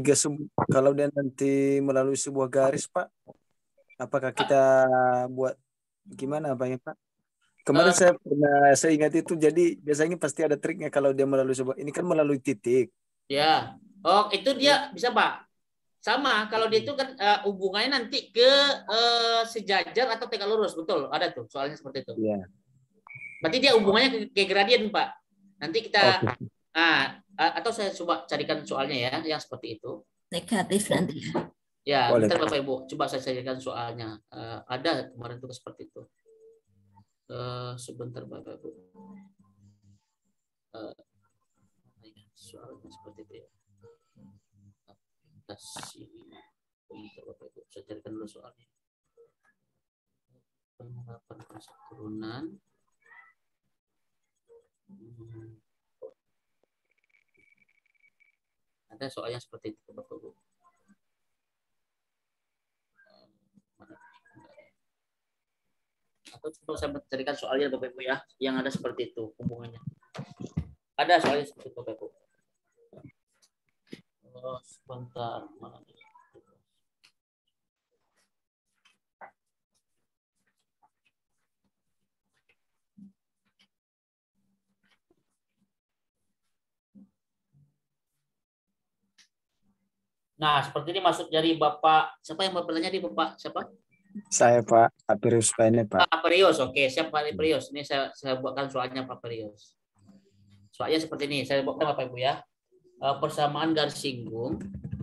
melalui sebuah garis Pak, apakah kita buat gimana Pak ya Pak? Kemarin saya ingat itu, jadi biasanya pasti ada triknya kalau dia melalui sebuah, ini kan melalui titik. Ya, oh itu dia bisa Pak. Sama, kalau dia itu kan hubungannya nanti ke sejajar atau tegak lurus, betul? Ada tuh soalnya seperti itu. Iya. Berarti dia hubungannya ke gradien Pak. Nanti kita, atau saya coba carikan soalnya ya, yang seperti itu. Negatif nanti. Ya, bentar Bapak Ibu, coba saya carikan soalnya. Ada kemarin tuh seperti itu. Sebentar Bapak Ibu. Soalnya seperti itu ya. Bapak Ibu, saya carikan dulu soalnya. Penerapan prinsip turunan. Ada soalnya seperti itu Bapak Ibu. Atau coba saya carikan soalnya Bapak Ibu ya, yang ada seperti itu hubungannya. Ada soalnya seperti itu Bapak Ibu. Sebentar. Nah, seperti ini masuk dari Bapak. Siapa yang bertanya di Bapak? Siapa? Saya Pak Aperius Pak ini Pak. Aperius, oke, siap Pak Aperius. Ini saya buatkan soalnya Pak Aperius. Soalnya seperti ini, saya buatkan Bapak Ibu ya. Persamaan garis singgung.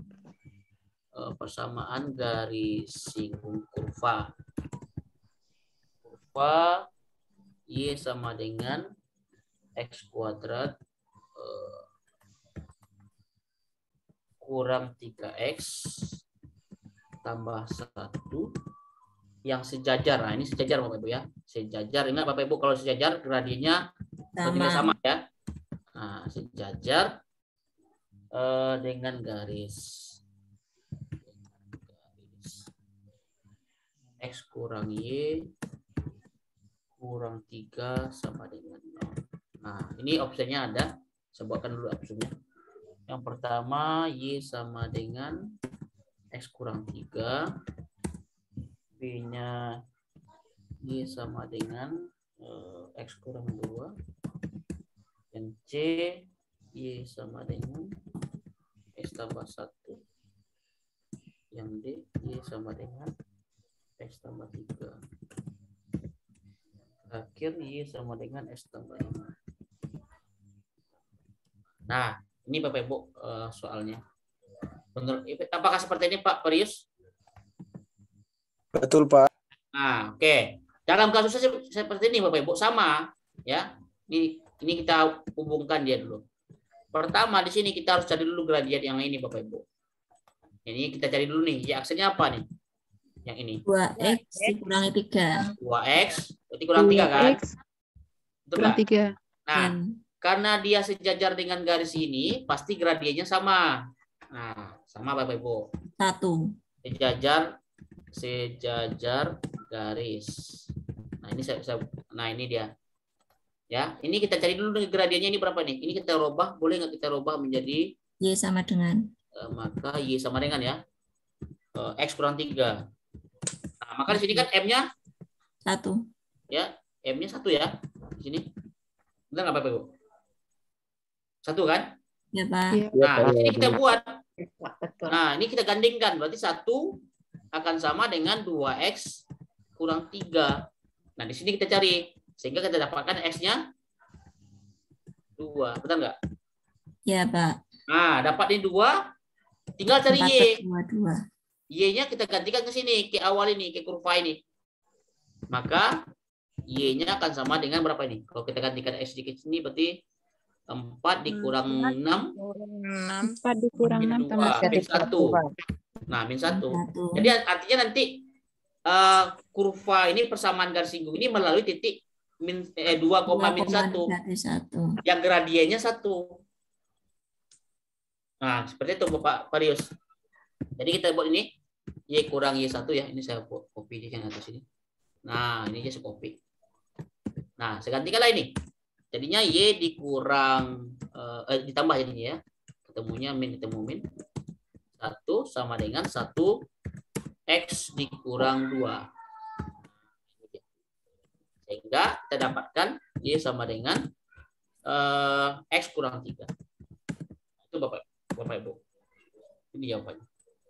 Persamaan garis singgung kurva. Kurva Y sama dengan X kuadrat kurang 3X tambah 1 yang sejajar. Nah, ini sejajar Bapak Ibu ya. Sejajar. Ingat Bapak Ibu kalau sejajar gradiennya sama ya. Nah, sejajar dengan garis X kurang Y kurang 3 sama dengan 0. Nah, ini opsinya ada. Saya buatkan dulu opsinya. Yang pertama, Y sama dengan X kurang 3. B-nya Y sama dengan X kurang 2. Dan C, Y sama dengan X tambah 1. Yang D, Y sama dengan X tambah 3. Terakhir, Y sama dengan X tambah 5. Nah, ini Bapak Ibu soalnya. Menurut apakah seperti ini Pak Prius? Betul Pak. Nah, oke. Dalam kasusnya seperti ini Bapak Ibu sama ya. Ini kita hubungkan dia dulu. Pertama di sini kita harus cari dulu gradien yang ini Bapak Ibu. Ini kita cari dulu nih. Ya aksennya apa nih? Yang ini. 2X dikurangi 3. 2X berarti kurang 3 kan? Betul Kurang nggak? 3. Nah, karena dia sejajar dengan garis ini, pasti gradiennya sama. Nah, sama Bapak Ibu. 1. Sejajar garis. Nah, ini dia. Ya, ini kita cari dulu gradiennya ini berapa nih? Ini kita rubah, boleh nggak kita rubah menjadi Y sama dengan maka Y sama dengan ya X kurang 3. Nah, maka di sini kan M-nya 1. Ya, M-nya 1 ya. Di sini. Benar nggak Bapak Ibu? 1 kan? Ya, Pak. Nah, di sini kita buat. Nah, ini kita gandingkan. Berarti 1 akan sama dengan 2X kurang 3. Nah, di sini kita cari. Sehingga kita dapatkan X-nya 2. Betul nggak? Ya, Pak. Nah, dapat ini 2. Tinggal cari Y. 2. Y-nya kita gantikan ke sini. Ke awal ini. Ke kurva ini. Maka Y-nya akan sama dengan berapa ini? Kalau kita gantikan X di sini berarti 4 dikurang 6. 4 dikurang 6 tambah 1. Nah, min 1. Jadi artinya nanti kurva ini persamaan garis singgung ini melalui titik 2, min 1. Yang gradiennya 1. Nah, seperti itu Bapak Parius. Jadi kita buat ini Y kurang Y1 ya. Ini saya copy di atas ini. Nah, ini aja saya copy. Nah, saya gantikanlah ini. Jadinya Y dikurang ditambah jadinya ya. Ketemunya ketemu min 1 sama dengan 1 X dikurang 2. Sehingga kita dapatkan Y sama dengan X kurang 3. Itu Bapak Ibu. Ini jawabannya.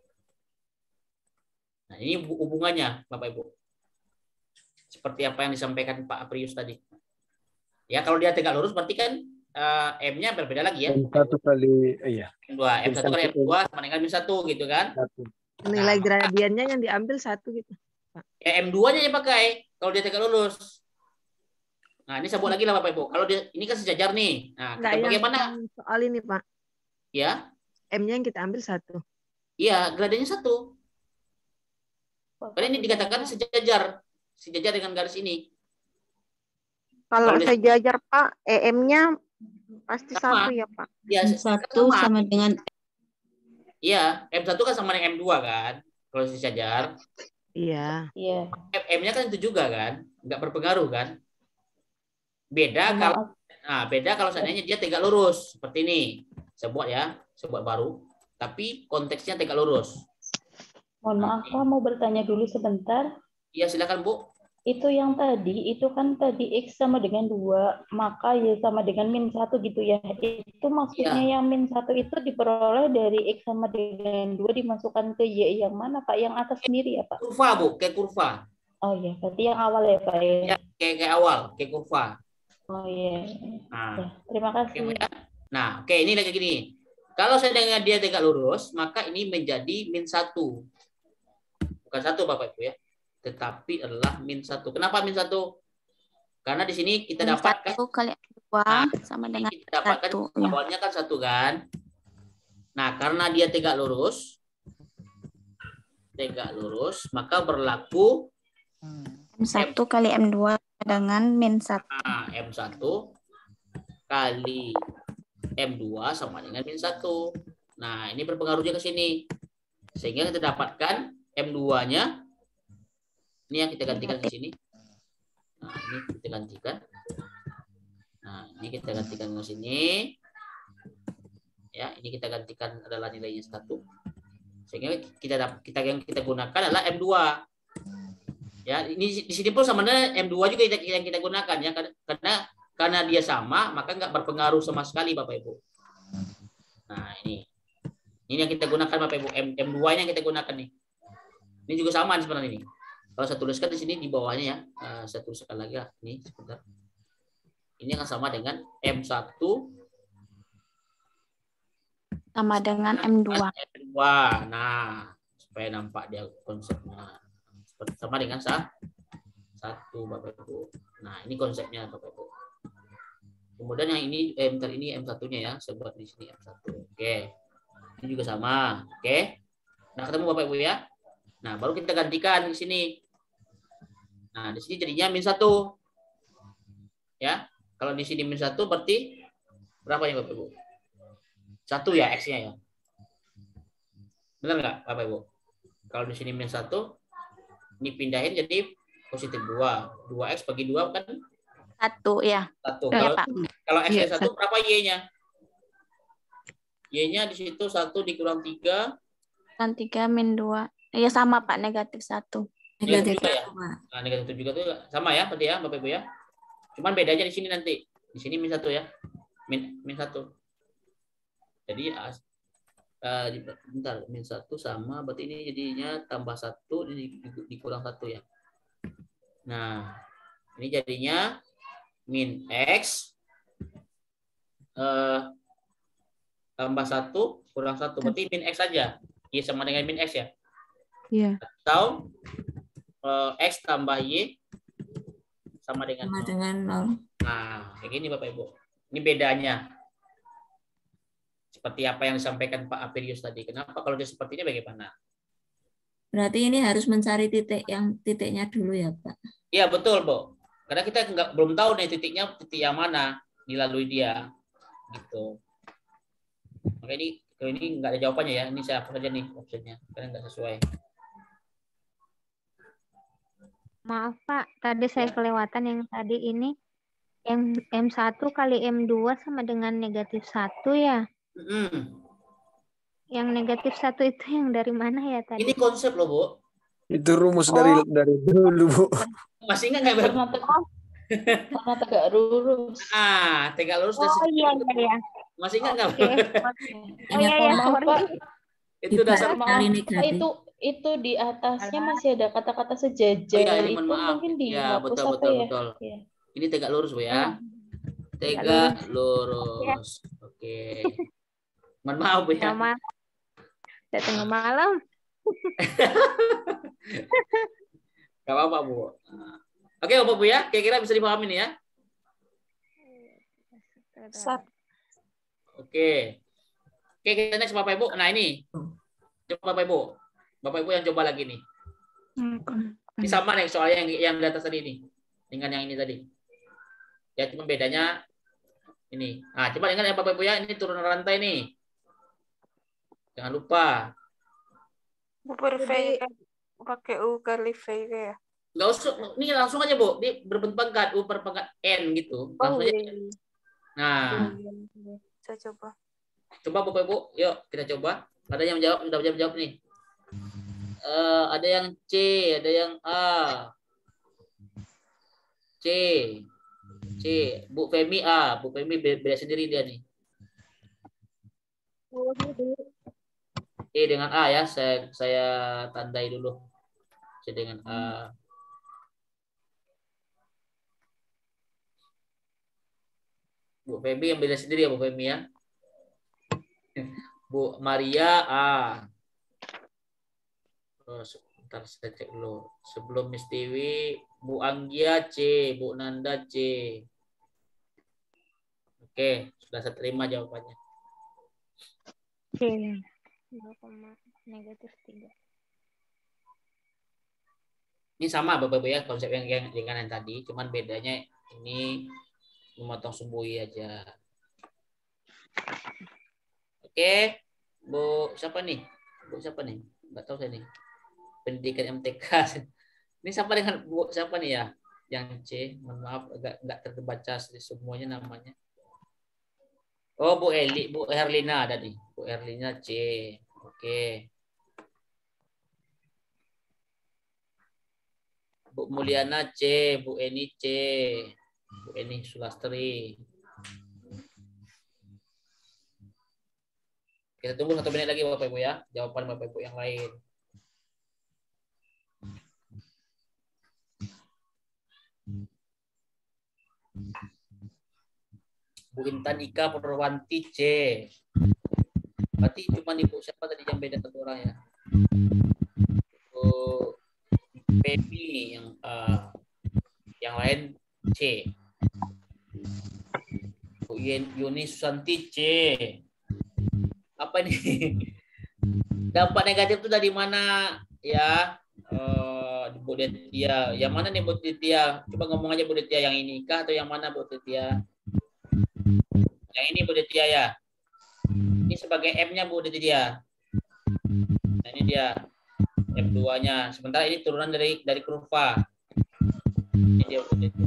Nah, ini hubungannya Bapak Ibu. Seperti apa yang disampaikan Pak Aprius tadi. Ya, kalau dia tegak lurus berarti kan M-nya berbeda lagi ya. M1 kali iya. M2 kali M2 sama dengan min 1 gitu kan. Nilai gradiennya yang diambil 1 gitu. Ya, M2-nya yang pakai kalau dia tegak lurus. Nah, ini saya buat lagi lah Bapak Ibu. Kalau dia ini kan sejajar nih. Nah, kita bagaimana? Soal ini, Pak. Ya. M-nya yang kita ambil 1. Iya, gradiennya 1. Karena ini dikatakan sejajar dengan garis ini. Kalau sejajar Pak, EM-nya pasti sama. 1 ya Pak. Ya, 1 sama dengan iya, M1 kan sama dengan M2 kan. Kalau sejajar. Iya. Iya. M-nya kan itu juga kan. Enggak berpengaruh kan. Beda kalau seandainya dia tegak lurus seperti ini. Saya buat ya, saya buat baru. Tapi konteksnya tegak lurus. Mohon maaf Pak, mau bertanya dulu sebentar. Iya, silakan Bu. Itu yang tadi, itu kan tadi X sama dengan 2, maka Y sama dengan min 1 gitu ya. Itu maksudnya yang min 1 itu diperoleh dari X sama dengan 2 dimasukkan ke Y yang mana Pak? Yang atas sendiri ya Pak? Kurva Bu, kayak kurva. Oh iya, berarti yang awal ya Pak ya? Ya, kayak awal, kayak kurva. Oh iya. Nah, ya, terima kasih. Nah, oke, ini kayak gini. Kalau seandainya dia tegak lurus, maka ini menjadi min 1. Bukan 1 Bapak Ibu ya. Tetapi adalah min 1. Kenapa min 1? Karena di sini kita dapatkan 1 kali 2 sama dengan kita dapatkan 1. Ya. Awalnya kan 1 kan. Nah, karena dia tegak lurus, maka berlaku M1 kali M2 dengan min 1. Nah, M1 kali M2 sama dengan min 1. Nah, ini berpengaruh juga ke sini. Sehingga kita dapatkan M2-nya. Ini yang kita gantikan ke sini. Nah, ini kita gantikan. Nah, ini kita gantikan ke sini. Ya, ini kita gantikan adalah nilainya 1. Sehingga yang kita gunakan adalah M2. Ya, ini di sini pun sama dengan M2 juga yang kita gunakan ya, karena dia sama, maka nggak berpengaruh sama sekali Bapak Ibu. Nah, ini yang kita gunakan Bapak Ibu, M2 yang kita gunakan nih. Ini juga sama sebenarnya ini. Kalau saya tuliskan di sini di bawahnya ya, saya tuliskan lagi ya, ini sebentar. Ini akan sama dengan M1 sama dengan M2. M2. Nah, supaya nampak dia konsepnya. Sama dengan satu Bapak Ibu. Nah, ini konsepnya Bapak Ibu. Kemudian yang ini ini M1-nya ya, saya buat di sini M1. Oke. Ini juga sama. Oke. Nah, ketemu Bapak Ibu ya. Nah, baru kita gantikan di sini. Nah, di sini jadinya -1. Ya. Kalau di sini -1 berarti berapa ya Bapak Ibu? 1 ya X-nya ya. Benar nggak Bapak Ibu? Kalau di sini -1, ini pindahin jadi positif 2. 2X bagi 2 kan? 1 ya. 1. Ya, Kalau X-nya ya, 1, berapa Y-nya? Y-nya di situ 1 dikurang 3. Kan 3 min 2. Ya sama Pak, -1. Negatif juga ya? Nah, negatif juga tuh sama ya berarti ya Bapak Ibu ya. Cuman bedanya di sini nanti. Di sini -1 ya. Min 1. Jadi bentar, -1 sama berarti ini jadinya tambah 1 dikurang 1 ya. Nah, ini jadinya min X tambah 1 kurang 1 berarti min X saja. Y sama dengan min X ya. Iya. Atau X tambah Y sama dengan 0. Nah, kayak gini Bapak Ibu. Ini bedanya. Seperti apa yang disampaikan Pak Apelius tadi. Kenapa kalau dia seperti ini bagaimana? Berarti ini harus mencari titiknya dulu ya, Pak. Iya, betul, Bu. Karena kita belum tahu nih titik yang mana dilalui dia. Gitu. Maka ini nggak ada jawabannya ya. Ini saya hapus saja nih opsinya. Karena nggak sesuai. Maaf Pak, tadi saya kelewatan yang tadi ini M1 kali M2 sama dengan -1 ya. Yang -1 itu yang dari mana ya tadi? Ini konsep loh, Bu. Itu rumus dari dulu, Bu. Masih ingat nggak, Bu? Karena tegak lurus. Tegak lurus. Iya. Masih ingat nggak? Itu dasar itu di atasnya masih ada kata-kata sejajar. Itu mungkin dihapus betul. Ya. Ini tegak lurus, Bu ya. Tegak lurus. Oke. Mohon maaf, Bu ya. Udah tengah malam. Gak apa-apa, Bu. Oke, Bapak Bu ya. Kira-kira bisa dipahami nih ya. Oke, kita next Bapak Ibu. Nah ini, coba Bapak Ibu. Bapak Ibu yang coba lagi nih. Ini sama nih soalnya yang di atas tadi ini. Dengan yang ini tadi. Ya cuma bedanya ini. Nah, coba ingat ya Bapak Ibu ya. Ini turun rantai nih. Jangan lupa. Pakai U kali V ya. Nggak usah, ini langsung aja Bu. Ini berbentuk pangkat U per pangkat N gitu. Langsung aja. Nah. Saya coba. Coba Bapak Ibu, yuk kita coba. Ada yang menjawab, sudah menjawab nih. Ada yang C, ada yang A. C. Bu Femi A. Bu Femi beda sendiri dia nih. C dengan A ya, saya tandai dulu. C dengan A. Bu Femi yang beda sendiri ya Bu Femi ya. Bu Maria A. Sebentar saya cek dulu. Sebelum Miss Tiwi, Bu Anggia C, Bu Nanda C. Oke, sudah saya terima jawabannya. C. -3. Ini sama Bapak Ibu ya, konsep yang tadi, cuman bedanya ini memotong sumbui aja. Oke, Bu siapa nih? Bu siapa nih? Nggak tahu saya nih. Pendidikan MTK. Ini sama dengan Bu siapa nih ya? Yang C, mohon maaf agak nggak terbaca semuanya namanya. Oh, Bu Herlina ada nih. Bu Herlina C. Oke. Bu Mulyana C, Bu Eni C, Bu Eni Sulastri. Kita tunggu 1 menit lagi Bapak Ibu ya, jawaban Bapak Ibu yang lain. Bu Intan Ika Perwanti C. Berarti cuma Ibu siapa tadi yang beda satu orang ya? Bu Femi yang lain C. Bu Yuni Susanti C. Apa ini? Dampak negatif itu dari mana ya? Bu Detia. Yang mana nih Bu Detia? Coba ngomong aja Bu Detia, yang ini kah atau yang mana Bu Detia? Yang ini Bu Detia ya. Ini sebagai M-nya Bu Detia. Nah ini dia M2-nya. Sementara ini turunan dari kurva. Ini dia Bu Detia.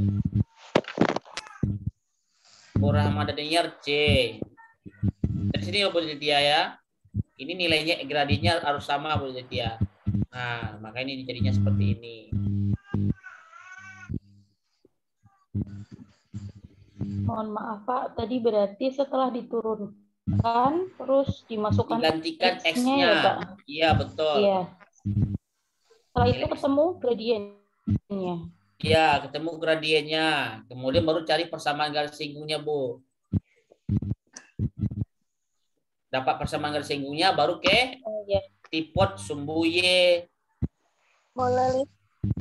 Bu Rahmadaniar C. Dari sini Bu Detia ya. Ini nilainya gradiennya harus sama Bu Detia. Nah, maka ini jadinya seperti ini. Mohon maaf Pak, tadi berarti setelah diturunkan terus dimasukkan digantikan X-nya ya Pak? Iya, betul. Iya. Setelah itu ketemu gradiennya. Iya, ketemu gradiennya. Kemudian baru cari persamaan garis singgungnya, Bu. Dapat persamaan garis singgungnya baru ke tipot sumbu Y. Boleh lihat.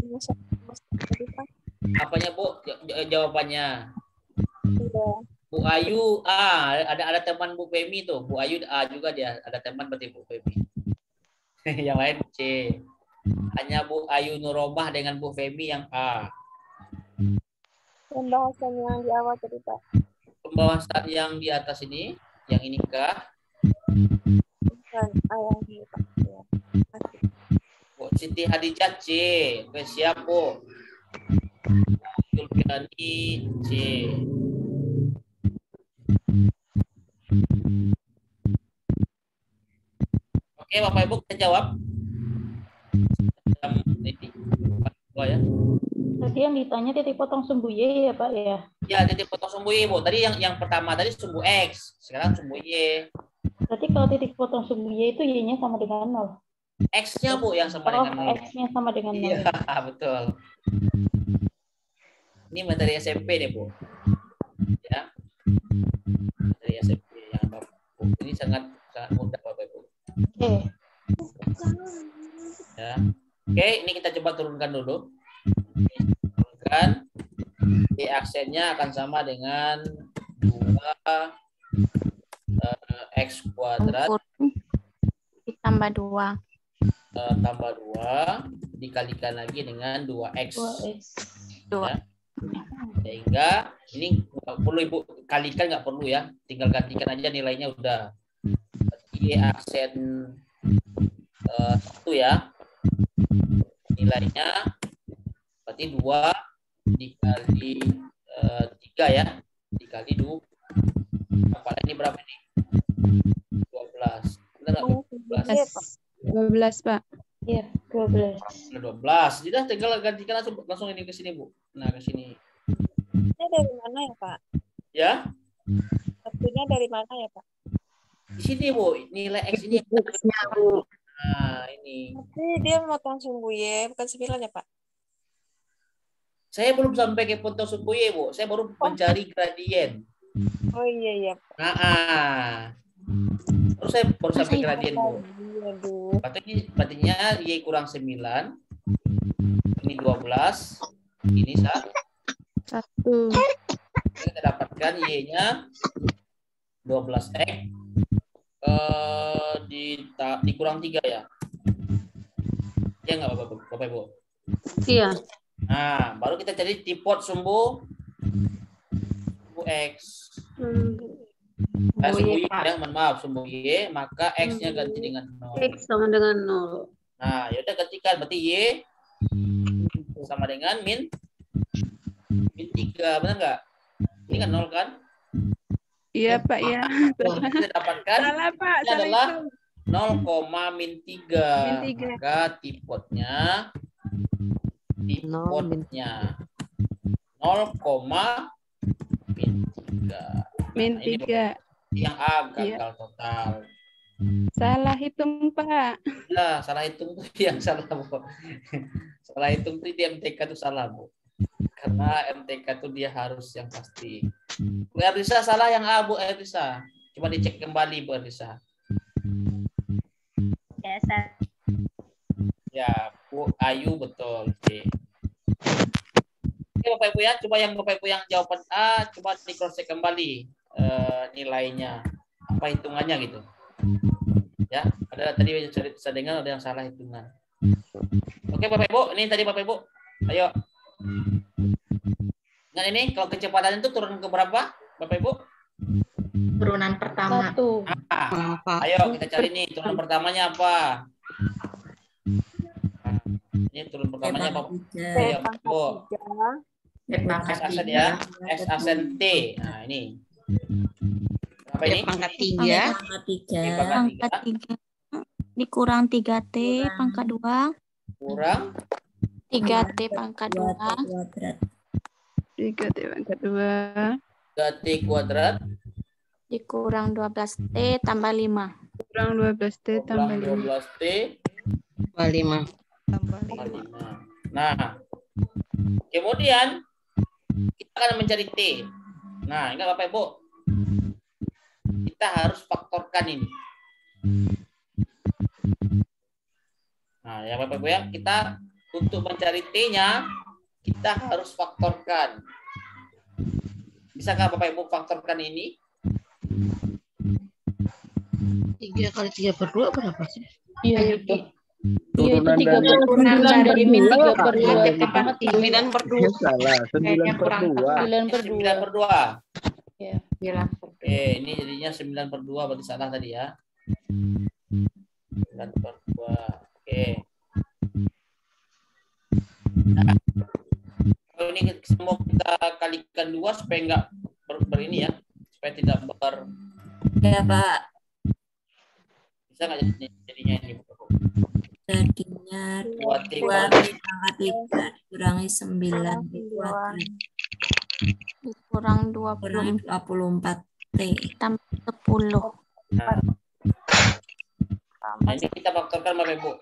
Apanya, Bu? Jawabannya. Iya. Bu Ayu A, ada teman Bu Femi tuh. Bu Ayu A juga dia, ada teman berarti Bu Femi. Yang lain C. Hanya Bu Ayu Nuromah dengan Bu Femi yang A. Pembahasan yang di awal tadi Pak. Pembahasan yang di atas ini, yang ini kah? Bukan, yang ini Pak. Ya. Bu Siti Hadijah C. Oke, siap Bu. Julfiani C. Oke, Bapak Ibu kita jawab. Ya. Tadi yang ditanya titik potong sumbu Y ya Pak ya? Ya, titik potong sumbu Y Bu. Tadi yang pertama tadi sumbu X, sekarang sumbu Y. Berarti kalau titik potong sumbu Y itu Y-nya sama dengan 0. X-nya Bu yang sama dengan 0. X-nya sama dengan 0. Iya, betul. Ini materi SMP nih Bu. Ya. Materi SMP yang Bapak Bu. Ini sangat mudah Bapak Ibu. Oke. Ya. Oke, ini kita coba turunkan dulu. Turunkan. Y aksennya akan sama dengan 2 X kuadrat ditambah 2. Tambah 2 dikalikan lagi dengan 2X. Ya. Sehingga ini nggak perlu Ibu kalikan, nggak perlu ya. Tinggal gantikan aja nilainya udah. Y aksen 1 ya. Nilainya berarti 2 dikali 3 ya. Dikali 2. Apalagi ini berapa nih? 12. Benar nggak? 12 Pak. Iya, 12. 12. Jadi tinggal gantikan langsung ini ke sini, Bu. Nah, ke sini. Ini dari mana ya, Pak? Ya? Satunya dari mana ya, Pak? Di sini, Bu. Nilai X ini. Bu. Nah, ini. Tapi dia memotong sumbu Y, bukan 9 ya, Pak? Saya belum sampai ke potong sumbu Y, Bu. Saya baru mencari gradien. Oh iya. Nah, terus saya baru sampai gradien, Bu. Berartinya Y kurang 9. Ini 12. Ini 1. Kita dapatkan Y-nya 12X dikurang 3 ya. Ya nggak Bapak Ibu? Iya. Nah, baru kita cari tipot sumbu X. Sumbu Y ya, mohon maaf, sumbu Y, maka X-nya ganti dengan 0. X sama dengan 0. Nah, yaudah gantikan, berarti Y sama dengan min 3, benar nggak? Ini kan 0 kan? Iya Pak ya. Kita dapatkan Salah Pak, ini salah adalah itu. 0,-3. Maka tipotnya 0,-3. Min 3. Yang A gagal total. Salah hitung Pak. Ya, salah hitung tuh yang salah, Bu. Salah hitung tuh di MTK itu salah, Bu. Karena MTK itu dia harus yang pasti. Bu Erlisa salah yang A, Bu Erlisa. Coba dicek kembali, Bu Erlisa. Ya, salah. Ya, Bu Ayu betul. Oke. Oke, Bapak Ibu ya, coba yang Bapak Ibu yang jawaban A, coba di cross check kembali nilainya. Apa hitungannya gitu. Ya, ada tadi saya dengar ada yang salah hitungan. Oke Bapak Ibu, ini tadi Bapak Ibu. Ayo. Nah ini kalau kecepatan itu turun ke berapa Bapak Ibu? Turunan pertama. 1. Ayo kita cari nih turunan pertamanya apa? Ini turun pertamanya apa? Ayo Bu. S asen ya, S asen T. Nah ini. Apa ini? Pangkat 3. Pangkat 3 dikurang 3T pangkat 2. Kurang 3T pangkat 2. 3T pangkat 2. 3T kuadrat Dikurang 12T tambah 5. Kurang 12T tambah 5. 12T tambah 5. Tambah 5. Nah, kemudian kita akan mencari T. Nah, ingat Bapak Ibu, kita harus faktorkan ini. Nah, ya Bapak Ibu ya, kita untuk mencari T-nya kita harus faktorkan. Bisakah Bapak Ibu faktorkan ini? 3 kali 3 per 2 berapa sih? Iya itu. Turunan Iya, itu 9 dari min 3 per 2. 9 per 2. Salah, 9 per 2. 9 per 2. 9 per 2. Ya, 9 per 2. Oke, ini jadinya 9 per 2 berarti salah tadi ya. 9 per 2. Oke. Nah, kalau ini semua kita kalikan 2 supaya enggak ini ya, supaya tidak Ya Pak. bisa nggak jadinya ini? Jadinya 2T pangkat 3 dikurangi 9 dikurang dikurangi 24T tambah 10. Nah, ini kita faktorkan Bapak Ibu.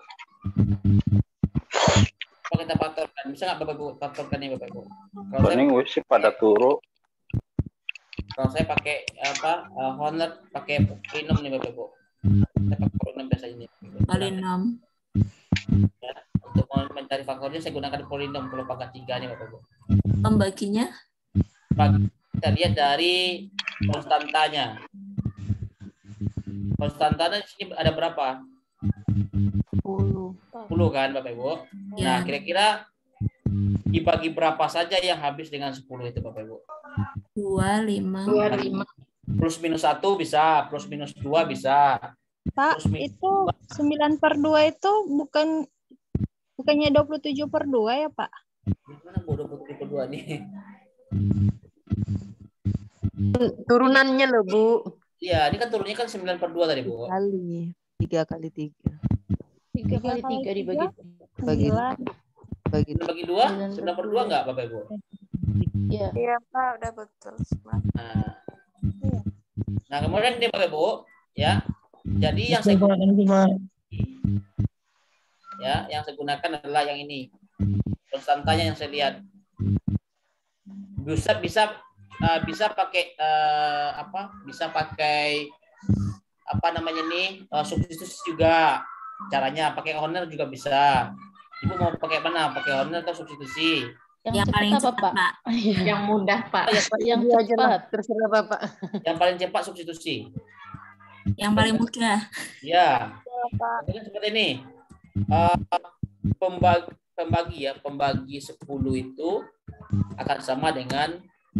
Apa kita faktorkan? Bisa nggak Bapak Ibu faktorkan ini Bapak Ibu? Kuning sih pada turu. Kalau saya pakai apa? Honor pakai polinom nih Bapak Ibu. Saya pakai polinom biasa ini. Polinom. Ya, untuk mencari faktornya saya gunakan polinom kalau pangkat 3 nih Bapak Ibu. Pembaginya? Kita lihat dari konstantanya. Konstantanya di sini ada berapa? 10 kan Bapak Ibu? Nah, kira-kira dibagi berapa saja yang habis dengan 10 itu Bapak Ibu? 25. Plus minus 1 bisa, plus minus 2 bisa. Pak, itu 9 per 2 itu bukannya 27 per 2 ya Pak? Gimana Bu 27 per 2 nih? Turunannya loh Bu. Iya, ini kan turunnya kan 9 per 2 tadi Bu. 3 kali 3. 3 kali 3 dibagi. Bagi 2, 9 per 2 enggak Bapak Ibu? Iya. Iya Pak, udah betul. Nah, kemudian ini Bapak Ibu, ya. Jadi yang saya gunakan yang saya gunakan adalah yang ini. Konstantanya yang saya lihat. Bisa pakai Bisa pakai apa namanya nih? Substitusi juga. Caranya pakai honor juga bisa. Ibu mau pakai mana? Pakai honor atau substitusi? Yang paling cepat, Pak. Yang mudah, Pak. Yang cepat. Terserah Bapak. Yang paling cepat substitusi. Yang paling mudah. Ya. Seperti ini. Pembagi 10 itu akan sama dengan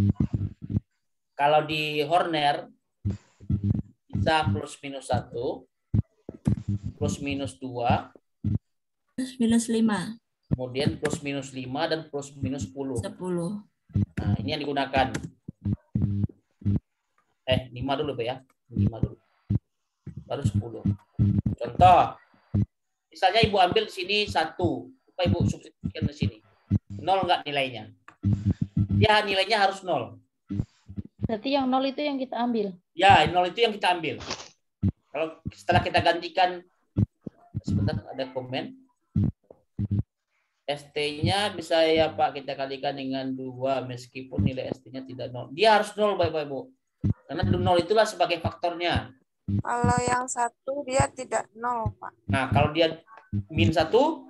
kalau di Horner bisa plus minus 1, plus minus 2, plus minus 5. Kemudian plus minus 5 dan plus minus 10. 10. Nah, ini yang digunakan. 5 dulu Pak ya. 5 dulu. Baru 10. Contoh, misalnya Ibu ambil di sini 1. Apa Ibu substitusikan di sini? 0 enggak nilainya? Ya, nilainya harus 0. Berarti yang 0 itu yang kita ambil. Ya, 0 itu yang kita ambil. Kalau setelah kita gantikan, sebentar ada komen. ST-nya bisa ya Pak kita kalikan dengan 2 meskipun nilai ST-nya tidak 0. Dia harus 0 Bapak Ibu. Karena 0 itulah sebagai faktornya. Kalau yang 1 dia tidak 0, Pak. Nah, kalau dia min 1,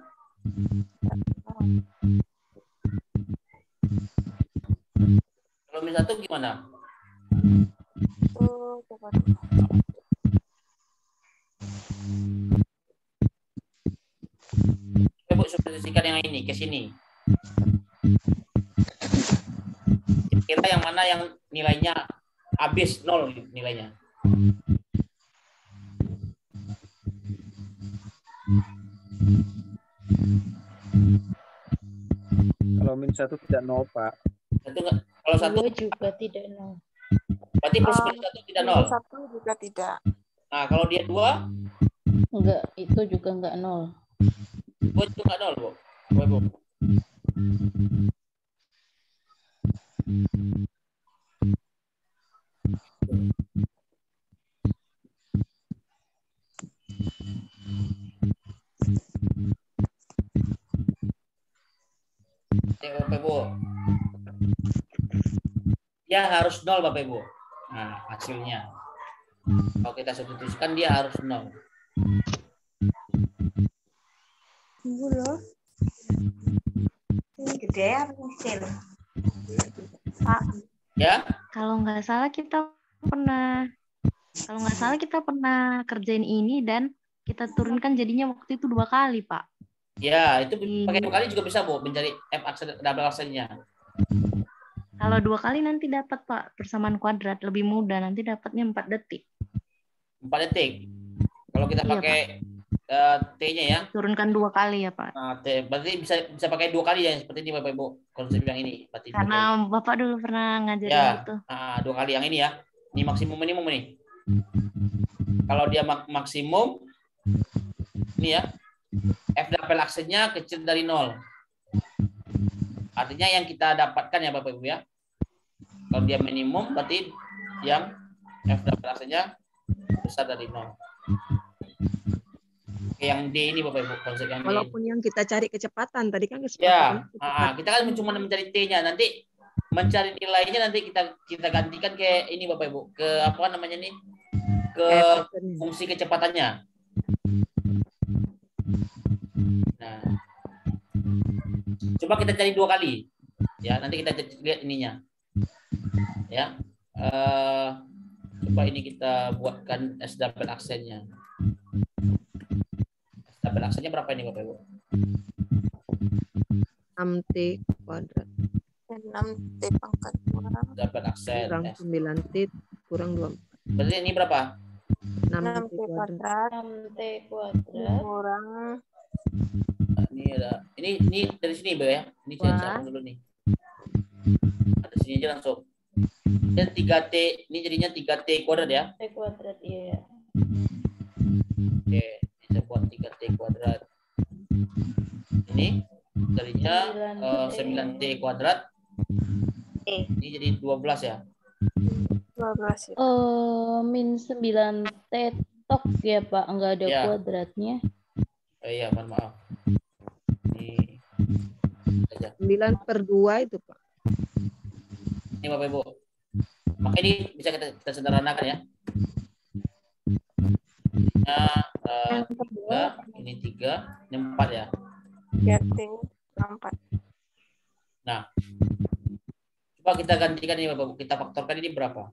kalau min 1 gimana? Ibu substitusikan yang ini ke sini. Kira yang mana yang nilainya habis 0 nilainya. Kalau min 1 tidak 0, Pak. Kalau 1 juga tidak 0. Berarti plus min 1 tidak 0. 1 juga tidak. Nah, kalau dia 2? Enggak, itu juga enggak 0. 2 itu enggak 0, Bu. Bu. Bapak Ibu. Ya harus 0 Bapak Ibu. Nah, hasilnya. Kalau kita substitusikan dia harus 0. Tunggu loh. Ini gede apa kecil? Pak. Ya? Kalau nggak salah kita pernah kerjain ini dan kita turunkan jadinya waktu itu 2 kali, Pak. Ya, itu pakai 2 kali juga bisa, Bu, mencari double aksennya. Kalau 2 kali nanti dapat, Pak, persamaan kuadrat lebih mudah, nanti dapatnya 4 detik. 4 detik. Kalau kita pakai T-nya ya. Turunkan 2 kali ya, Pak. Nah, berarti bisa pakai 2 kali ya seperti ini Bapak Ibu. Konsep yang ini. Berarti karena Bapak dulu pernah ngajarin ya, itu. 2 kali yang ini ya. Ini maksimum minimum nih. Kalau dia maksimum ini ya. F double aksennya kecil dari 0. Artinya yang kita dapatkan ya Bapak Ibu ya. Kalau dia minimum berarti yang F double aksennya besar dari 0. Yang D ini Bapak Ibu konsep yang walaupun D. Yang kita cari kecepatan tadi kan Ya, kita kan cuma mencari T-nya, nanti mencari nilainya nanti kita gantikan ke ini Bapak Ibu, ke apa namanya nih? Ke fungsi kecepatannya. Nah, coba kita cari 2 kali. Ya, nanti kita lihat ininya. Ya. Coba ini kita buatkan S double aksennya. S double aksennya berapa ini Bapak Ibu? 6T kuadrat. 6T pangkat 2. Double aksen. Kurang 9T kurang 2. Berarti ini berapa? 6T kuadrat. 6T kuadrat. Kurang. Ini ada. Ini dari sini Bu ya. Ini saya catat dulu nih. Ada sini aja langsung. Dan 3T, ini jadinya 3T kuadrat ya. T kuadrat, iya. Oke, kita buat 3T kuadrat. Ini jadinya 9T kuadrat. Ini jadi 12 ya. 12 ya. Min 9T tok ya Pak, enggak ada Ya. kuadratnya. Iya, mohon maaf. Ini aja. 9/2 itu Pak. Ini Bapak Ibu. Maka ini bisa kita sederhanakan ya. Ini 3, ini 4 ya. 3T 4. Nah, coba kita gantikan ini Bapak Ibu. Kita faktorkan ini berapa?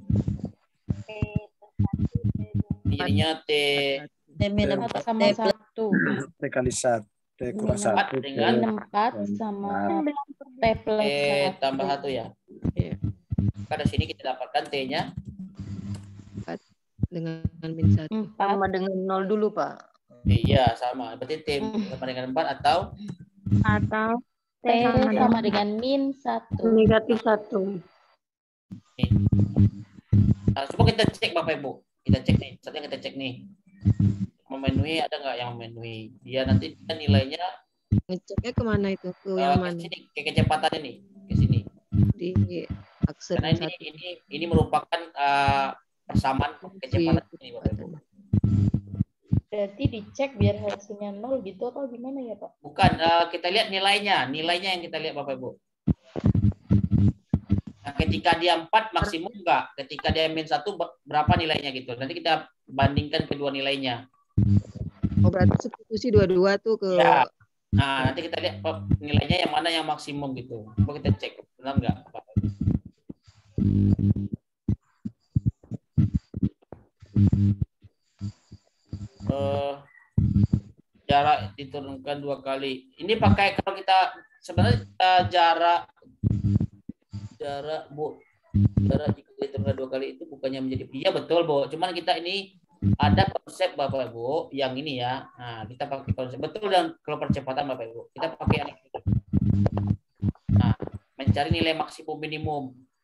Ini jadinya T sama 1. T kali 1. T kurang 1. Dengan 4 sama T plus T 1. tambah 1 ya. Maka di sini kita dapatkan T-nya dengan min 1. Sama dengan 0 dulu, Pak. Iya, sama. Berarti T sama dengan 4 atau T sama dengan min 1. Negatif 1. Nah, coba kita cek Bapak Ibu. Kita cek nih. Saatnya kita cek nih. Memenuhi ada nggak yang memenuhi? Dia nanti nilainya. Ngeceknya kemana itu? Ke yang mana? Ke sini, ke kecepatan ini. Ke sini. Di aksen karena ini merupakan persamaan kecepatan ini Bapak Ibu. Berarti dicek biar hasilnya 0 gitu atau gimana ya Pak? Bukan, kita lihat nilainya yang kita lihat Bapak Ibu. Nah, ketika dia 4 maksimum enggak, ketika dia -1 berapa nilainya gitu. Nanti kita bandingkan kedua nilainya. Oh berarti substitusi dua-dua tuh ke. Ya. Nah nanti kita lihat nilainya yang mana yang maksimum gitu. Coba kita cek benar enggak Bapak Ibu. Jarak diturunkan 2 kali. Ini pakai kalau kita sebenarnya jarak Bu, jarak jika diturunkan 2 kali itu bukannya menjadi iya betul Bu. Cuman kita ini ada konsep Bapak Ibu yang ini ya. Nah kita pakai konsep betul dan kalau percepatan Bapak Ibu kita pakai yang ini. Nah mencari nilai maksimum minimum.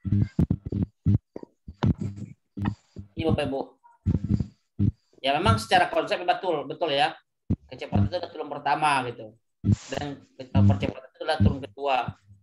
Ini Bapak Ibu. Ya memang secara konsep betul ya. Kecepatan itu adalah turun pertama gitu. Dan percepatan itu adalah turun kedua.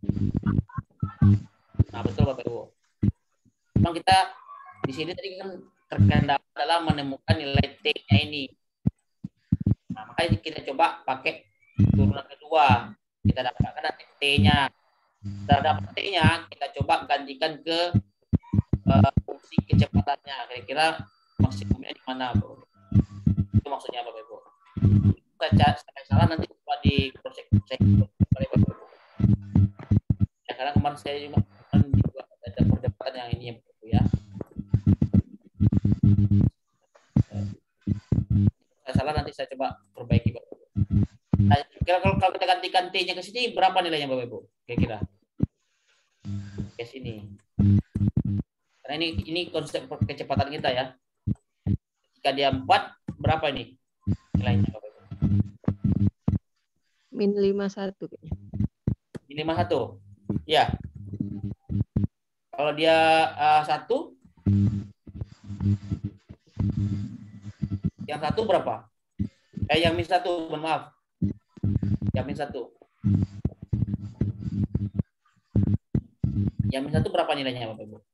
Nah, betul Bapak Ibu. Memang kita di sini tadi kan terkendala dalam menemukan nilai T-nya ini. Nah, makanya kita coba pakai turunan kedua. Kita dapatkan nanti T-nya. Setelah dapat T-nya, kita coba gantikan ke fungsi kecepatannya. Kira-kira maksimumnya di mana, Bu? Itu maksudnya Bapak Ibu. Saya salah nanti coba di cross check oleh Bapak Ibu. Ya karena kemarin saya juga ada perdebatan yang ini ya Bapak Ibu ya. Saya salah nanti saya coba perbaiki Bapak Ibu. Nah, kira kalau kita gantikan T-nya ke sini berapa nilainya Bapak Ibu? Kira-kira. Ke sini. Karena ini konsep kecepatan kita ya. Jika dia 4 berapa ini nilainya Bapak Ibu? -51 kayaknya. -51. Ya. Kalau dia 1 yang 1 berapa? Yang -1, mohon maaf. Yang -1. Yang -1 berapa nilainya Bapak Ibu?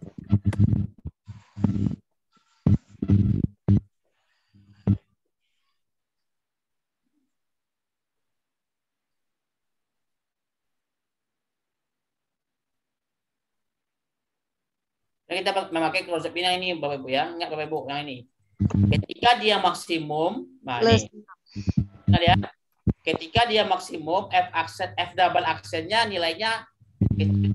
Nah, kita memakai konsep ini Bapak Ibu ya, enggak Bapak Ibu yang ini. Ketika dia maksimum, nah ini. Nah ya, ketika dia maksimum F double aksennya nilainya 0.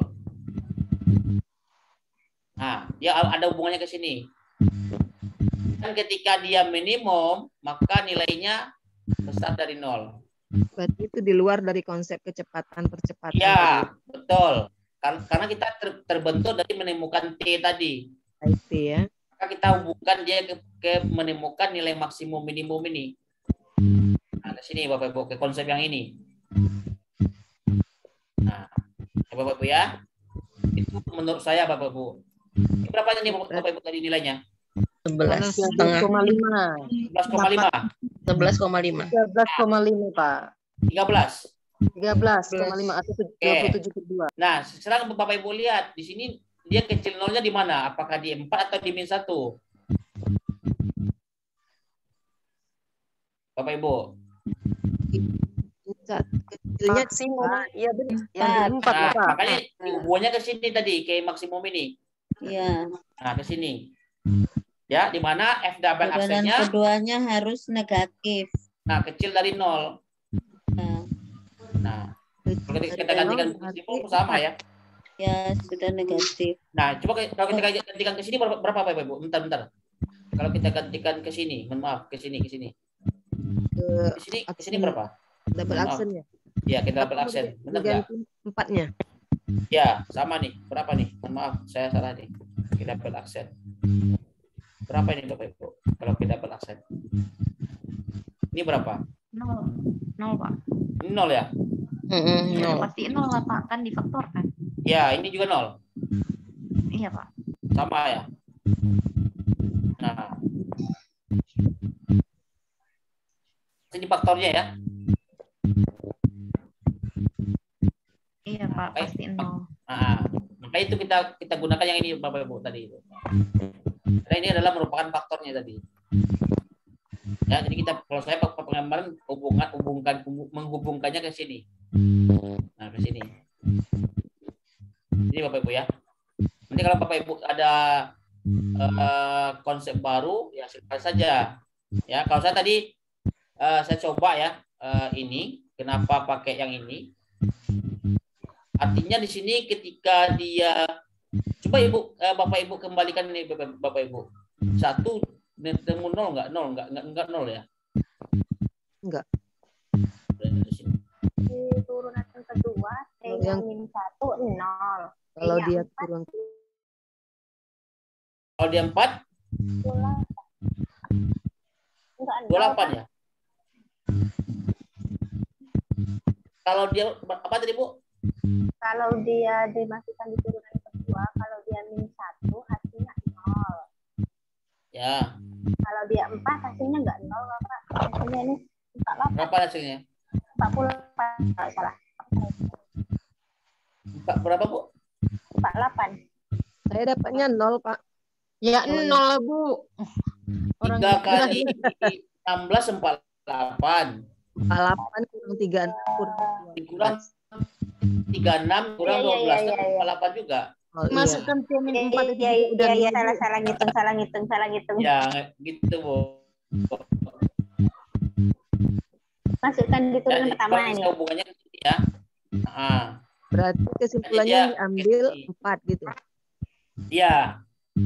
Nah, dia ada hubungannya ke sini. Dan ketika dia minimum, maka nilainya besar dari 0. Berarti itu di luar dari konsep percepatan. Ya, betul. Karena kita terbentuk dari menemukan T tadi. T ya. Maka kita hubungkan dia ke menemukan nilai maksimum minimum ini. Nah, ke sini Bapak Ibu, ke konsep yang ini. Nah, Bapak Ibu ya. Itu menurut saya Bapak Ibu. Ini berapa nih Bapak Ibu tadi nilainya? 11,5. 11,5. 11,5 Pak. 13. 13,5 atau 27,2. Nah, sekarang Bapak Ibu lihat di sini dia kecil nolnya di mana? Apakah di 4 atau di -1? Bapak Ibu. Kecilnya iya benar. Yang 4 nah, Pak. Makanya hubungannya ke sini tadi, ke maksimum ini. Iya. Nah, ke sini. Ya, di mana F double aksennya keduanya harus negatif. Nah, kecil dari 0. Nah, kalau kita gantikan maksimum sama ya. Ya, sudah negatif. Nah, coba kalau kita gantikan ke sini berapa Bapak Ibu? Bentar. Kalau kita gantikan ke sini, mohon maaf, ke sini. Ke sini berapa? Double aksen ya? Iya, kita double aksen. Benar enggak? 4-nya. Ya, sama nih. Berapa nih? Mohon maaf, saya salah nih. Kita double aksen. Berapa ini Bapak Ibu? Kalau kita double aksen. Ini berapa? 0 Pak. 0 ya? 0. Pasti 0 lah Pak, kan difaktorkan. Ya, ini juga 0. Iya Pak. Sama ya? Nah, ini faktornya ya. Iya Pak, pasti 0. Maka itu kita gunakan yang ini Bapak Ibu tadi itu. Karena ini adalah merupakan faktornya tadi. Ya, jadi kita kalau saya penggambaran menghubungkannya ke sini. Nah, ke sini. Ini Bapak Ibu ya. Nanti kalau Bapak Ibu ada konsep baru ya silakan saja. Ya, kalau saya tadi saya coba ya ini kenapa pakai yang ini? Artinya di sini ketika dia coba Ibu Bapak Ibu kembalikan ini Bapak Ibu. 1 ketemu 0 enggak 0 ya? Enggak. Di turunan kedua yang min 1 0. Kalau dia turun. Kalau dia 4 28 ya? Kalau dia apa tadi Bu? Kalau dia dimasukkan di turunan kedua, kalau dia min 1 hasilnya 0. Ya. Kalau dia 4 hasilnya enggak 0, Bapak. Hasilnya ini 48. Berapa hasilnya? 48 enggak salah. Berapa Bu? 48. Saya dapatnya 0, Pak. Ya 0 lah Bu. 3 kali 16 48. 48 kurang 36 kurang 36 kurang 12 kan 48 juga. Masukkan min 4 itu Iya, salah ngitung. Ya, gitu Bu. Masukkan di turunan pertama ini. Hubungannya ya. Berarti kesimpulannya diambil 4 gitu. Iya.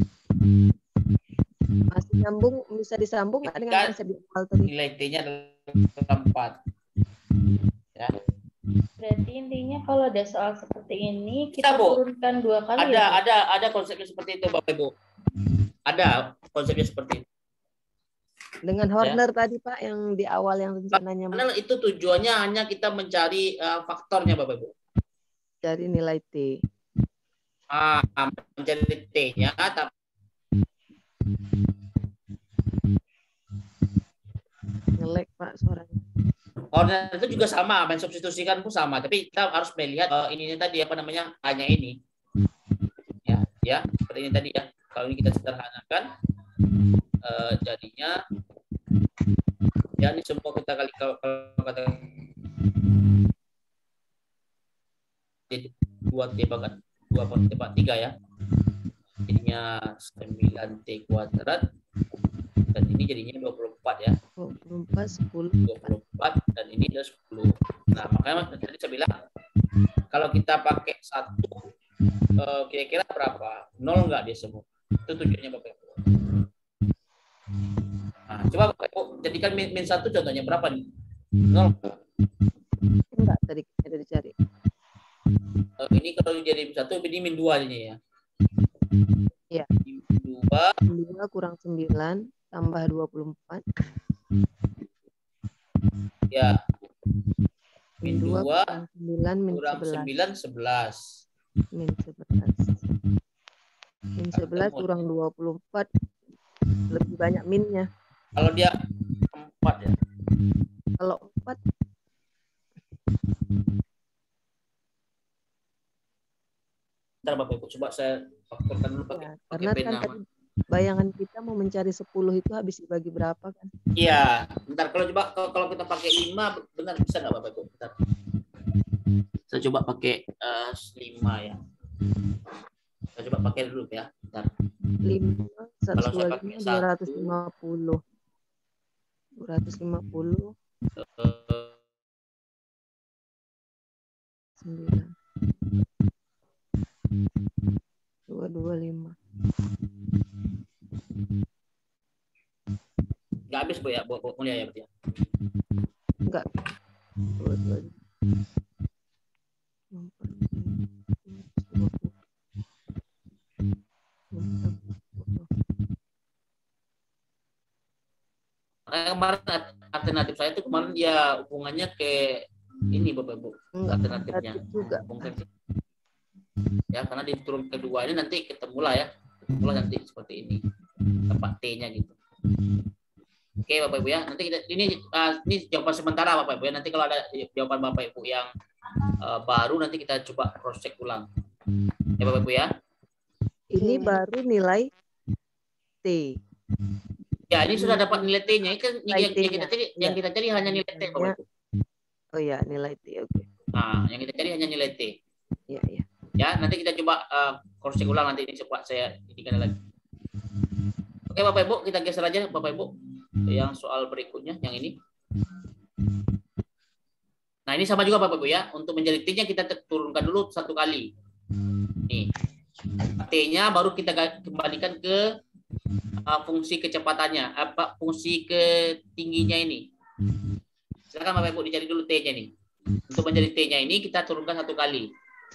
Masih nyambung, bisa disambung nggak dengan konsep di awal tadi? Nilai T-nya adalah 4. Ya. Berarti intinya kalau ada soal seperti ini kita turunkan 2 kali. Ada konsepnya seperti itu Bapak Ibu. Ada konsepnya seperti itu. Dengan Horner tadi Pak yang di awal yang rencananya. Karena itu tujuannya hanya kita mencari faktornya Bapak Ibu. Cari nilai T. Mencari T-nya tapi ngelek Pak suaranya. Horner itu juga sama, mensubstitusikan pun sama, tapi kita harus melihat ini tadi apa namanya hanya ini, ya seperti ini tadi ya. Kalau ini kita sederhanakan, jadinya ya ini semua kita kali kalau kata 2T bahkan 2 T 3 ya, jadinya 9T kuadrat. Dan ini jadinya 24 ya. 24, 10. 24 dan ini adalah 10. Nah, makanya tadi saya bilang kalau kita pakai 1 kira-kira berapa? 0 enggak dia semua? Itu tujuannya Bapak Ibu. Nah, coba Bapak Ibu jadikan min 1 contohnya berapa nih? 0. Enggak, tadi kita dicari. Ini kalau jadi 1 ini min 2 ini ya. Iya. Min 2 kurang 9 tambah 24. Ya. Min 2 9 kurang 9 11. Min 11. Min 11 kurang 24. Lebih banyak minnya. Kalau dia 4 ya. Kalau 4 Bentar Bapak Ibu, coba saya faktorkan dulu pakai karena kan tadi bayangan kita mau mencari 10 itu habis dibagi berapa kan? Iya, bentar kalau kita pakai 5 benar bisa nggak Bapak Ibu? Bentar. Saya coba pakai 5 ya. Saya coba pakai dulu ya. Bentar. 5 kalau saya pakai 250. 250 9 225. Nggak habis Bu ya, Bu mulia ya berarti ya? Enggak. 225. Kemarin alternatif saya itu kemarin dia hubungannya ke ini Bapak Ibu. Alternatifnya. Juga. Ya, karena di turun kedua ini nanti ketemu lah ya Pula nanti seperti ini. Tempat T-nya gitu. Oke Bapak Ibu ya. Nanti ini jawaban sementara Bapak Ibu ya. Nanti kalau ada jawaban Bapak Ibu yang baru nanti kita coba cross check ulang. Ya Bapak Ibu ya. Ini baru nilai T. Ya, ini sudah dapat nilai T-nya. Kan yang kita cari hanya nilai T Bapak Ibu. Oh ya, nilai T. Oke. Nah, yang kita cari hanya nilai T. Iya, iya. Ya, nanti kita coba cross check ulang nanti ini cepat saya indikan lagi. Oke Bapak Ibu, kita geser aja Bapak Ibu. Yang soal berikutnya, yang ini. Nah, ini sama juga Bapak Ibu ya. Untuk menjadi T-nya kita turunkan dulu 1 kali. Nih. T-nya baru kita kembalikan ke fungsi kecepatannya. Fungsi ketingginya ini. Silakan Bapak Ibu dicari dulu T-nya nih. Untuk menjadi T-nya ini kita turunkan 1 kali.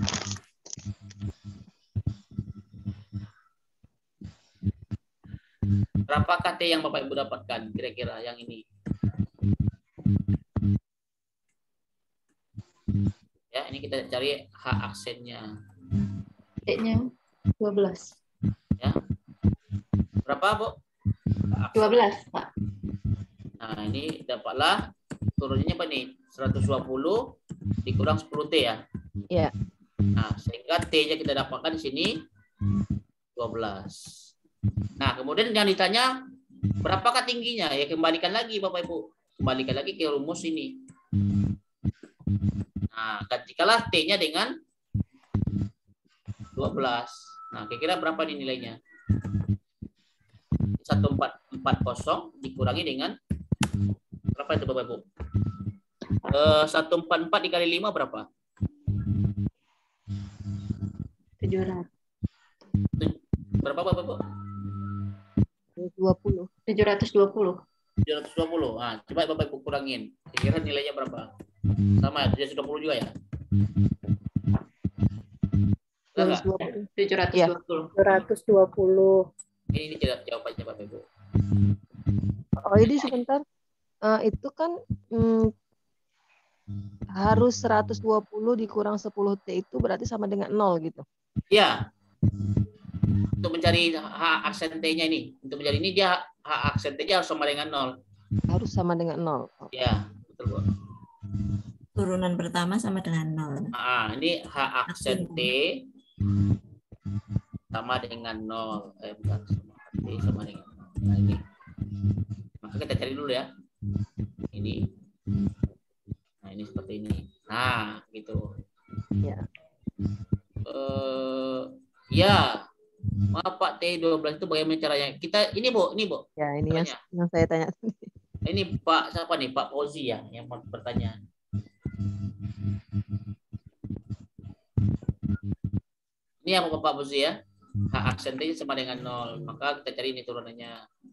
Berapakah T yang Bapak Ibu dapatkan kira-kira yang ini? Ya, ini kita cari H aksennya. T-nya 12. Ya. Berapa, Bu? 12, Pak. Nah, ini dapatlah turunnya apa nih? 120 dikurang 10T ya. Iya. Nah, sehingga T-nya kita dapatkan di sini 12. Nah, kemudian yang ditanya berapakah tingginya? Ya kembalikan lagi Bapak Ibu. Kembalikan lagi ke rumus ini. Nah, gantikanlah T-nya dengan 12. Nah, kira-kira berapa nih nilainya? 1440 dikurangi dengan berapa itu Bapak Ibu? 144 dikali 5 berapa? 700. Berapa Bapak Ibu? 20. 720. 720. Nah, coba Bapak Ibu kurangin. Kira-kira nilainya berapa? Sama ya, 720 juga ya? 720. 720. Ini jawabannya Bapak Ibu. Oh, ini sebentar. Itu kan harus 120 dikurang 10T itu berarti sama dengan 0 gitu. Iya. Untuk mencari H aksen T-nya ini. Untuk mencari ini dia H aksen T-nya harus sama dengan 0. Harus sama dengan 0. Ya, betul Bu. Turunan pertama sama dengan 0. Nah, ini H aksen T sama dengan 0. Bentar, T sama dengan 0. Nah, ini. Maka kita cari dulu ya. Ini. Nah, ini seperti ini. Nah, gitu. Ya. Ya. Maaf Pak, T12 itu bagaimana caranya? Kita ini Bu, Ya, ini yang saya tanya. Ini Pak siapa nih? Pak Ozi ya yang mau bertanya. Ini yang Pak Ozi ya. H aksen T sama dengan 0. Maka kita cari ini turunannya.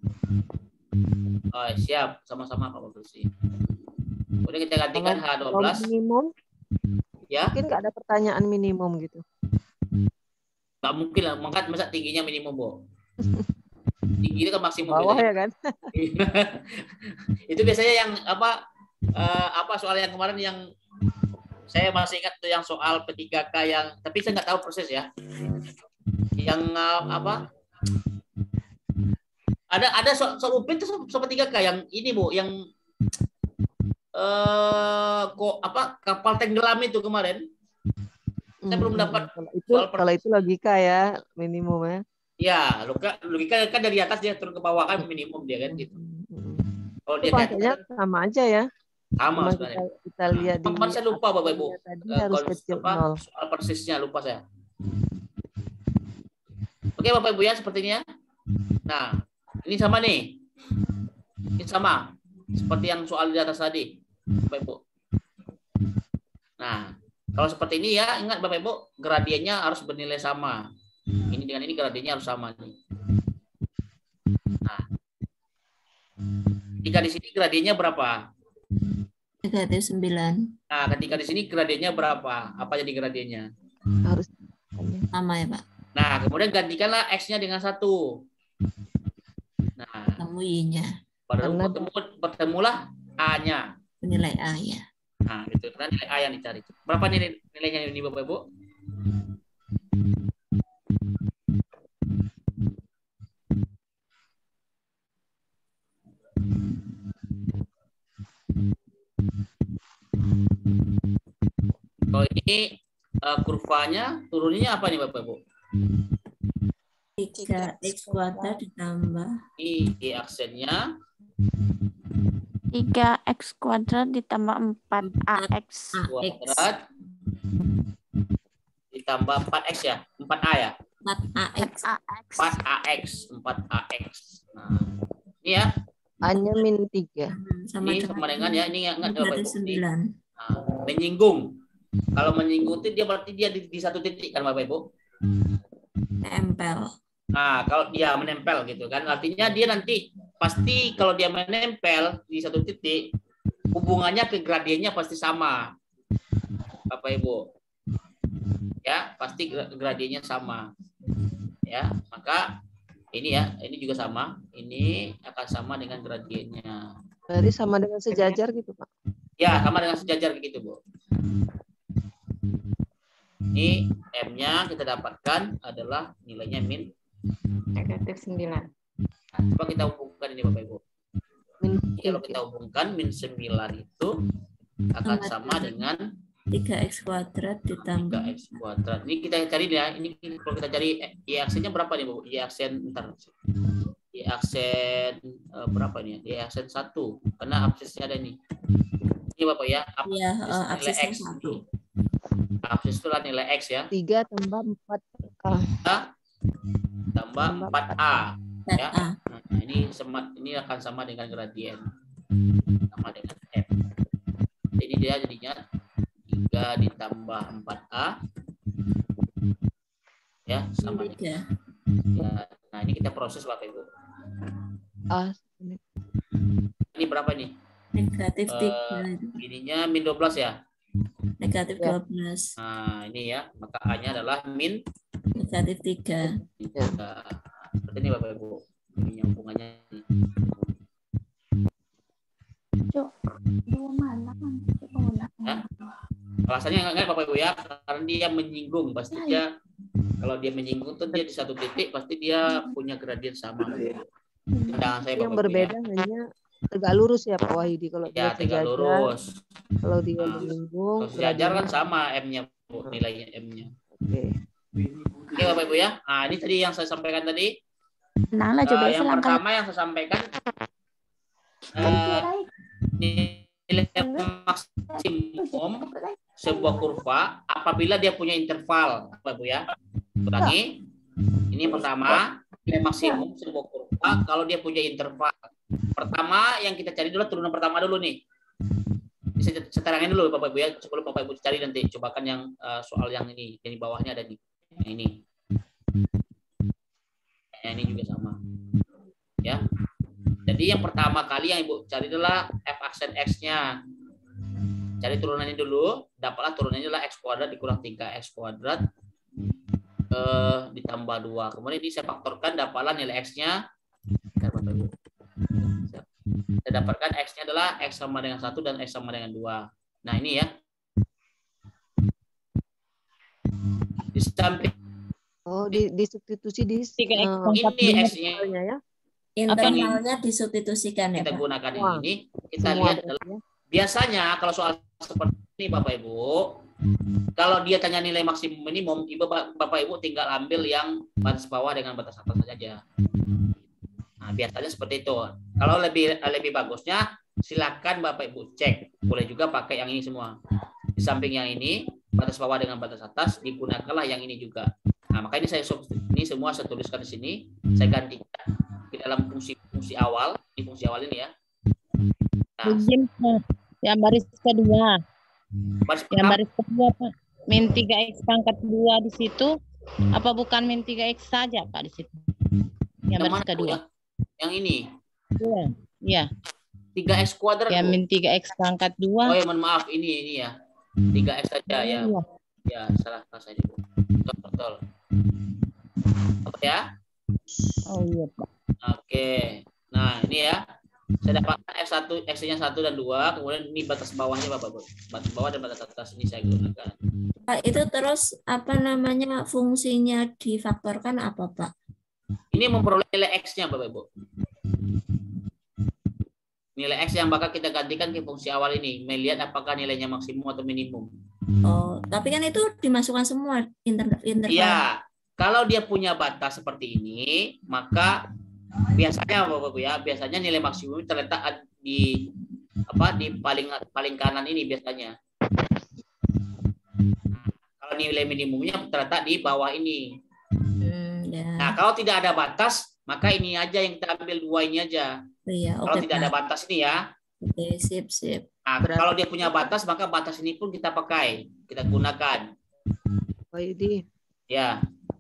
Oh, siap, sama-sama Pak Ozi. Udah kita gantikan H12. Minimum. Ya. Mungkin nggak ada pertanyaan minimum gitu. Nggak mungkin lah, masa tingginya minimum, Bu. Tinggi itu kan maksimum. Bawah ya kan? Itu biasanya yang apa soal yang kemarin yang saya masih ingat tuh yang soal P3K yang, tapi saya nggak tahu proses ya. Yang ada soal UPN itu soal P3K yang ini Bu, yang kapal tenggelam itu kemarin. Saya belum dapat. Kalau itu logika ya minimum ya. Ya, logika kan dari atas dia turun ke bawah kan minimum dia kan gitu. Kalau dia sama aja ya. Sama sebenarnya. Kita lihat di. Kemarin saya lupa Bapak Ibu. Harus kecil 0. Soal persisnya lupa saya. Oke Bapak Ibu ya sepertinya. Nah, ini sama nih. Ini sama seperti yang soal di atas tadi, Bapak Ibu. Nah, kalau seperti ini ya, ingat Bapak Ibu, gradiennya harus bernilai sama. Ini dengan ini gradiennya harus sama nih. Nah, jika di sini gradiennya berapa? Negatif 9. Nah, ketika di sini gradiennya berapa? Apa jadi gradiennya? Harus sama ya Pak. Nah, kemudian gantikanlah X-nya dengan 1. Nah, temuinya. Bertemulah A-nya. Nilai A ya. Nah, itu karena nilai A yang dicari. Berapa nilainya ini Bapak Ibu? Kalau ini kurvanya turunnya apa nih Bapak Ibu? 3x kuadrat ditambah Ini aksennya 3x kuadrat ditambah 4ax kuadrat ditambah 4x ya, 4a ya. 4ax. Nah, ini ya. A-nya -3. Ini sama dengan ya, ini ingat Bapak Ibu. 9. Nah, menyinggung. Kalau menyinggung itu dia berarti dia di satu titik kan Bapak Ibu? Tempel. Nah, kalau dia menempel gitu kan, artinya dia nanti pasti kalau dia menempel di satu titik, hubungannya ke gradiennya pasti sama, Bapak Ibu. Ya, pasti gradiennya sama. Ya, maka ini ya, ini juga sama. Ini akan sama dengan gradiennya. Berarti sama dengan sejajar gitu, Pak? Ya, sama dengan sejajar gitu, Bu. Ini M-nya kita dapatkan adalah nilainya -9. Nah, coba kita hubungkan ini Bapak Ibu. Kalau kita hubungkan -9 itu akan sama dengan 3x kuadrat ditambah 3x kuadrat. Ini kita cari ya. Ini kalau kita cari Y aksennya berapa nih Bu? Y aksen Y aksen berapa nih? Y aksen 1. Karena absisnya ada nih. Ini Bapak ya. absisnya 1. Absis itu lah nilai X ya. 3 tambah 4A. Tambah 4A. Ya. Nah, ini akan sama dengan gradien. Sama dengan F. Jadi dia jadinya 3 ditambah 4A. Ya, sama dengan. Ya. Nah, ini kita proses Bapak Ibu. Ini berapa nih? Negatif 3. Ininya -12 ya. Negatif 12. Nah, ini ya. Maka A-nya adalah negatif 3. Seperti ini Bapak Ibu. Ini hubungannya. Ya. Alasannya enggak Bapak Ibu ya, karena dia menyinggung, pasti dia kalau dia menyinggung tuh dia di satu titik pasti dia punya gradien sama. Pandangan saya yang Bapak berbeda Ibu, ya. hanya tegak lurus ya Pak Wahidi. Kalau Ya, dia tegak sejajar, lurus. kalau dia menyinggung, Kalau sejajar kan sama M-nya, Bu, nilainya M-nya. Oke Bapak Ibu ya. Nah, ini tadi yang saya sampaikan tadi. Nah, coba Yang pertama yang saya sampaikan nilai maksimum sebuah kurva apabila dia punya interval, Bapak Ibu ya. Ulangi. Ini pertama, nilai maksimum sebuah kurva kalau dia punya interval. Pertama yang kita cari dulu turunan pertama dulu nih. Saya terangin dulu Bapak Ibu ya, sebelum Bapak Ibu cari nanti cobakan yang soal yang ini di bawahnya ada nih. Yang ini. Yang ini juga sama. Ya. Jadi yang pertama kali yang Ibu cari adalah f aksen x-nya. Cari turunannya dulu, dapatlah turunannya adalah x kuadrat dikurang 3x kuadrat ditambah 2. Kemudian ini saya faktorkan, dapatlah nilai x-nya. Saya dapatkan x-nya adalah x sama dengan 1 dan x sama dengan 2. Nah, ini ya. Di samping disubstitusi di ini x-nya ya. Intervalnya disubstitusikan ya kita Pak. gunakan ini. Kita lihat adalah biasanya kalau soal seperti ini Bapak Ibu, kalau dia tanya nilai maksimum minimum, Bapak Ibu tinggal ambil yang batas bawah dengan batas atas saja. Nah, biasanya seperti itu. Kalau lebih bagusnya silakan Bapak Ibu cek. Boleh juga pakai yang ini semua. Di samping yang ini batas bawah dengan batas atas digunakanlah yang ini juga. Nah, maka ini semua saya tuliskan di sini. Saya gantikan di dalam fungsi awal. Di fungsi awal ini ya. Nah, yang baris kedua. Yang baris kedua Pak. Min 3x pangkat 2 di situ. Apa bukan min 3x saja Pak di situ? Yang baris kedua. Yang ini. Iya. 3x kuadrat. Ya min 3x pangkat 2. Oh ya, mohon maaf ini ya. 3x saja ya. Ya, salah saya. Betul. Oke ya. Oh iya Pak. Oke. Nah, ini ya. Saya dapatkan F1, X-nya 1 dan 2, kemudian ini batas bawahnya Bapak. Batas bawah dan batas atas ini saya gunakan. Pak, itu terus apa namanya fungsinya difaktorkan apa Pak? Ini memperoleh nilai X-nya Bapak Ibu. Nilai X yang bakal kita gantikan ke fungsi awal ini. Melihat apakah nilainya maksimum atau minimum. Oh, tapi kan itu dimasukkan semua interval. Iya, kalau dia punya batas seperti ini, maka biasanya Bapak Ibu ya, biasanya nilai maksimum terletak di paling kanan ini biasanya. Kalau nilai minimumnya terletak di bawah ini. Nah, kalau tidak ada batas, maka ini aja yang kita ambil, 2 ini aja. Iya, kalau tidak ada batas ini ya. Oke, sip. Nah, kalau dia punya batas, maka batas ini pun kita pakai, kita gunakan. Pak Yudi. Ya.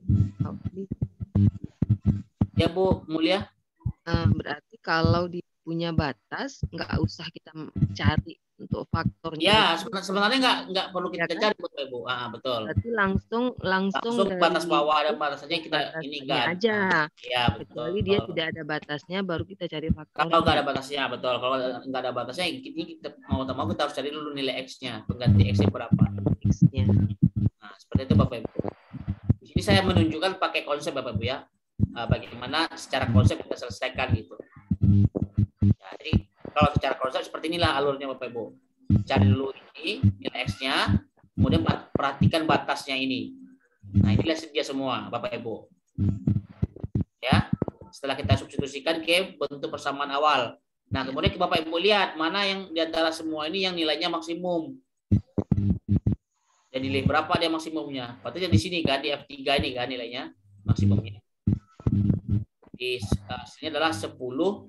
Ya Bu Mulia. Berarti kalau dia punya batas, nggak usah kita cari untuk faktornya. Ya, sebenarnya nggak perlu kita cari Bu. Betul. Berarti langsung dari batas bawah ada batasnya kita ini enggak aja. Ya, betul. Kecuali dia tidak ada batasnya, baru kita cari faktor. Kalau nggak ada batasnya, betul. Kalau nggak ada batasnya, ini kita mau kita harus cari dulu nilai X-nya, pengganti X-nya berapa. X-nya. Nah, seperti itu Bapak Ibu. Di sini saya menunjukkan pakai konsep Bapak Ibu ya. Bagaimana secara konsep kita selesaikan gitu. Ya, jadi kalau secara konsep seperti inilah alurnya Bapak Ibu. Cari dulu ini nilai X-nya, kemudian perhatikan batasnya ini. Nah, inilah dia semua Bapak Ibu. Ya, setelah kita substitusikan ke bentuk persamaan awal. Nah, kemudian Bapak Ibu lihat mana yang di antara semua ini yang nilainya maksimum. Jadi nilai berapa dia maksimumnya? Berarti di sini kan di F3 ini kan nilainya maksimumnya. Di sini adalah 1/2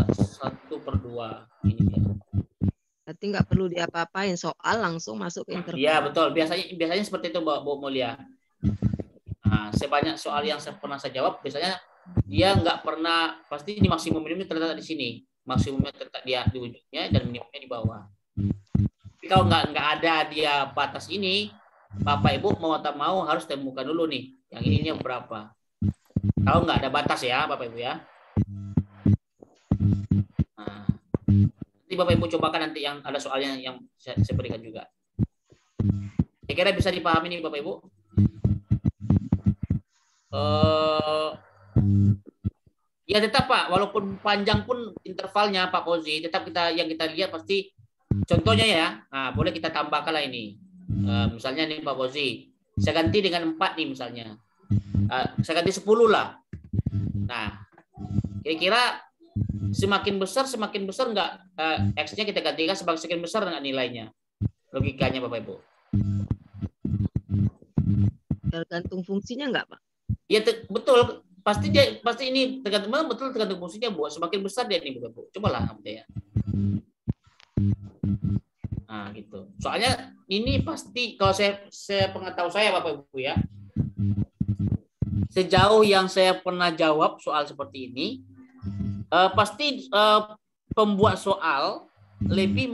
ini dia. Berarti nggak perlu diapa-apain, soal langsung masuk ke interval. Iya betul, biasanya seperti itu Bu Mulia. Nah, sebanyak soal yang pernah saya jawab, biasanya dia nggak pernah, pasti ini maksimum minimum terletak di sini, maksimumnya terletak di ujungnya dan minimumnya di bawah. Tapi kalau nggak ada dia batas ini, Bapak Ibu mau tak mau harus temukan dulu nih, yang ininya berapa. Kalau nggak ada batas ya Bapak Ibu ya. Nah, nanti Bapak Ibu cobakan nanti yang ada soalnya yang saya berikan juga. Kira-kira bisa dipahami nih Bapak Ibu? Ya tetap Pak, walaupun panjang pun intervalnya Pak Fauzi, tetap yang kita lihat pasti contohnya ya. Nah, boleh kita tambahkan lah ini. Misalnya nih Pak Fauzi, saya ganti dengan 4 nih misalnya. Saya ganti 10 lah. Nah, kira-kira semakin besar nggak X-nya kita gantikan semakin besar nggak nilainya? Logikanya Bapak Ibu. Tergantung fungsinya nggak Pak? Ya betul. Pasti ini tergantung fungsinya Bu. Semakin besar dia nih Bapak Ibu. Cobalah ya. Nah, gitu. Soalnya ini pasti kalau saya pengetahuan saya Bapak Ibu ya. Sejauh yang saya pernah jawab soal seperti ini, pasti pembuat soal lebih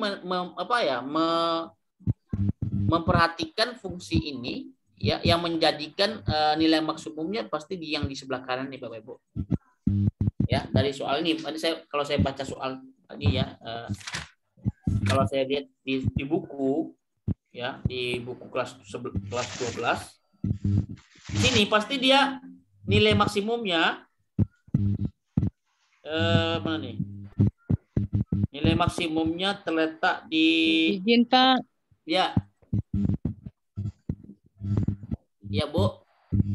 memperhatikan fungsi ini ya, yang menjadikan nilai maksimumnya pasti yang di sebelah kanan nih Bapak Ibu. Ya, dari soal ini kalau saya baca soal tadi ya, kalau saya lihat di buku ya, di buku kelas 12 sini pasti dia nilai maksimumnya mana nih? Nilai maksimumnya terletak di izin Pak. Ya. Ya, Bu.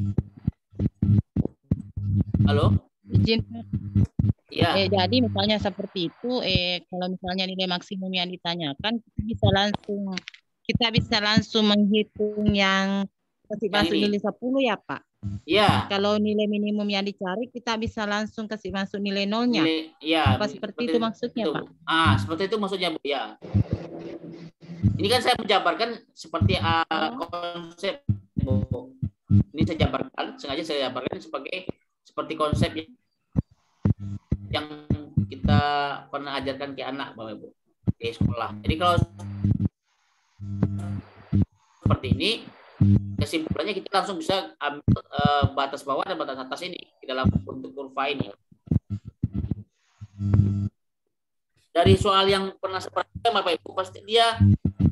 Halo? Izin Pak. Ya. Jadi misalnya seperti itu, kalau misalnya nilai maksimum yang ditanyakan, kita bisa langsung menghitung yang masuk nilai 10 ya Pak. Ya. Kalau nilai minimum yang dicari, kita bisa langsung kasih masuk nilai nolnya. Ya. Apa seperti itu maksudnya Pak? Seperti itu maksudnya Bu. Ya. Ini kan saya menjabarkan seperti konsep Bu. Ini sengaja saya jabarkan seperti konsep yang kita pernah ajarkan ke anak Bapak Ibu di sekolah. Jadi kalau seperti ini, kesimpulannya kita langsung bisa ambil batas bawah dan batas atas ini di dalam bentuk kurva ini. Dari soal yang pernah seperti itu Bapak Ibu, pasti dia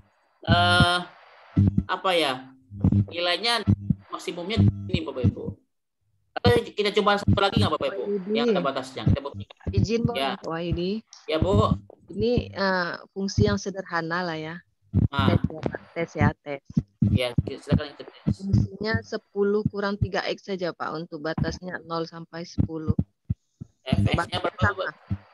nilainya maksimumnya ini Bapak Ibu. Atau kita coba satu lagi nggak Bapak Ibu yang ada batasnya? Izin Bu, ya. Wah ini. Ya Bu. Ini fungsi yang sederhana lah ya. Nah, Tes ya, tes. ya silakan kita tes. Fungsinya 10 kurang 3X saja Pak untuk batasnya 0 sampai 10. Fx-nya berapa, Bu?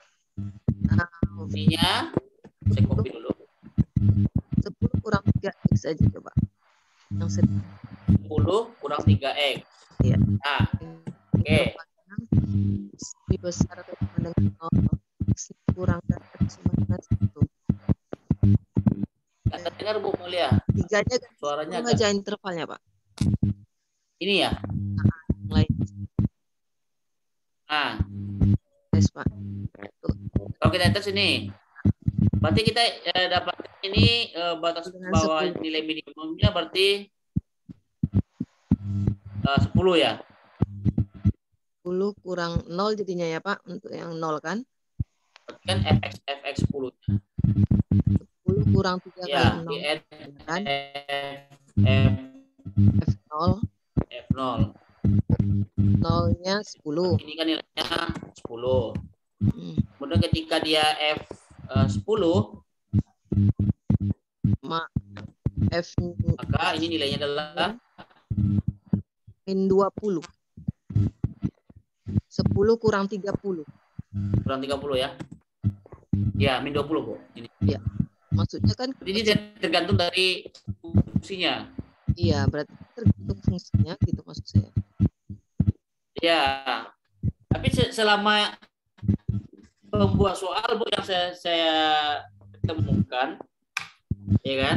Fungsinya saya copy dulu. 10 kurang 3X saja coba. Yang 10 kurang 3X. Iya. Nah, oke. Lebih besar atau sama dengan 0. X kurang dari X sama dengan 1. Nggak terdengar Bu Mulia. Tiganya Suaranya aja intervalnya Pak. Ini ya. Lain. Nah, tes Pak. kalau kita tes ini, berarti kita dapat ini batas bawah nilai minimumnya berarti 10 ya. 10 kurang 0 jadinya ya Pak untuk yang 0 kan? Kan fx 10. 10 kurang 3 ya, kali 0 kan? F0. F0. 0-nya 10. Ini kan nilainya 10. Kemudian ketika dia F10 maka ini nilainya adalah min 20. 10 kurang 30. Kurang 30 ya. Ya, min 20, Bu. Ini. Ya. Maksudnya kan ini tergantung dari fungsinya. Iya, berarti tergantung fungsinya gitu maksud saya. Ya. Tapi selama pembuat soal Bu yang saya temukan ya kan?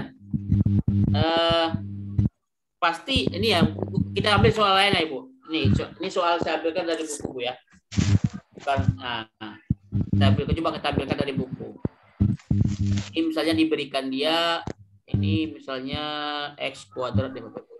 Pasti ini ya kita ambil soal lain ya Ibu. Ini soal saya ambilkan dari buku Bu ya. Bukan coba kita ambilkan dari buku. Ini misalnya diberikan dia ini misalnya x kuadrat ya Bapak.